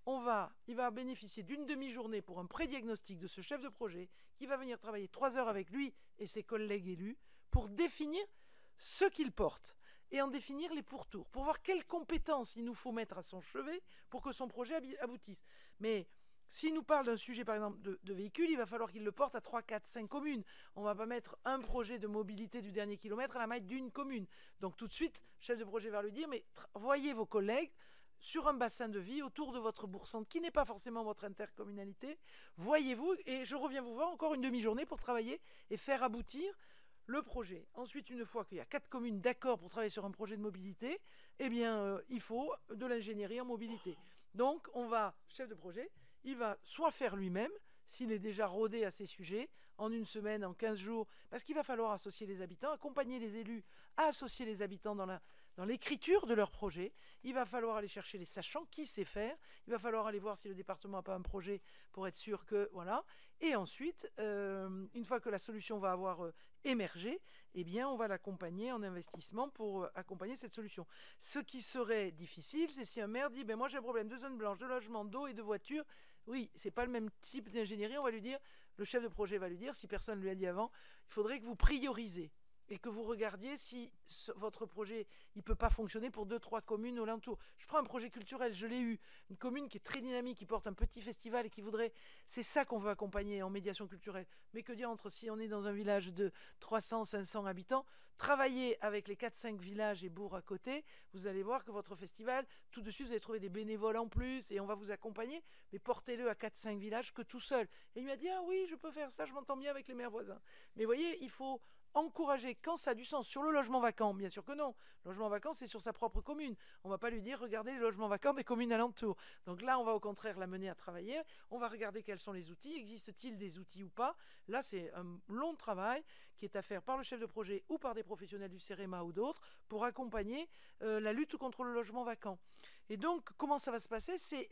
il va bénéficier d'une demi-journée pour un pré-diagnostic de ce chef de projet qui va venir travailler 3 heures avec lui et ses collègues élus pour définir ce qu'il porte et en définir les pourtours, pour voir quelles compétences il nous faut mettre à son chevet pour que son projet aboutisse. Mais s'il nous parle d'un sujet, par exemple, de véhicules, il va falloir qu'il le porte à 3, 4, 5 communes. On ne va pas mettre un projet de mobilité du dernier kilomètre à la maille d'une commune. Donc tout de suite, le chef de projet va lui dire, mais voyez vos collègues sur un bassin de vie autour de votre bourg-centre, qui n'est pas forcément votre intercommunalité. Voyez-vous, et je reviens vous voir encore une demi-journée pour travailler et faire aboutir le projet. Ensuite, une fois qu'il y a 4 communes d'accord pour travailler sur un projet de mobilité, eh bien, il faut de l'ingénierie en mobilité. Donc, chef de projet, il va soit faire lui-même, s'il est déjà rodé à ces sujets, en une semaine, en 15 jours, parce qu'il va falloir associer les habitants, accompagner les élus à associer les habitants dans l'écriture de leur projet. Il va falloir aller chercher les sachants, qui sait faire. Il va falloir aller voir si le département n'a pas un projet pour être sûr que... Voilà. Et ensuite, une fois que la solution va avoir émergé, eh bien, on va l'accompagner en investissement pour accompagner cette solution. Ce qui serait difficile, c'est si un maire dit, moi j'ai un problème de zone blanche, de logement, d'eau et de voiture. Oui, c'est pas le même type d'ingénierie. On va lui dire, le chef de projet va lui dire, si personne ne lui a dit avant, il faudrait que vous priorisez et que vous regardiez si votre projet il peut pas fonctionner pour 2-3 communes alentour. Je prends un projet culturel, je l'ai eu, une commune qui est très dynamique, qui porte un petit festival et qui voudrait, c'est ça qu'on veut accompagner en médiation culturelle. Mais que dire entre si on est dans un village de 300-500 habitants, travailler avec les 4-5 villages et bourgs à côté, vous allez voir que votre festival, tout de suite vous allez trouver des bénévoles en plus et on va vous accompagner, mais portez-le à 4-5 villages que tout seul. Et il m'a dit, ah oui, je peux faire ça, je m'entends bien avec les maires voisins. Mais vous voyez, il faut encourager quand ça a du sens. Sur le logement vacant, bien sûr que non. Le logement vacant, c'est sur sa propre commune. On ne va pas lui dire, regardez les logements vacants des communes alentours. Donc là, on va au contraire la mener à travailler. On va regarder quels sont les outils. Existe-t-il des outils ou pas? Là, c'est un long travail qui est à faire par le chef de projet ou par des professionnels du CEREMA ou d'autres pour accompagner la lutte contre le logement vacant. Et donc, comment ça va se passer? C'est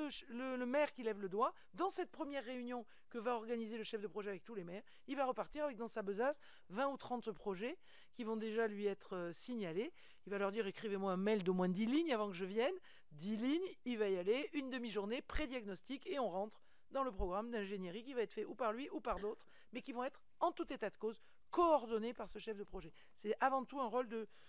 le maire qui lève le doigt. Dans cette première réunion que va organiser le chef de projet avec tous les maires, il va repartir avec dans sa besace 20 ou 30 projets qui vont déjà lui être signalés. Il va leur dire, écrivez-moi un mail d'au moins 10 lignes avant que je vienne. 10 lignes, il va y aller, une demi-journée, pré-diagnostic, et on rentre dans le programme d'ingénierie qui va être fait ou par lui ou par d'autres, mais qui vont être, en tout état de cause, coordonnés par ce chef de projet. C'est avant tout un rôle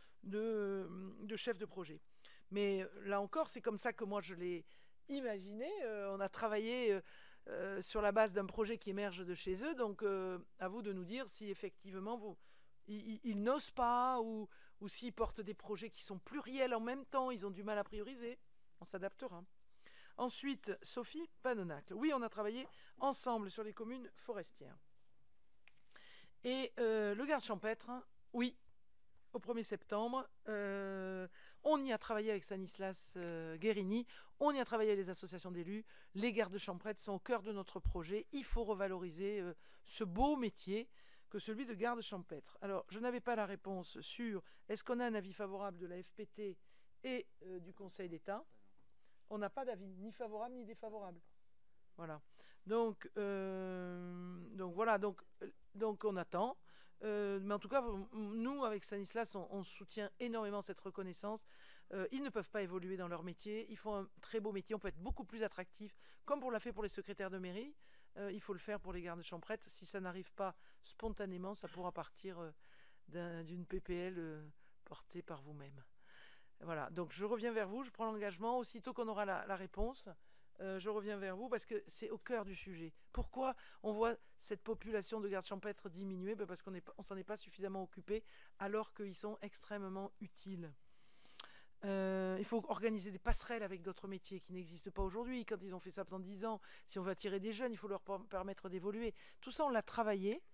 de chef de projet. Mais là encore, c'est comme ça que moi je l'ai imaginé. On a travaillé sur la base d'un projet qui émerge de chez eux, donc à vous de nous dire si effectivement ils n'osent pas, ou s'ils portent des projets qui sont pluriels en même temps, ils ont du mal à prioriser. On s'adaptera. Ensuite, Sophie Panonacle. Oui, on a travaillé ensemble sur les communes forestières. Et le garde champêtre, oui, au 1er septembre, on y a travaillé avec Stanislas Guérini, on y a travaillé avec les associations d'élus. Les gardes champêtres sont au cœur de notre projet. Il faut revaloriser ce beau métier que celui de garde champêtre. Alors, je n'avais pas la réponse sur est-ce qu'on a un avis favorable de la FPT et du Conseil d'État. On n'a pas d'avis, ni favorable ni défavorable. Voilà. Donc voilà, donc on attend. Mais en tout cas, nous, avec Stanislas, on soutient énormément cette reconnaissance. Ils ne peuvent pas évoluer dans leur métier. Ils font un très beau métier. On peut être beaucoup plus attractif, comme on l'a fait pour les secrétaires de mairie. Il faut le faire pour les gardes champêtres. Si ça n'arrive pas spontanément, ça pourra partir d'une PPL portée par vous-même. Voilà, donc je reviens vers vous, je prends l'engagement. Aussitôt qu'on aura la réponse, je reviens vers vous parce que c'est au cœur du sujet. Pourquoi on voit cette population de gardes champêtres diminuer? Parce qu'on ne s'en est pas suffisamment occupé alors qu'ils sont extrêmement utiles. Il faut organiser des passerelles avec d'autres métiers qui n'existent pas aujourd'hui. Quand ils ont fait ça pendant 10 ans, si on veut attirer des jeunes, il faut leur permettre d'évoluer. Tout ça, on l'a travaillé.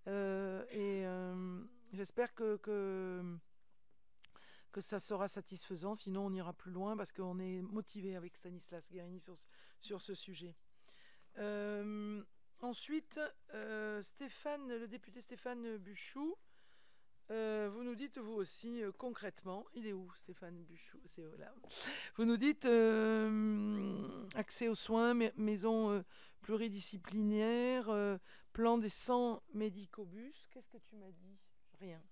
J'espère que ça sera satisfaisant, sinon on ira plus loin parce qu'on est motivé avec Stanislas Guérini sur ce sujet. Ensuite, le député Stéphane Buchou, vous nous dites vous aussi concrètement, il est où Stéphane Buchou? C'est là. Vous nous dites accès aux soins, maison pluridisciplinaire, plan des 100 médicobus. Qu'est-ce que tu m'as dit? Rien.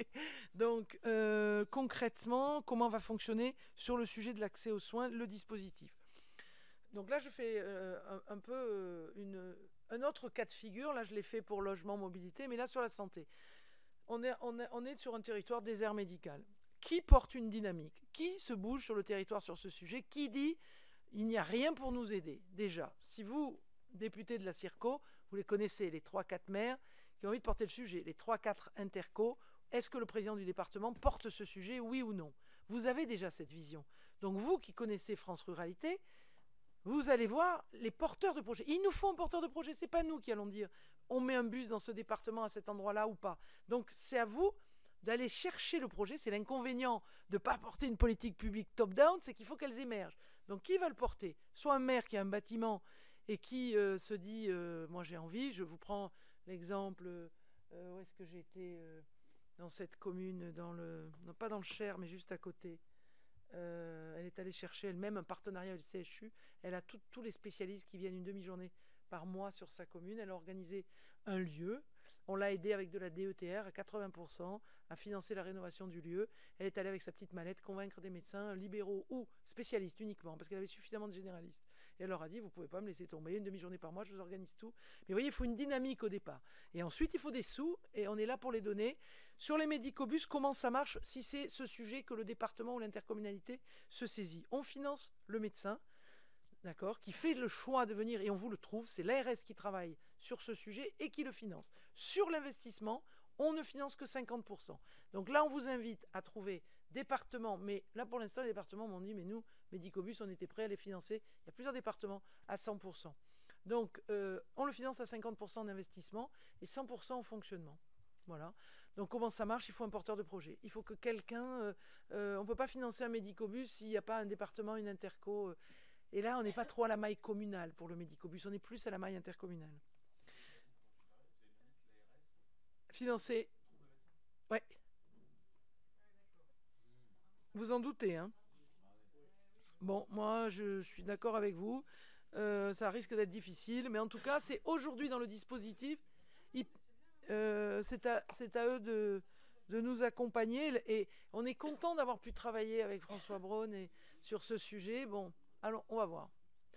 Donc, concrètement, comment va fonctionner sur le sujet de l'accès aux soins le dispositif? Donc là, je fais un peu un autre cas de figure. Là, je l'ai fait pour logement, mobilité, mais là, sur la santé. On est sur un territoire désert médical. Qui porte une dynamique? Qui se bouge sur le territoire sur ce sujet? Qui dit il n'y a rien pour nous aider? Déjà, si vous, députés de la Circo, vous les connaissez, les 3-4 maires qui ont envie de porter le sujet, les 3-4 intercos, est-ce que le président du département porte ce sujet, oui ou non? Vous avez déjà cette vision. Donc vous qui connaissez France Ruralité, vous allez voir les porteurs de projets. Il nous faut un porteur de projet, c'est pas nous qui allons dire on met un bus dans ce département à cet endroit-là ou pas. Donc c'est à vous d'aller chercher le projet. C'est l'inconvénient de ne pas porter une politique publique top-down, c'est qu'il faut qu'elles émergent. Donc qui va le porter? Soit un maire qui a un bâtiment et qui se dit moi j'ai envie. Je vous prends l'exemple, où est-ce que j'ai été dans cette commune, non, pas dans le Cher, mais juste à côté. Elle est allée chercher elle-même un partenariat avec le CHU. Elle a tous les spécialistes qui viennent une demi-journée par mois sur sa commune. Elle a organisé un lieu. On l'a aidé avec de la DETR à 80% à financer la rénovation du lieu. Elle est allée avec sa petite mallette convaincre des médecins libéraux ou spécialistes uniquement, parce qu'elle avait suffisamment de généralistes. Et elle leur a dit, vous ne pouvez pas me laisser tomber, une demi-journée par mois, je vous organise tout. Mais vous voyez, il faut une dynamique au départ. Et ensuite, il faut des sous, et on est là pour les donner. Sur les médicobus, comment ça marche si c'est ce sujet que le département ou l'intercommunalité se saisit? On finance le médecin, d'accord, qui fait le choix de venir, et on vous le trouve, c'est l'ARS qui travaille sur ce sujet et qui le finance. Sur l'investissement, on ne finance que 50%. Donc là, on vous invite à trouver départements, mais là, pour l'instant, les départements m'ont dit, mais nous, Médicobus, on était prêts à les financer. Il y a plusieurs départements à 100%. Donc, on le finance à 50% en investissement et 100% en fonctionnement. Voilà. Donc, comment ça marche? Il faut un porteur de projet. Il faut que quelqu'un... on ne peut pas financer un Médicobus s'il n'y a pas un département, une interco... Et là, on n'est pas trop à la maille communale pour le médicobus, on est plus à la maille intercommunale. Financé. Ouais. Vous en doutez, hein? Bon, moi, je suis d'accord avec vous. Ça risque d'être difficile, mais en tout cas, c'est aujourd'hui dans le dispositif. C'est à eux de nous accompagner. Et on est content d'avoir pu travailler avec François Braun sur ce sujet. Bon. Alors, on va voir.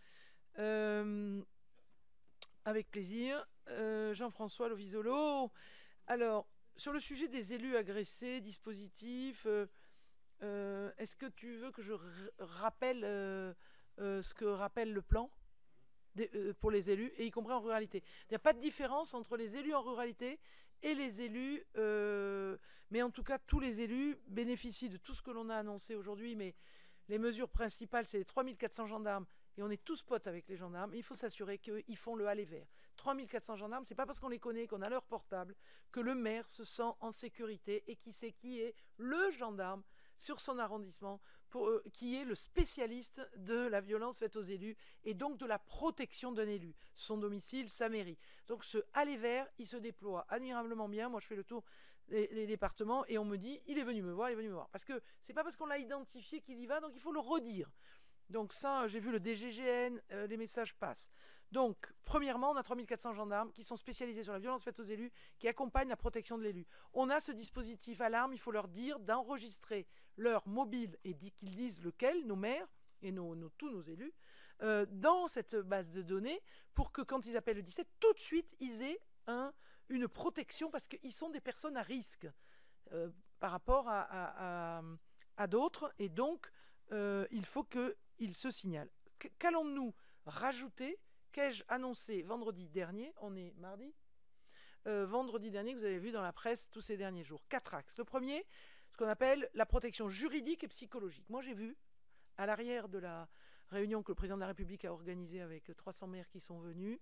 Avec plaisir. Jean-François Lovisolo. Alors, sur le sujet des élus agressés, dispositifs, est-ce que tu veux que je rappelle ce que rappelle le plan pour les élus, et y compris en ruralité? Il n'y a pas de différence entre les élus en ruralité et les élus, mais en tout cas tous les élus bénéficient de tout ce que l'on a annoncé aujourd'hui, mais les mesures principales, c'est les 3400 gendarmes, et on est tous potes avec les gendarmes. Il faut s'assurer qu'ils font le aller vers. 3400 gendarmes, c'est pas parce qu'on les connaît, qu'on a leur portable, que le maire se sent en sécurité et qui sait qui est le gendarme sur son arrondissement, qui est le spécialiste de la violence faite aux élus et donc de la protection d'un élu, son domicile, sa mairie. Donc ce aller vers, il se déploie admirablement bien. Moi, je fais le tour des départements et on me dit, il est venu me voir, il est venu me voir. Parce que c'est pas parce qu'on l'a identifié qu'il y va, donc il faut le redire. Donc ça, j'ai vu le DGGN, les messages passent. Donc, premièrement, on a 3400 gendarmes qui sont spécialisés sur la violence faite aux élus, qui accompagnent la protection de l'élu. On a ce dispositif alarme, il faut leur dire d'enregistrer leur mobile et qu'ils disent lequel, nos maires et tous nos élus, dans cette base de données, pour que quand ils appellent le 17, tout de suite, ils aient une protection, parce qu'ils sont des personnes à risque par rapport à d'autres, et donc il faut qu'ils se signalent. Qu'allons-nous rajouter? Qu'ai-je annoncé vendredi dernier? On est mardi. Vendredi dernier, que vous avez vu dans la presse tous ces derniers jours. 4 axes. Le premier, ce qu'on appelle la protection juridique et psychologique. Moi, j'ai vu, à l'arrière de la réunion que le président de la République a organisée avec 300 maires qui sont venus,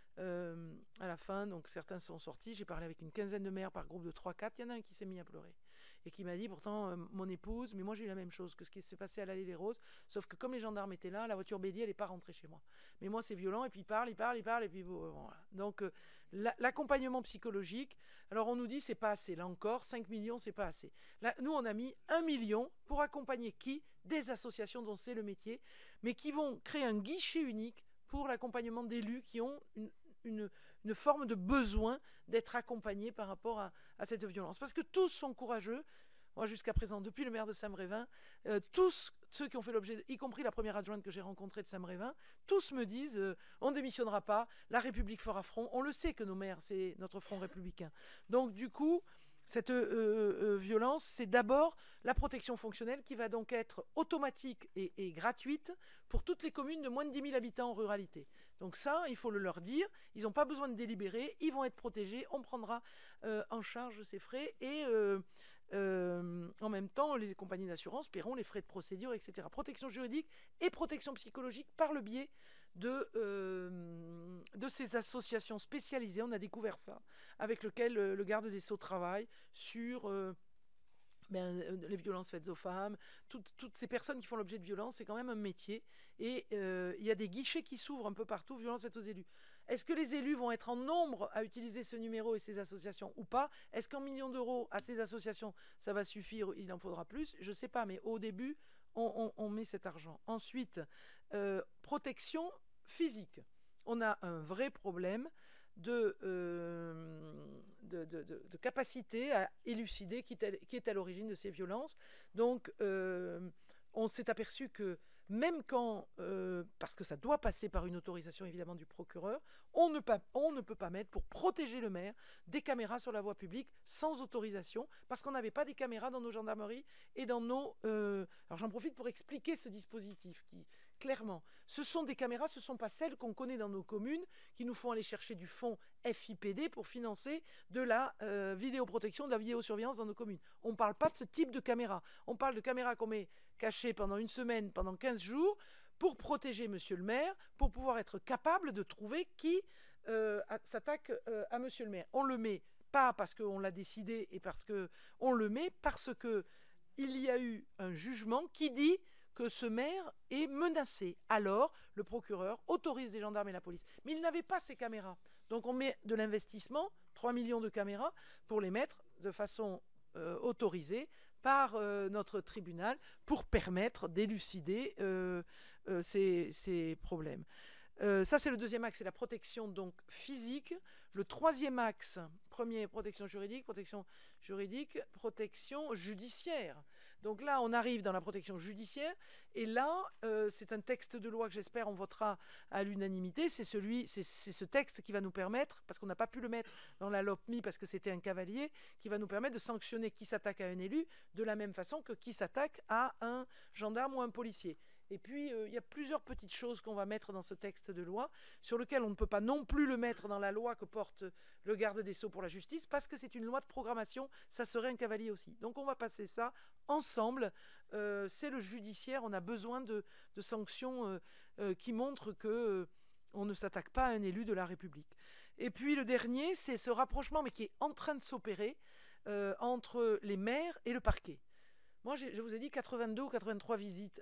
à la fin, donc certains sont sortis. J'ai parlé avec une quinzaine de maires par groupe de 3-4. Il y en a un qui s'est mis à pleurer et qui m'a dit, pourtant, mon épouse, mais moi j'ai eu la même chose que ce qui s'est passé à l'Allée des Roses, sauf que comme les gendarmes étaient là, la voiture bélier, elle n'est pas rentrée chez moi. Mais moi, c'est violent, et puis il parle, et puis voilà. Donc, l'accompagnement psychologique, alors on nous dit, c'est pas assez. Là encore, 5 millions, c'est pas assez. Là, nous, on a mis 1 million pour accompagner qui? Des associations dont c'est le métier, mais qui vont créer un guichet unique pour l'accompagnement d'élus qui ont une forme de besoin d'être accompagnés par rapport à cette violence. Parce que tous sont courageux. Moi, jusqu'à présent, depuis le maire de Sam-Révin, tous ceux qui ont fait l'objet, y compris la première adjointe que j'ai rencontrée de Sam-Révin, tous me disent on ne démissionnera pas, la République fera front. On le sait que nos maires, c'est notre front républicain. Donc, du coup, cette violence, c'est d'abord la protection fonctionnelle qui va donc être automatique et gratuite pour toutes les communes de moins de 10 000 habitants en ruralité. Donc ça, il faut le leur dire. Ils n'ont pas besoin de délibérer. Ils vont être protégés. On prendra en charge ces frais et en même temps, les compagnies d'assurance paieront les frais de procédure, etc. Protection juridique et protection psychologique par le biais de ces associations spécialisées. On a découvert ça, avec lequel le garde des Sceaux travaille sur les violences faites aux femmes, toutes ces personnes qui font l'objet de violences, c'est quand même un métier. Et il y a des guichets qui s'ouvrent un peu partout, violences faites aux élus. Est-ce que les élus vont être en nombre à utiliser ce numéro et ces associations ou pas? Est-ce qu'un million d'euros à ces associations, ça va suffire? Il en faudra plus? Je ne sais pas, mais au début, on met cet argent. Ensuite, protection physique. On a un vrai problème de capacité à élucider qui est à l'origine de ces violences. Donc, on s'est aperçu que même quand, parce que ça doit passer par une autorisation évidemment du procureur, on ne peut pas mettre, pour protéger le maire, des caméras sur la voie publique sans autorisation, parce qu'on n'avait pas des caméras dans nos gendarmeries et dans nos... Alors j'en profite pour expliquer ce dispositif qui, clairement, ce sont des caméras, ce ne sont pas celles qu'on connaît dans nos communes, qui nous font aller chercher du fonds FIPD pour financer de la vidéoprotection, de la vidéosurveillance dans nos communes. On ne parle pas de ce type de caméra. On parle de caméras qu'on met cachées pendant une semaine, pendant 15 jours, pour protéger monsieur le maire, pour pouvoir être capable de trouver qui s'attaque à monsieur le maire. On le met pas parce qu'on l'a décidé et parce qu'on le met parce que il y a eu un jugement qui dit que ce maire est menacé. Alors, le procureur autorise les gendarmes et la police. Mais il n'avait pas ces caméras. Donc, on met de l'investissement, 3 millions de caméras, pour les mettre de façon autorisée par notre tribunal pour permettre d'élucider ces problèmes. Ça, c'est le deuxième axe, c'est la protection donc physique. Le troisième axe, premier, protection juridique, protection judiciaire. Donc là, on arrive dans la protection judiciaire. Et là, c'est un texte de loi que j'espère on votera à l'unanimité. C'est ce texte qui va nous permettre, parce qu'on n'a pas pu le mettre dans la LOPMI parce que c'était un cavalier, qui va nous permettre de sanctionner qui s'attaque à un élu de la même façon que qui s'attaque à un gendarme ou un policier. Et puis, il y a plusieurs petites choses qu'on va mettre dans ce texte de loi, sur lequel on ne peut pas non plus le mettre dans la loi que porte le garde des Sceaux pour la justice, parce que c'est une loi de programmation, ça serait un cavalier aussi. Donc on va passer ça ensemble. C'est le judiciaire, on a besoin de sanctions qui montrent que on ne s'attaque pas à un élu de la République. Et puis le dernier, c'est ce rapprochement, mais qui est en train de s'opérer, entre les maires et le parquet. Moi, je vous ai dit 82 ou 83 visites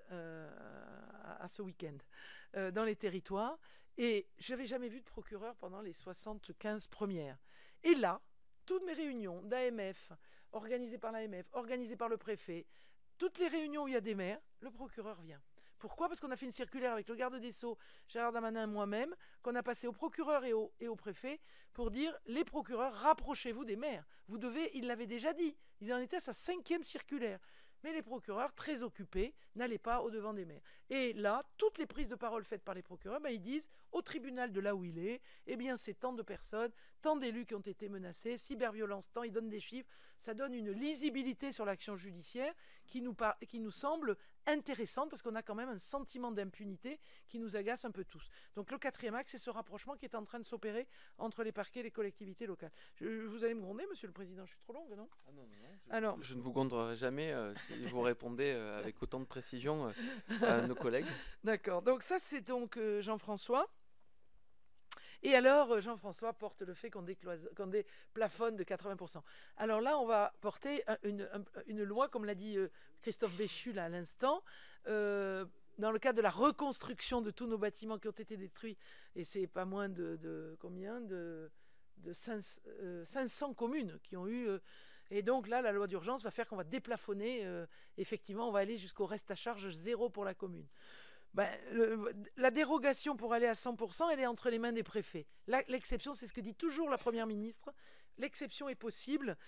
à ce week-end dans les territoires, et je n'avais jamais vu de procureur pendant les 75 premières. Et là, toutes mes réunions d'AMF, organisées par l'AMF, organisées par le préfet, toutes les réunions où il y a des maires, le procureur vient. Pourquoi? Parce qu'on a fait une circulaire avec le garde des Sceaux, Gérard Darmanin et moi-même, qu'on a passé au procureur et au préfet pour dire les procureurs, rapprochez-vous des maires. Vous devez, il l'avait déjà dit, il en était à sa 5e circulaire. Mais les procureurs, très occupés, n'allaient pas au-devant des maires. Et là, toutes les prises de parole faites par les procureurs, ils disent au tribunal de là où il est, eh bien, c'est tant de personnes, tant d'élus qui ont été menacés, cyberviolence, tant, ils donnent des chiffres. Ça donne une lisibilité sur l'action judiciaire qui nous semble intéressante, parce qu'on a quand même un sentiment d'impunité qui nous agace un peu tous. Donc le 4e axe, c'est ce rapprochement qui est en train de s'opérer entre les parquets et les collectivités locales. Vous allez me gronder, Monsieur le Président, je suis trop longue, non? Ah non, Alors, je ne vous gronderai jamais si vous répondez avec autant de précision à nos collègues. D'accord, donc ça c'est donc Jean-François. Et alors, Jean-François porte le fait qu'on déplafonne de 80%. Alors là, on va porter une loi, comme l'a dit Christophe Béchu là, à l'instant, dans le cadre de la reconstruction de tous nos bâtiments qui ont été détruits, et c'est pas moins de combien de 500 communes qui ont eu... et donc là, la loi d'urgence va faire qu'on va déplafonner, effectivement, on va aller jusqu'au reste à charge zéro pour la commune. La dérogation pour aller à 100%, elle est entre les mains des préfets. L'exception, c'est ce que dit toujours la Première ministre, l'exception est possible,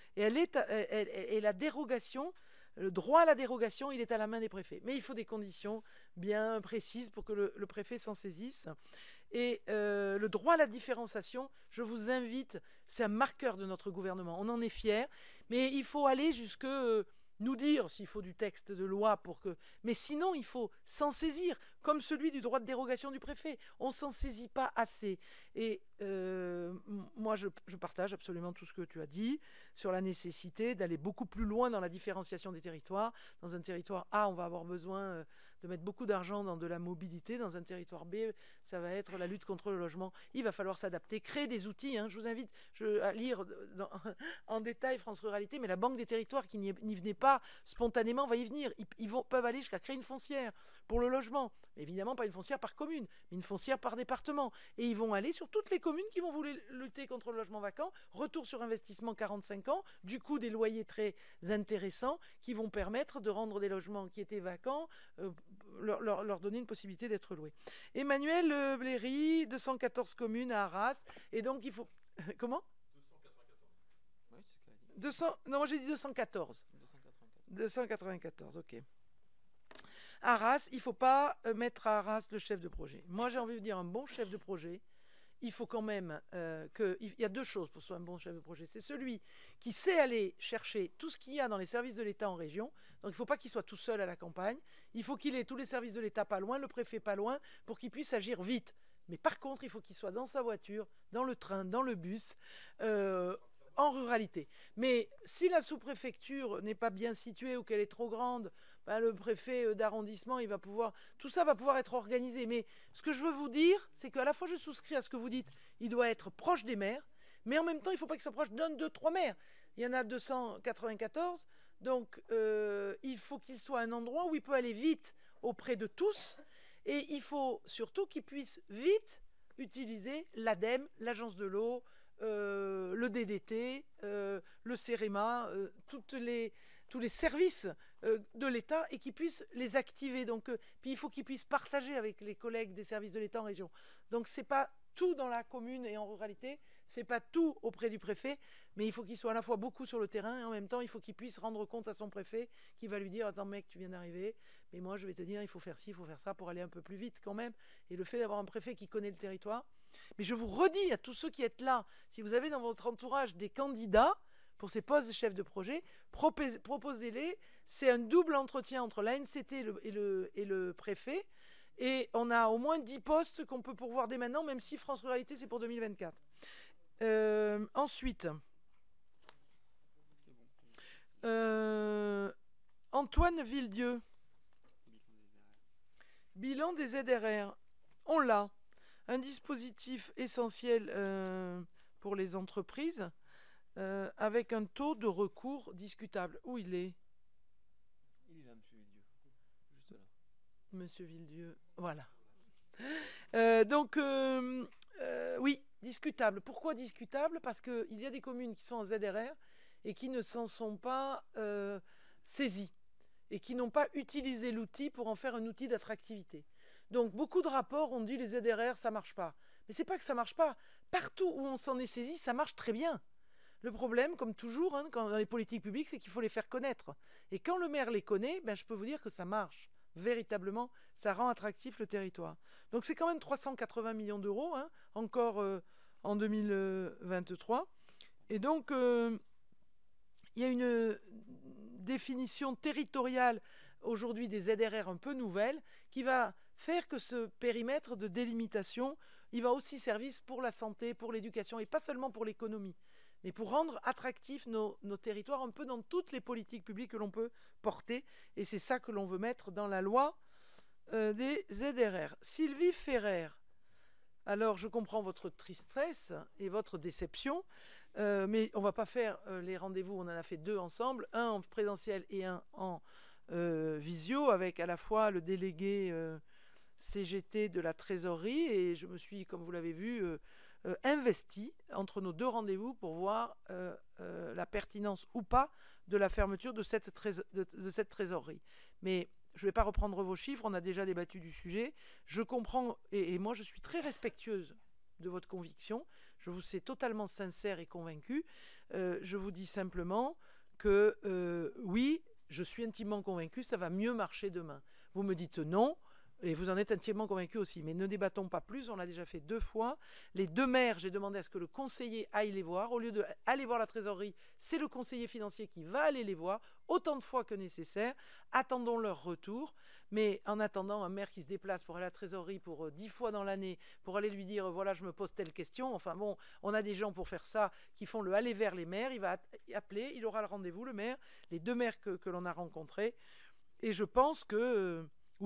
et la dérogation, le droit à la dérogation, il est à la main des préfets. Mais il faut des conditions bien précises pour que le préfet s'en saisisse. Et le droit à la différenciation, je vous invite, c'est un marqueur de notre gouvernement. On en est fiers, mais il faut aller jusque... nous dire s'il faut du texte de loi pour que... Mais sinon, il faut s'en saisir, comme celui du droit de dérogation du préfet. On ne s'en saisit pas assez. Et moi, je partage absolument tout ce que tu as dit sur la nécessité d'aller beaucoup plus loin dans la différenciation des territoires. Dans un territoire A, on va avoir besoin de mettre beaucoup d'argent dans de la mobilité. Dans un territoire B, ça va être la lutte contre le logement. Il va falloir s'adapter, créer des outils. Je vous invite à lire en détail France Ruralité, mais la Banque des territoires qui n'y venait pas spontanément va y venir. Ils peuvent aller jusqu'à créer une foncière pour le logement. Évidemment, pas une foncière par commune, mais une foncière par département. Et ils vont aller sur toutes les communes qui vont vouloir lutter contre le logement vacant. Retour sur investissement 45 ans, du coup des loyers très intéressants qui vont permettre de rendre des logements qui étaient vacants, leur donner une possibilité d'être loués. Emmanuel Bléry, 214 communes à Arras. Et donc il faut... Comment ? 200... Non, moi j'ai dit 214. 294, ok. Arras, il ne faut pas mettre à Arras le chef de projet. Moi, j'ai envie de dire un bon chef de projet, il faut quand même il y a deux choses pour que ce soit un bon chef de projet. C'est celui qui sait aller chercher tout ce qu'il y a dans les services de l'État en région. Donc, il ne faut pas qu'il soit tout seul à la campagne. Il faut qu'il ait tous les services de l'État pas loin, le préfet pas loin, pour qu'il puisse agir vite. Mais par contre, il faut qu'il soit dans sa voiture, dans le train, dans le bus, en ruralité. Mais si la sous-préfecture n'est pas bien située ou qu'elle est trop grande, le préfet d'arrondissement, tout ça va pouvoir être organisé. Mais ce que je veux vous dire, c'est qu'à la fois je souscris à ce que vous dites, il doit être proche des maires, mais en même temps, il ne faut pas qu'il soit proche d'un, deux, trois maires. Il y en a 294, donc il faut qu'il soit un endroit où il peut aller vite auprès de tous, et il faut surtout qu'il puisse vite utiliser l'ADEME, l'agence de l'eau, le DDT, le CEREMA, tous les services de l'État, et qu'ils puissent les activer. Donc, puis il faut qu'ils puissent partager avec les collègues des services de l'État en région. Donc c'est pas tout dans la commune et en ruralité, c'est pas tout auprès du préfet, mais il faut qu'il soit à la fois beaucoup sur le terrain, et en même temps il faut qu'il puisse rendre compte à son préfet, qui va lui dire: attends mec, tu viens d'arriver, mais moi je vais te dire il faut faire ci, il faut faire ça pour aller un peu plus vite quand même. Et le fait d'avoir un préfet qui connaît le territoire. Mais je vous redis à tous ceux qui êtes là, si vous avez dans votre entourage des candidats, pour ces postes de chef de projet, proposez-les. C'est un double entretien entre l'ANCT et le préfet. Et on a au moins 10 postes qu'on peut pourvoir dès maintenant, même si France Ruralité, c'est pour 2024. Ensuite, Antoine Villedieu. Bilan des ZRR. On l'a. Un dispositif essentiel pour les entreprises avec un taux de recours discutable. Où il est? Il est là, monsieur Villedieu. Juste là. Monsieur Villedieu, voilà. Oui, discutable. Pourquoi discutable? Parce qu'il y a des communes qui sont en ZRR et qui ne s'en sont pas saisies et qui n'ont pas utilisé l'outil pour en faire un outil d'attractivité. Donc beaucoup de rapports ont dit les ZRR, ça marche pas. Mais c'est pas que ça marche pas. Partout où on s'en est saisi, ça marche très bien. Le problème, comme toujours, dans les politiques publiques, c'est qu'il faut les faire connaître. Et quand le maire les connaît, je peux vous dire que ça marche. Véritablement, ça rend attractif le territoire. Donc c'est quand même 380 millions d'euros, encore en 2023. Et donc, il y a une définition territoriale aujourd'hui des ZRR un peu nouvelle qui va faire que ce périmètre de délimitation, il va aussi servir pour la santé, pour l'éducation et pas seulement pour l'économie, mais pour rendre attractifs nos territoires un peu dans toutes les politiques publiques que l'on peut porter. Et c'est ça que l'on veut mettre dans la loi des ZRR. Sylvie Ferrer. Alors, je comprends votre tristesse et votre déception, mais on ne va pas faire les rendez-vous. On en a fait 2 ensemble, un en présentiel et un en visio, avec à la fois le délégué CGT de la trésorerie. Et je me suis, comme vous l'avez vu, investi entre nos 2 rendez-vous pour voir la pertinence ou pas de la fermeture de cette trésorerie. Mais je ne vais pas reprendre vos chiffres, on a déjà débattu du sujet. Je comprends, et moi je suis très respectueuse de votre conviction. Je vous sais totalement sincère et convaincu. Je vous dis simplement que oui, je suis intimement convaincu, ça va mieux marcher demain. Vous me dites non. Et vous en êtes intimement convaincu aussi. Mais ne débattons pas plus, on l'a déjà fait 2 fois. Les 2 maires, j'ai demandé à ce que le conseiller aille les voir. Au lieu d'aller voir la trésorerie, c'est le conseiller financier qui va aller les voir, autant de fois que nécessaire. Attendons leur retour. Mais en attendant, un maire qui se déplace pour aller à la trésorerie pour 10 fois dans l'année, pour aller lui dire, voilà, je me pose telle question. Enfin bon, on a des gens pour faire ça, qui font le aller vers les maires. Il va appeler, il aura le rendez-vous, le maire, les 2 maires que l'on a rencontrés. Et je pense que,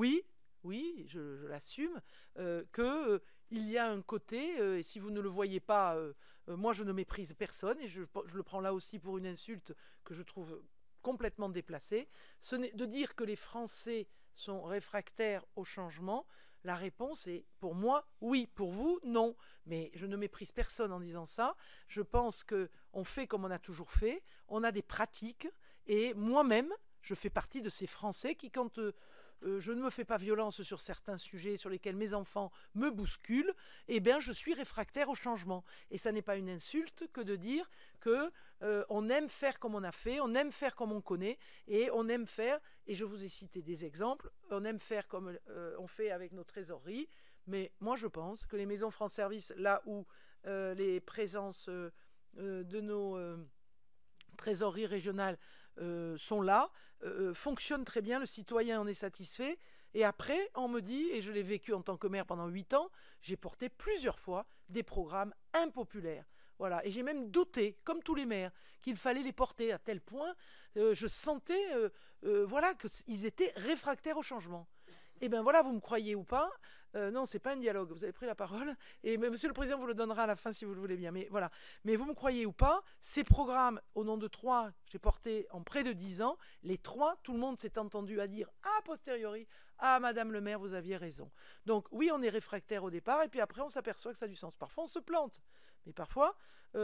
oui, je l'assume, qu'il y a un côté, et si vous ne le voyez pas, moi je ne méprise personne, et je le prends là aussi pour une insulte que je trouve complètement déplacée, de dire que les Français sont réfractaires au changement. La réponse est, pour moi, oui. Pour vous, non. Mais je ne méprise personne en disant ça. Je pense qu'on fait comme on a toujours fait, on a des pratiques, et moi-même, je fais partie de ces Français qui, quand je ne me fais pas violence sur certains sujets sur lesquels mes enfants me bousculent, eh bien, je suis réfractaire au changement. Et ça n'est pas une insulte que de dire que on aime faire comme on a fait, on aime faire comme on connaît, et on aime faire, et je vous ai cité des exemples, on aime faire comme on fait avec nos trésoreries. Mais moi, je pense que les maisons France Service, là où les présences de nos trésoreries régionales sont là, fonctionnent très bien, le citoyen en est satisfait. Et après, on me dit, et je l'ai vécu en tant que maire pendant 8 ans, j'ai porté plusieurs fois des programmes impopulaires. Voilà. Et j'ai même douté, comme tous les maires, qu'il fallait les porter à tel point, je sentais voilà, qu'ils étaient réfractaires au changement. Eh bien voilà, vous me croyez ou pas, non, c'est pas un dialogue, vous avez pris la parole, et Monsieur le Président vous le donnera à la fin si vous le voulez bien, mais voilà. Mais vous me croyez ou pas, ces programmes, au nom de 3, j'ai porté en près de 10 ans, les 3, tout le monde s'est entendu à dire a posteriori, ah Madame le maire, vous aviez raison. Donc oui, on est réfractaire au départ, et puis après on s'aperçoit que ça a du sens. Parfois on se plante, mais parfois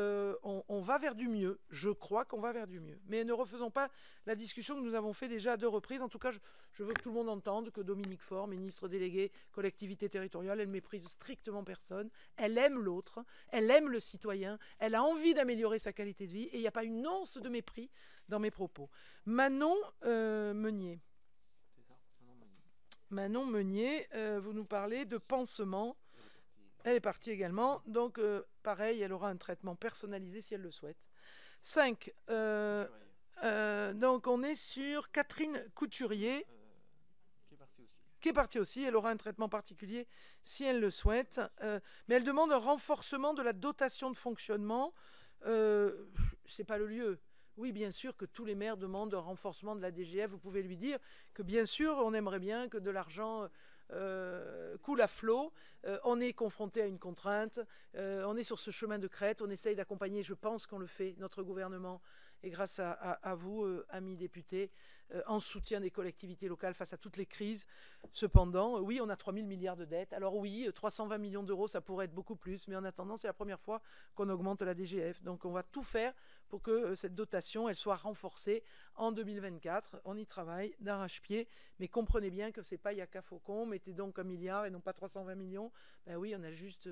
on va vers du mieux, je crois qu'on va vers du mieux. Mais ne refaisons pas la discussion que nous avons fait déjà à 2 reprises. En tout cas, je veux que tout le monde entende que Dominique Faure, ministre délégué collectivité territoriale, elle méprise strictement personne, elle aime l'autre, elle aime le citoyen, elle a envie d'améliorer sa qualité de vie, et il n'y a pas une once de mépris dans mes propos. Manon Meunier. Manon Meunier, vous nous parlez de pansement. Elle est partie également, donc pareil, elle aura un traitement personnalisé si elle le souhaite. 5. Donc on est sur Catherine Couturier. Qui est partie aussi. Elle aura un traitement particulier si elle le souhaite. Mais elle demande un renforcement de la dotation de fonctionnement. C'est pas le lieu. Oui, bien sûr que tous les maires demandent un renforcement de la DGF. Vous pouvez lui dire que bien sûr, on aimerait bien que de l'argent coule à flot. On est confronté à une contrainte. On est sur ce chemin de crête. On essaye d'accompagner, je pense qu'on le fait, notre gouvernement. Et grâce à vous, amis députés, en soutien des collectivités locales face à toutes les crises. Cependant, oui, on a 3 000 milliards de dettes. Alors oui, 320 millions d'euros, ça pourrait être beaucoup plus. Mais en attendant, c'est la première fois qu'on augmente la DGF. Donc on va tout faire pour que cette dotation, elle soit renforcée en 2024. On y travaille d'arrache-pied. Mais comprenez bien que ce n'est pas Yaka Faucon. Mettez donc 1 milliard et non pas 320 millions. Ben oui, on a juste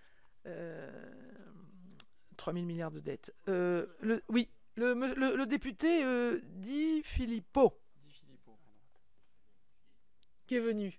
3 000 milliards de dettes. Oui. Le député Di Filippo, qui est venu.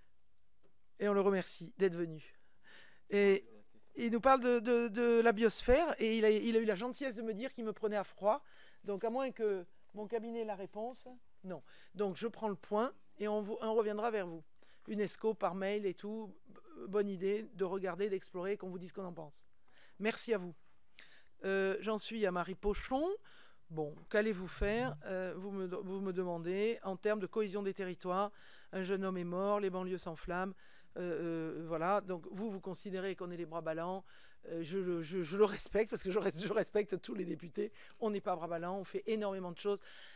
Et on le remercie d'être venu. Et il nous parle de la biosphère, et il a eu la gentillesse de me dire qu'il me prenait à froid. Donc à moins que mon cabinet ait la réponse, non. Donc je prends le point, et on reviendra vers vous. UNESCO par mail et tout, bonne idée de regarder, d'explorer, qu'on vous dise ce qu'on en pense. Merci à vous. J'en suis à Marie Pochon. Bon, qu'allez-vous faire vous me demandez, en termes de cohésion des territoires, un jeune homme est mort, les banlieues s'enflamment. Voilà, donc vous considérez qu'on est les bras ballants. Je le respecte, parce que je respecte tous les députés. On n'est pas bras ballants, on fait énormément de choses.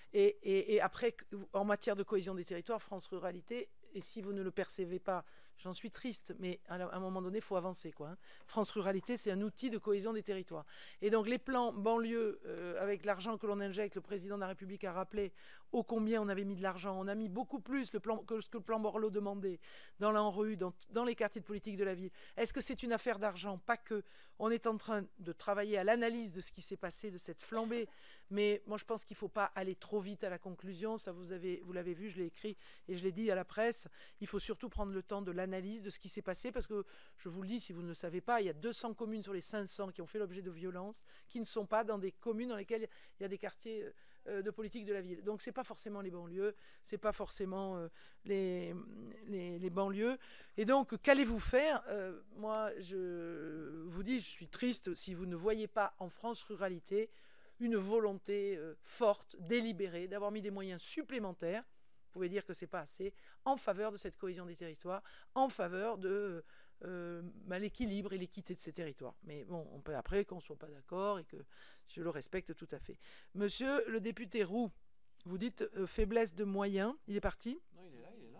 Et après, en matière de cohésion des territoires, France Ruralité, et si vous ne le percevez pas, j'en suis triste, mais à un moment donné, il faut avancer, quoi, hein. France Ruralité, c'est un outil de cohésion des territoires. Et donc les plans banlieue, avec l'argent que l'on injecte, le président de la République a rappelé ô combien on avait mis de l'argent. On a mis beaucoup plus que ce que le plan Borloo demandait, dans l'ANRU, dans les quartiers de politique de la ville. Est-ce que c'est une affaire d'argent? Pas que. On est en train de travailler à l'analyse de ce qui s'est passé, de cette flambée. Mais moi, je pense qu'il ne faut pas aller trop vite à la conclusion. Ça, vous l'avez vu, je l'ai écrit et je l'ai dit à la presse. Il faut surtout prendre le temps de l'analyse de ce qui s'est passé, parce que, je vous le dis, si vous ne le savez pas, il y a 200 communes sur les 500 qui ont fait l'objet de violences, qui ne sont pas dans des communes dans lesquelles il y a des quartiers de politique de la ville. Donc, ce n'est pas forcément les banlieues, ce n'est pas forcément les banlieues. Et donc, qu'allez-vous faire? Moi, je vous dis, je suis triste si vous ne voyez pas en France Ruralité une volonté forte, délibérée, d'avoir mis des moyens supplémentaires. Vous pouvez dire que ce n'est pas assez, en faveur de cette cohésion des territoires, en faveur de l'équilibre et l'équité de ces territoires. Mais bon, on peut après qu'on ne soit pas d'accord, et que je le respecte tout à fait. Monsieur le député Roux, vous dites faiblesse de moyens. Il est parti? Non, il est là, il est là.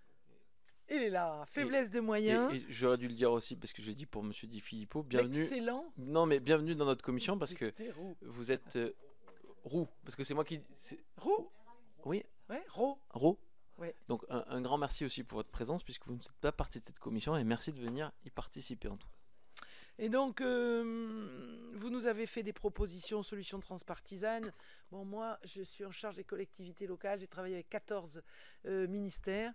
Il est là, faiblesse de moyens. Et j'aurais dû le dire aussi, parce que je l'ai dit pour Monsieur Di Filippo, bienvenue. Excellent. Non, mais bienvenue dans notre commission, parce que Roux. vous êtes Roux, parce que c'est moi qui... Roux. Oui. Ouais, Roux. Roux. Ouais. Donc un grand merci aussi pour votre présence, puisque vous ne faites pas partie de cette commission, et merci de venir y participer en tout cas. Et donc, vous nous avez fait des propositions, solutions transpartisanes. Bon, moi, je suis en charge des collectivités locales. J'ai travaillé avec 14 ministères.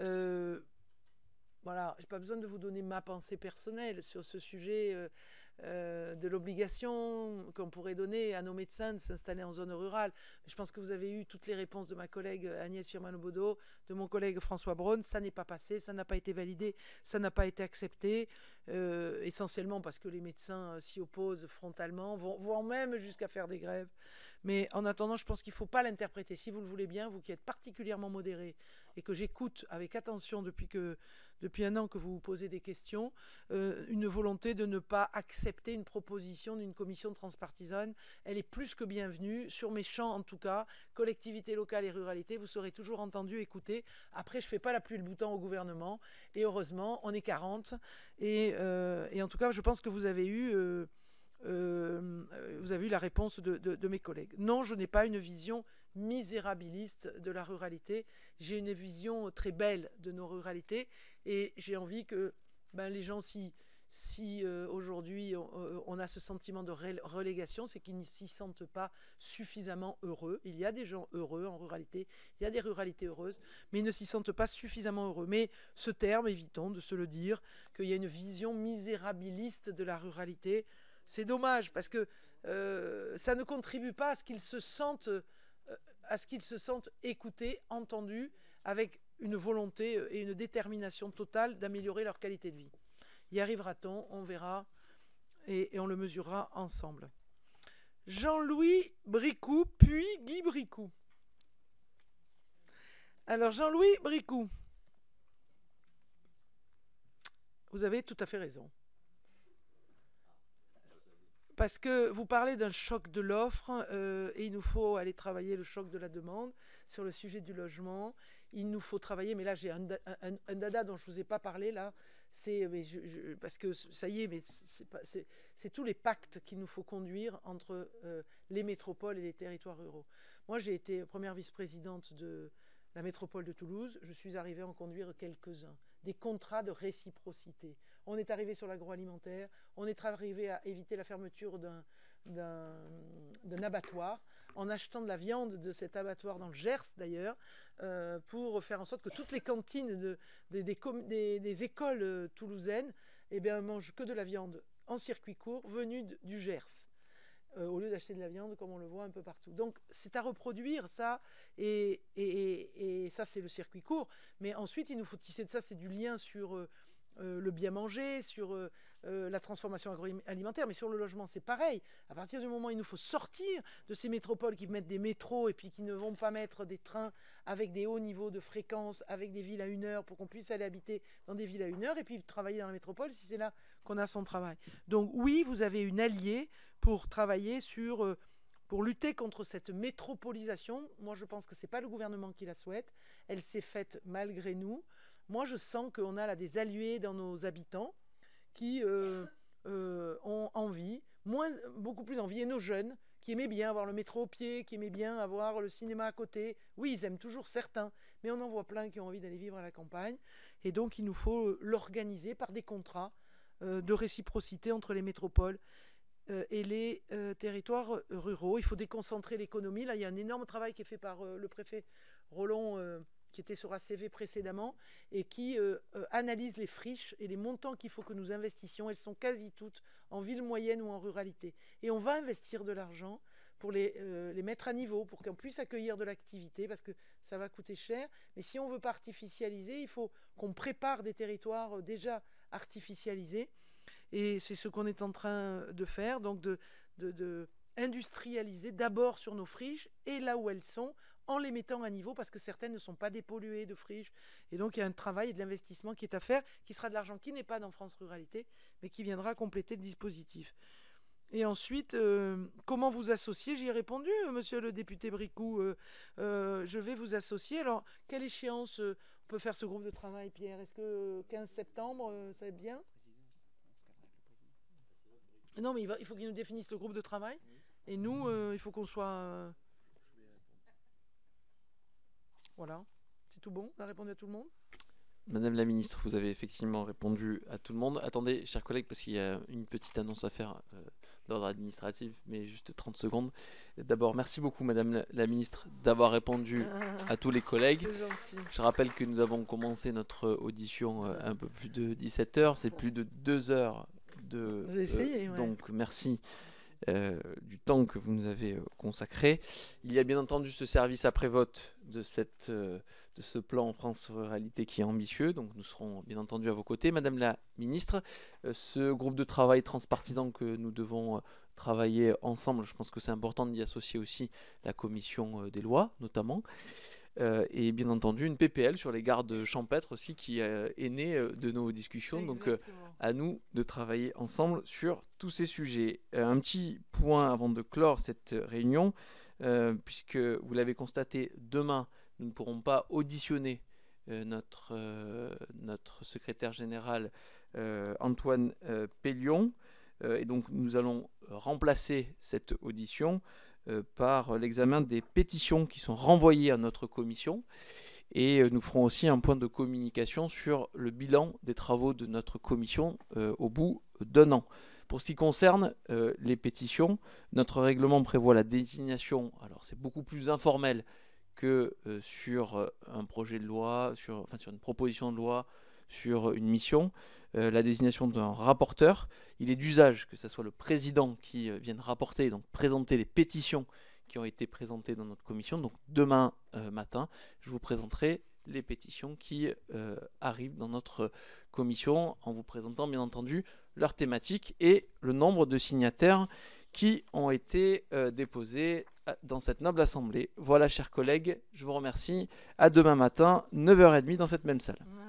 Voilà, je n'ai pas besoin de vous donner ma pensée personnelle sur ce sujet de l'obligation qu'on pourrait donner à nos médecins de s'installer en zone rurale. Je pense que vous avez eu toutes les réponses de ma collègue Agnès Firmin-Lebaudot, de mon collègue François Braun. Ça n'est pas passé, ça n'a pas été validé, ça n'a pas été accepté, essentiellement parce que les médecins s'y opposent frontalement, voire même jusqu'à faire des grèves. Mais en attendant, je pense qu'il ne faut pas l'interpréter. Si vous le voulez bien, vous qui êtes particulièrement modéré et que j'écoute avec attention depuis 1 an que vous vous posez des questions, une volonté de ne pas accepter une proposition d'une commission transpartisane, elle est plus que bienvenue. Sur mes champs, en tout cas, collectivités locales et ruralité, vous serez toujours entendu, écouté. Après, je ne fais pas la pluie et le bouton au gouvernement, et heureusement, on est 40. Et en tout cas, je pense que vous avez eu la réponse de mes collègues. Non, je n'ai pas une vision misérabiliste de la ruralité. J'ai une vision très belle de nos ruralités, et j'ai envie que les gens, si aujourd'hui on a ce sentiment de relégation, c'est qu'ils ne s'y sentent pas suffisamment heureux. Il y a des gens heureux en ruralité, il y a des ruralités heureuses, mais ils ne s'y sentent pas suffisamment heureux. Mais ce terme, évitons de se le dire, qu'il y a une vision misérabiliste de la ruralité. C'est dommage, parce que ça ne contribue pas à ce qu'ils se sentent écoutés, entendus, avec une volonté et une détermination totale d'améliorer leur qualité de vie. Y arrivera-t-on? On verra et on le mesurera ensemble. Jean-Louis Bricou, puis Guy Bricou. Alors, Jean-Louis Bricou, vous avez tout à fait raison. Parce que vous parlez d'un choc de l'offre et il nous faut aller travailler le choc de la demande sur le sujet du logement. Il nous faut travailler, mais là j'ai un dada dont je ne vous ai pas parlé là, parce que ça y est, mais c'est tous les pactes qu'il nous faut conduire entre les métropoles et les territoires ruraux. Moi j'ai été première vice-présidente de la métropole de Toulouse, je suis arrivée à en conduire quelques-uns. Des contrats de réciprocité. On est arrivé sur l'agroalimentaire, on est arrivé à éviter la fermeture d'un abattoir, en achetant de la viande de cet abattoir dans le Gers d'ailleurs, pour faire en sorte que toutes les cantines des écoles toulousaines mangent que de la viande en circuit court venue du Gers. Au lieu d'acheter de la viande comme on le voit un peu partout. Donc c'est à reproduire ça, et ça c'est le circuit court, mais ensuite il nous faut tisser de ça, c'est du lien sur le bien manger, sur la transformation agroalimentaire, mais sur le logement c'est pareil. À partir du moment où il nous faut sortir de ces métropoles qui mettent des métros et puis qui ne vont pas mettre des trains avec des hauts niveaux de fréquence, avec des villes à 1 heure, pour qu'on puisse aller habiter dans des villes à 1 heure et puis travailler dans la métropole si c'est là qu'on a son travail. Donc oui, vous avez une alliée pour travailler pour lutter contre cette métropolisation. Moi je pense que ce n'est pas le gouvernement qui la souhaite, elle s'est faite malgré nous. Moi je sens qu'on a là des alliés dans nos habitants qui ont envie, beaucoup plus envie, et nos jeunes qui aimaient bien avoir le métro au pied, qui aimaient bien avoir le cinéma à côté. Oui, ils aiment toujours certains, mais on en voit plein qui ont envie d'aller vivre à la campagne, et donc il nous faut l'organiser par des contrats de réciprocité entre les métropoles et les territoires ruraux. Il faut déconcentrer l'économie. Là, il y a un énorme travail qui est fait par le préfet Rollon, qui était sur ACV précédemment, et qui analyse les friches et les montants qu'il faut que nous investissions. Elles sont quasi toutes en ville moyenne ou en ruralité. Et on va investir de l'argent pour les mettre à niveau, pour qu'on puisse accueillir de l'activité, parce que ça va coûter cher. Mais si on ne veut pas artificialiser, il faut qu'on prépare des territoires déjà artificialisés. Et c'est ce qu'on est en train de faire, donc de industrialiser d'abord sur nos friches et là où elles sont, en les mettant à niveau, parce que certaines ne sont pas dépolluées de friches. Et donc il y a un travail et de l'investissement qui est à faire, qui sera de l'argent qui n'est pas dans France Ruralité, mais qui viendra compléter le dispositif. Et ensuite, comment vous associer? J'y ai répondu, monsieur le député Bricou. Je vais vous associer. Alors, quelle échéance on peut faire ce groupe de travail, Pierre? Est-ce que 15 septembre, ça va être bien? Non, mais il faut qu'il nous définisse le groupe de travail. Et nous, il faut qu'on soit... Voilà, c'est tout bon? On a répondu à tout le monde? Madame la ministre, vous avez effectivement répondu à tout le monde. Attendez, chers collègues, parce qu'il y a une petite annonce à faire d'ordre administratif, mais juste 30 secondes. D'abord, merci beaucoup, Madame la ministre, d'avoir répondu à tous les collègues. Je rappelle que nous avons commencé notre audition un peu plus de 17 heures. C'est plus de 2 heures de... J'ai essayé, ouais. Donc, merci du temps que vous nous avez consacré. Il y a bien entendu ce service après-vote de ce plan France Ruralité qui est ambitieux, donc nous serons bien entendu à vos côtés. Madame la ministre, ce groupe de travail transpartisan que nous devons travailler ensemble, je pense que c'est important d'y associer aussi la commission des lois notamment, et bien entendu une PPL sur les gardes champêtres aussi qui est née de nos discussions. Donc à nous de travailler ensemble sur tous ces sujets. Un petit point avant de clore cette réunion, puisque vous l'avez constaté, demain nous ne pourrons pas auditionner notre secrétaire général Antoine Pellion, et donc nous allons remplacer cette audition par l'examen des pétitions qui sont renvoyées à notre commission, et nous ferons aussi un point de communication sur le bilan des travaux de notre commission au bout d'1 an. Pour ce qui concerne les pétitions, notre règlement prévoit la désignation, alors c'est beaucoup plus informel que sur un projet de loi, sur une proposition de loi, sur une mission, la désignation d'un rapporteur. Il est d'usage que ce soit le président qui vienne rapporter, donc présenter les pétitions qui ont été présentées dans notre commission. Donc demain matin, je vous présenterai les pétitions qui arrivent dans notre commission en vous présentant bien entendu leur thématique et le nombre de signataires qui ont été déposés dans cette noble assemblée. Voilà, chers collègues, je vous remercie. À demain matin, 9h30 dans cette même salle.